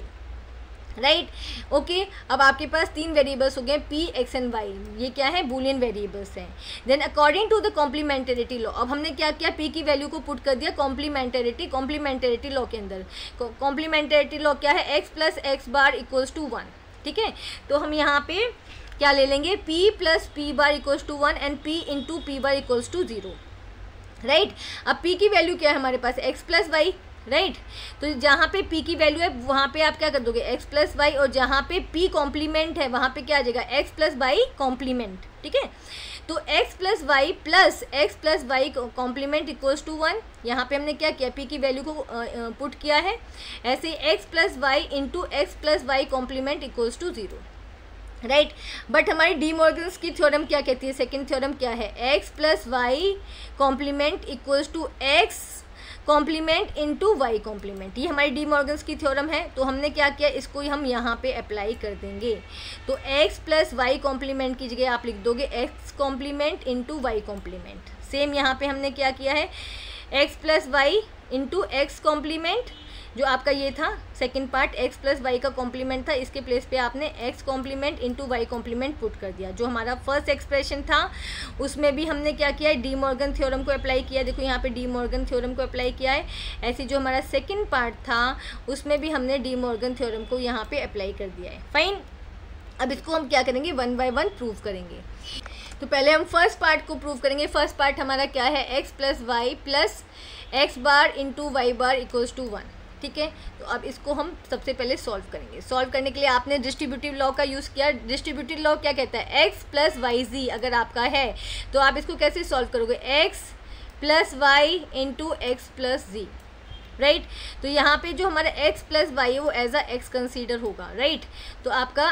right, okay. अब आपके पास तीन वेरिएबल्स हो गए p, x एंड y, ये क्या है, बूलियन वेरिएबल्स हैं। Then according to the complementarity law, अब हमने क्या किया, p की वैल्यू को पुट कर दिया कॉम्प्लीमेंटरिटी कॉम्प्लीमेंटरिटी लॉ के अंदर। कॉम्प्लीमेंटरिटी लॉ क्या है, x plus x bar equals to one, ठीक है। तो हम यहाँ पे क्या ले लेंगे, p plus P bar equals to one and p into P bar equals to zero, right. अब p की वैल्यू क्या है हमारे पास, x प्लस वाई, राइट। तो जहाँ पे p की वैल्यू है वहाँ पे आप क्या कर दोगे, x प्लस वाई, और जहाँ पे p कॉम्प्लीमेंट है वहाँ पे क्या आ जाएगा, x प्लस वाई कॉम्प्लीमेंट, ठीक है। तो x plus Y plus X plus Y complement equals to one. यहाँ पे हमने क्या किया, p की वैल्यू को पुट किया है, ऐसे ही x plus Y into x plus Y complement equals to zero, right. But हमारी डी मॉर्गन्स की थ्योरम क्या कहती है, सेकंड थ्योरम क्या है, x plus Y complement equals to X complement into Y complement, ये हमारी डी मॉर्गन्स की थ्योरम है। तो हमने क्या किया, इसको हम यहाँ पे अप्लाई कर देंगे। तो x प्लस वाई कॉम्प्लीमेंट की जगह आप लिख दोगे x complement into Y complement. Same यहाँ पे हमने क्या किया है, x plus Y into X complement, जो आपका ये था second part, x plus Y का कॉम्प्लीमेंट था, इसके प्लेस पे आपने x complement into Y complement put कर दिया। जो हमारा फर्स्ट एक्सप्रेशन था उसमें भी हमने क्या किया है, डी मॉर्गन थ्योरम को अप्लाई किया। देखो यहाँ पे डी मॉर्गन थ्योरम को अप्लाई किया है। ऐसे जो हमारा सेकंड पार्ट था उसमें भी हमने डी मॉर्गन थ्योरम को यहाँ पे अप्लाई कर दिया है, फाइन। अब इसको हम क्या करेंगे, वन बाय वन प्रूव करेंगे। तो पहले हम फर्स्ट पार्ट को प्रूव करेंगे। फर्स्ट पार्ट हमारा क्या है, x plus Y plus x bar into Y bar equals to one, ठीक है। तो अब इसको हम सबसे पहले सॉल्व करेंगे। सॉल्व करने के लिए आपने डिस्ट्रीब्यूटिव लॉ का यूज़ किया। डिस्ट्रीब्यूटिव लॉ क्या कहता है, x प्लस वाई जी अगर आपका है तो आप इसको कैसे सॉल्व करोगे, x plus Y into x plus जी, राइट। तो यहाँ पे जो हमारा x प्लस वाई है वो एज अ एक्स कंसीडर होगा, राइट। तो आपका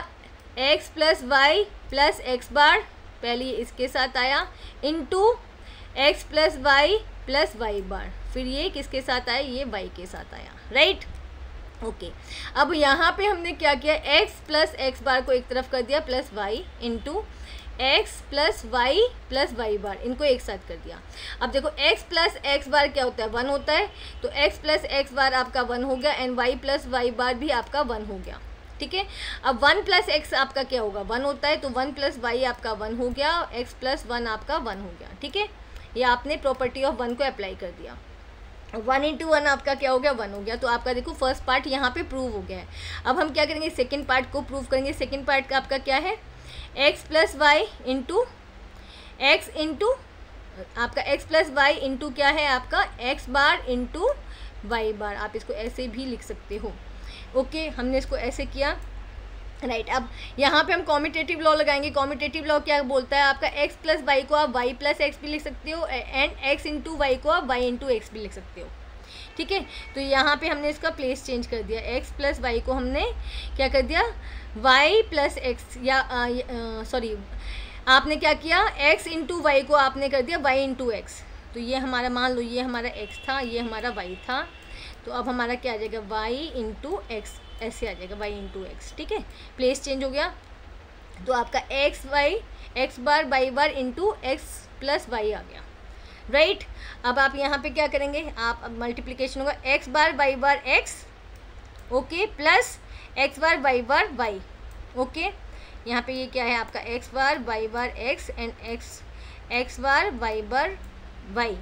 x plus Y plus x bar पहले इसके साथ आया into x plus Y plus Y bar, फिर ये किसके साथ आया, ये y के साथ आया, राइट, ओके। अब यहाँ पे हमने क्या किया, x प्लस एक्स बार को एक तरफ कर दिया plus y into x plus Y plus Y bar, इनको एक साथ कर दिया। अब देखो x प्लस एक्स बार क्या होता है, वन होता है। तो x प्लस एक्स बार आपका वन हो गया and y plus Y bar भी आपका वन हो गया, ठीक है। अब वन प्लस एक्स आपका क्या होगा, वन होता है। तो वन प्लस वाई आपका वन हो गया, x प्लस वन आपका वन हो गया, ठीक है। ये आपने प्रॉपर्टी ऑफ वन को अप्लाई कर दिया। वन इंटू वन आपका क्या हो गया, वन हो गया। तो आपका देखो फर्स्ट पार्ट यहाँ पे प्रूव हो गया है। अब हम क्या करेंगे, सेकंड पार्ट को प्रूव करेंगे। सेकंड पार्ट का आपका क्या है, x plus Y into X into आपका x प्लस वाई इंटू क्या है आपका x bar into Y bar, आप इसको ऐसे भी लिख सकते हो, ओके। हमने इसको ऐसे किया, राइट right, अब यहाँ पे हम कॉम्यूटेटिव लॉ लगाएंगे। कॉम्यूटेटिव लॉ क्या बोलता है, आपका x प्लस वाई को आप y प्लस एक्स भी लिख सकते हो एंड x इंटू वाई को आप y इंटू एक्स भी लिख सकते हो, ठीक है। तो यहाँ पे हमने इसका प्लेस चेंज कर दिया, x प्लस वाई को हमने क्या कर दिया, y प्लस एक्स, या सॉरी आपने क्या किया, x इंटू वाई को आपने कर दिया y इंटू एक्स। तो ये हमारा मान लो ये हमारा x था, ये हमारा y था। तो अब हमारा क्या आ जाएगा, y इंटू एक्स, ऐसे आ जाएगा y इंटू एक्स, ठीक है। प्लेस चेंज हो गया। तो आपका X Y x bar Y bar into x plus Y आ गया, राइट right? अब आप यहाँ पे क्या करेंगे, आप अब मल्टीप्लिकेशन होगा X bar Y bar X, okay, plus x bar Y bar Y, okay. यहाँ पे ये क्या है आपका x bar Y bar X and X X bar Y bar Y.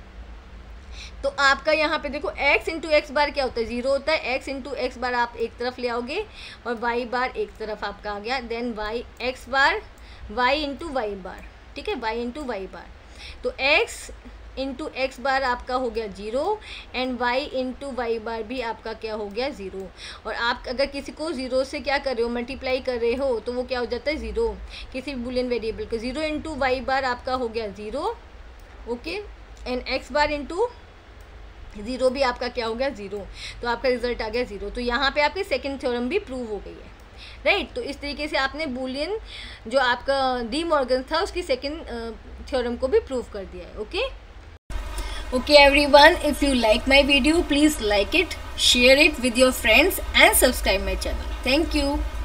तो आपका यहाँ पे देखो x इंटू एक्स बार क्या होता है, ज़ीरो होता है। x इंटू एक्स बार आप एक तरफ ले आओगे और y बार एक तरफ आपका आ गया। Then y x bar y into Y bar, ठीक है, y इंटू वाई बार। तो x इंटू एक्स बार आपका हो गया zero and y into Y bar भी आपका क्या हो गया, ज़ीरो। और आप अगर किसी को ज़ीरो से क्या कर रहे हो, मल्टीप्लाई कर रहे हो, तो वो क्या हो जाता है, ज़ीरो। किसी भी बुलियन वेरिएबल को ज़ीरो इंटू वाई बार आपका हो गया zero, okay, and x bar into zero भी आपका क्या हो गया, ज़ीरो। तो आपका रिजल्ट आ गया ज़ीरो। तो यहाँ पे आपकी सेकंड थ्योरम भी प्रूव हो गई है, राइट right? तो इस तरीके से आपने बूलियन जो आपका डी मॉर्गन था उसकी सेकंड थ्योरम को भी प्रूव कर दिया है, okay. Okay everyone, if you like my video please like it, share it with your friends and subscribe my channel. Thank you.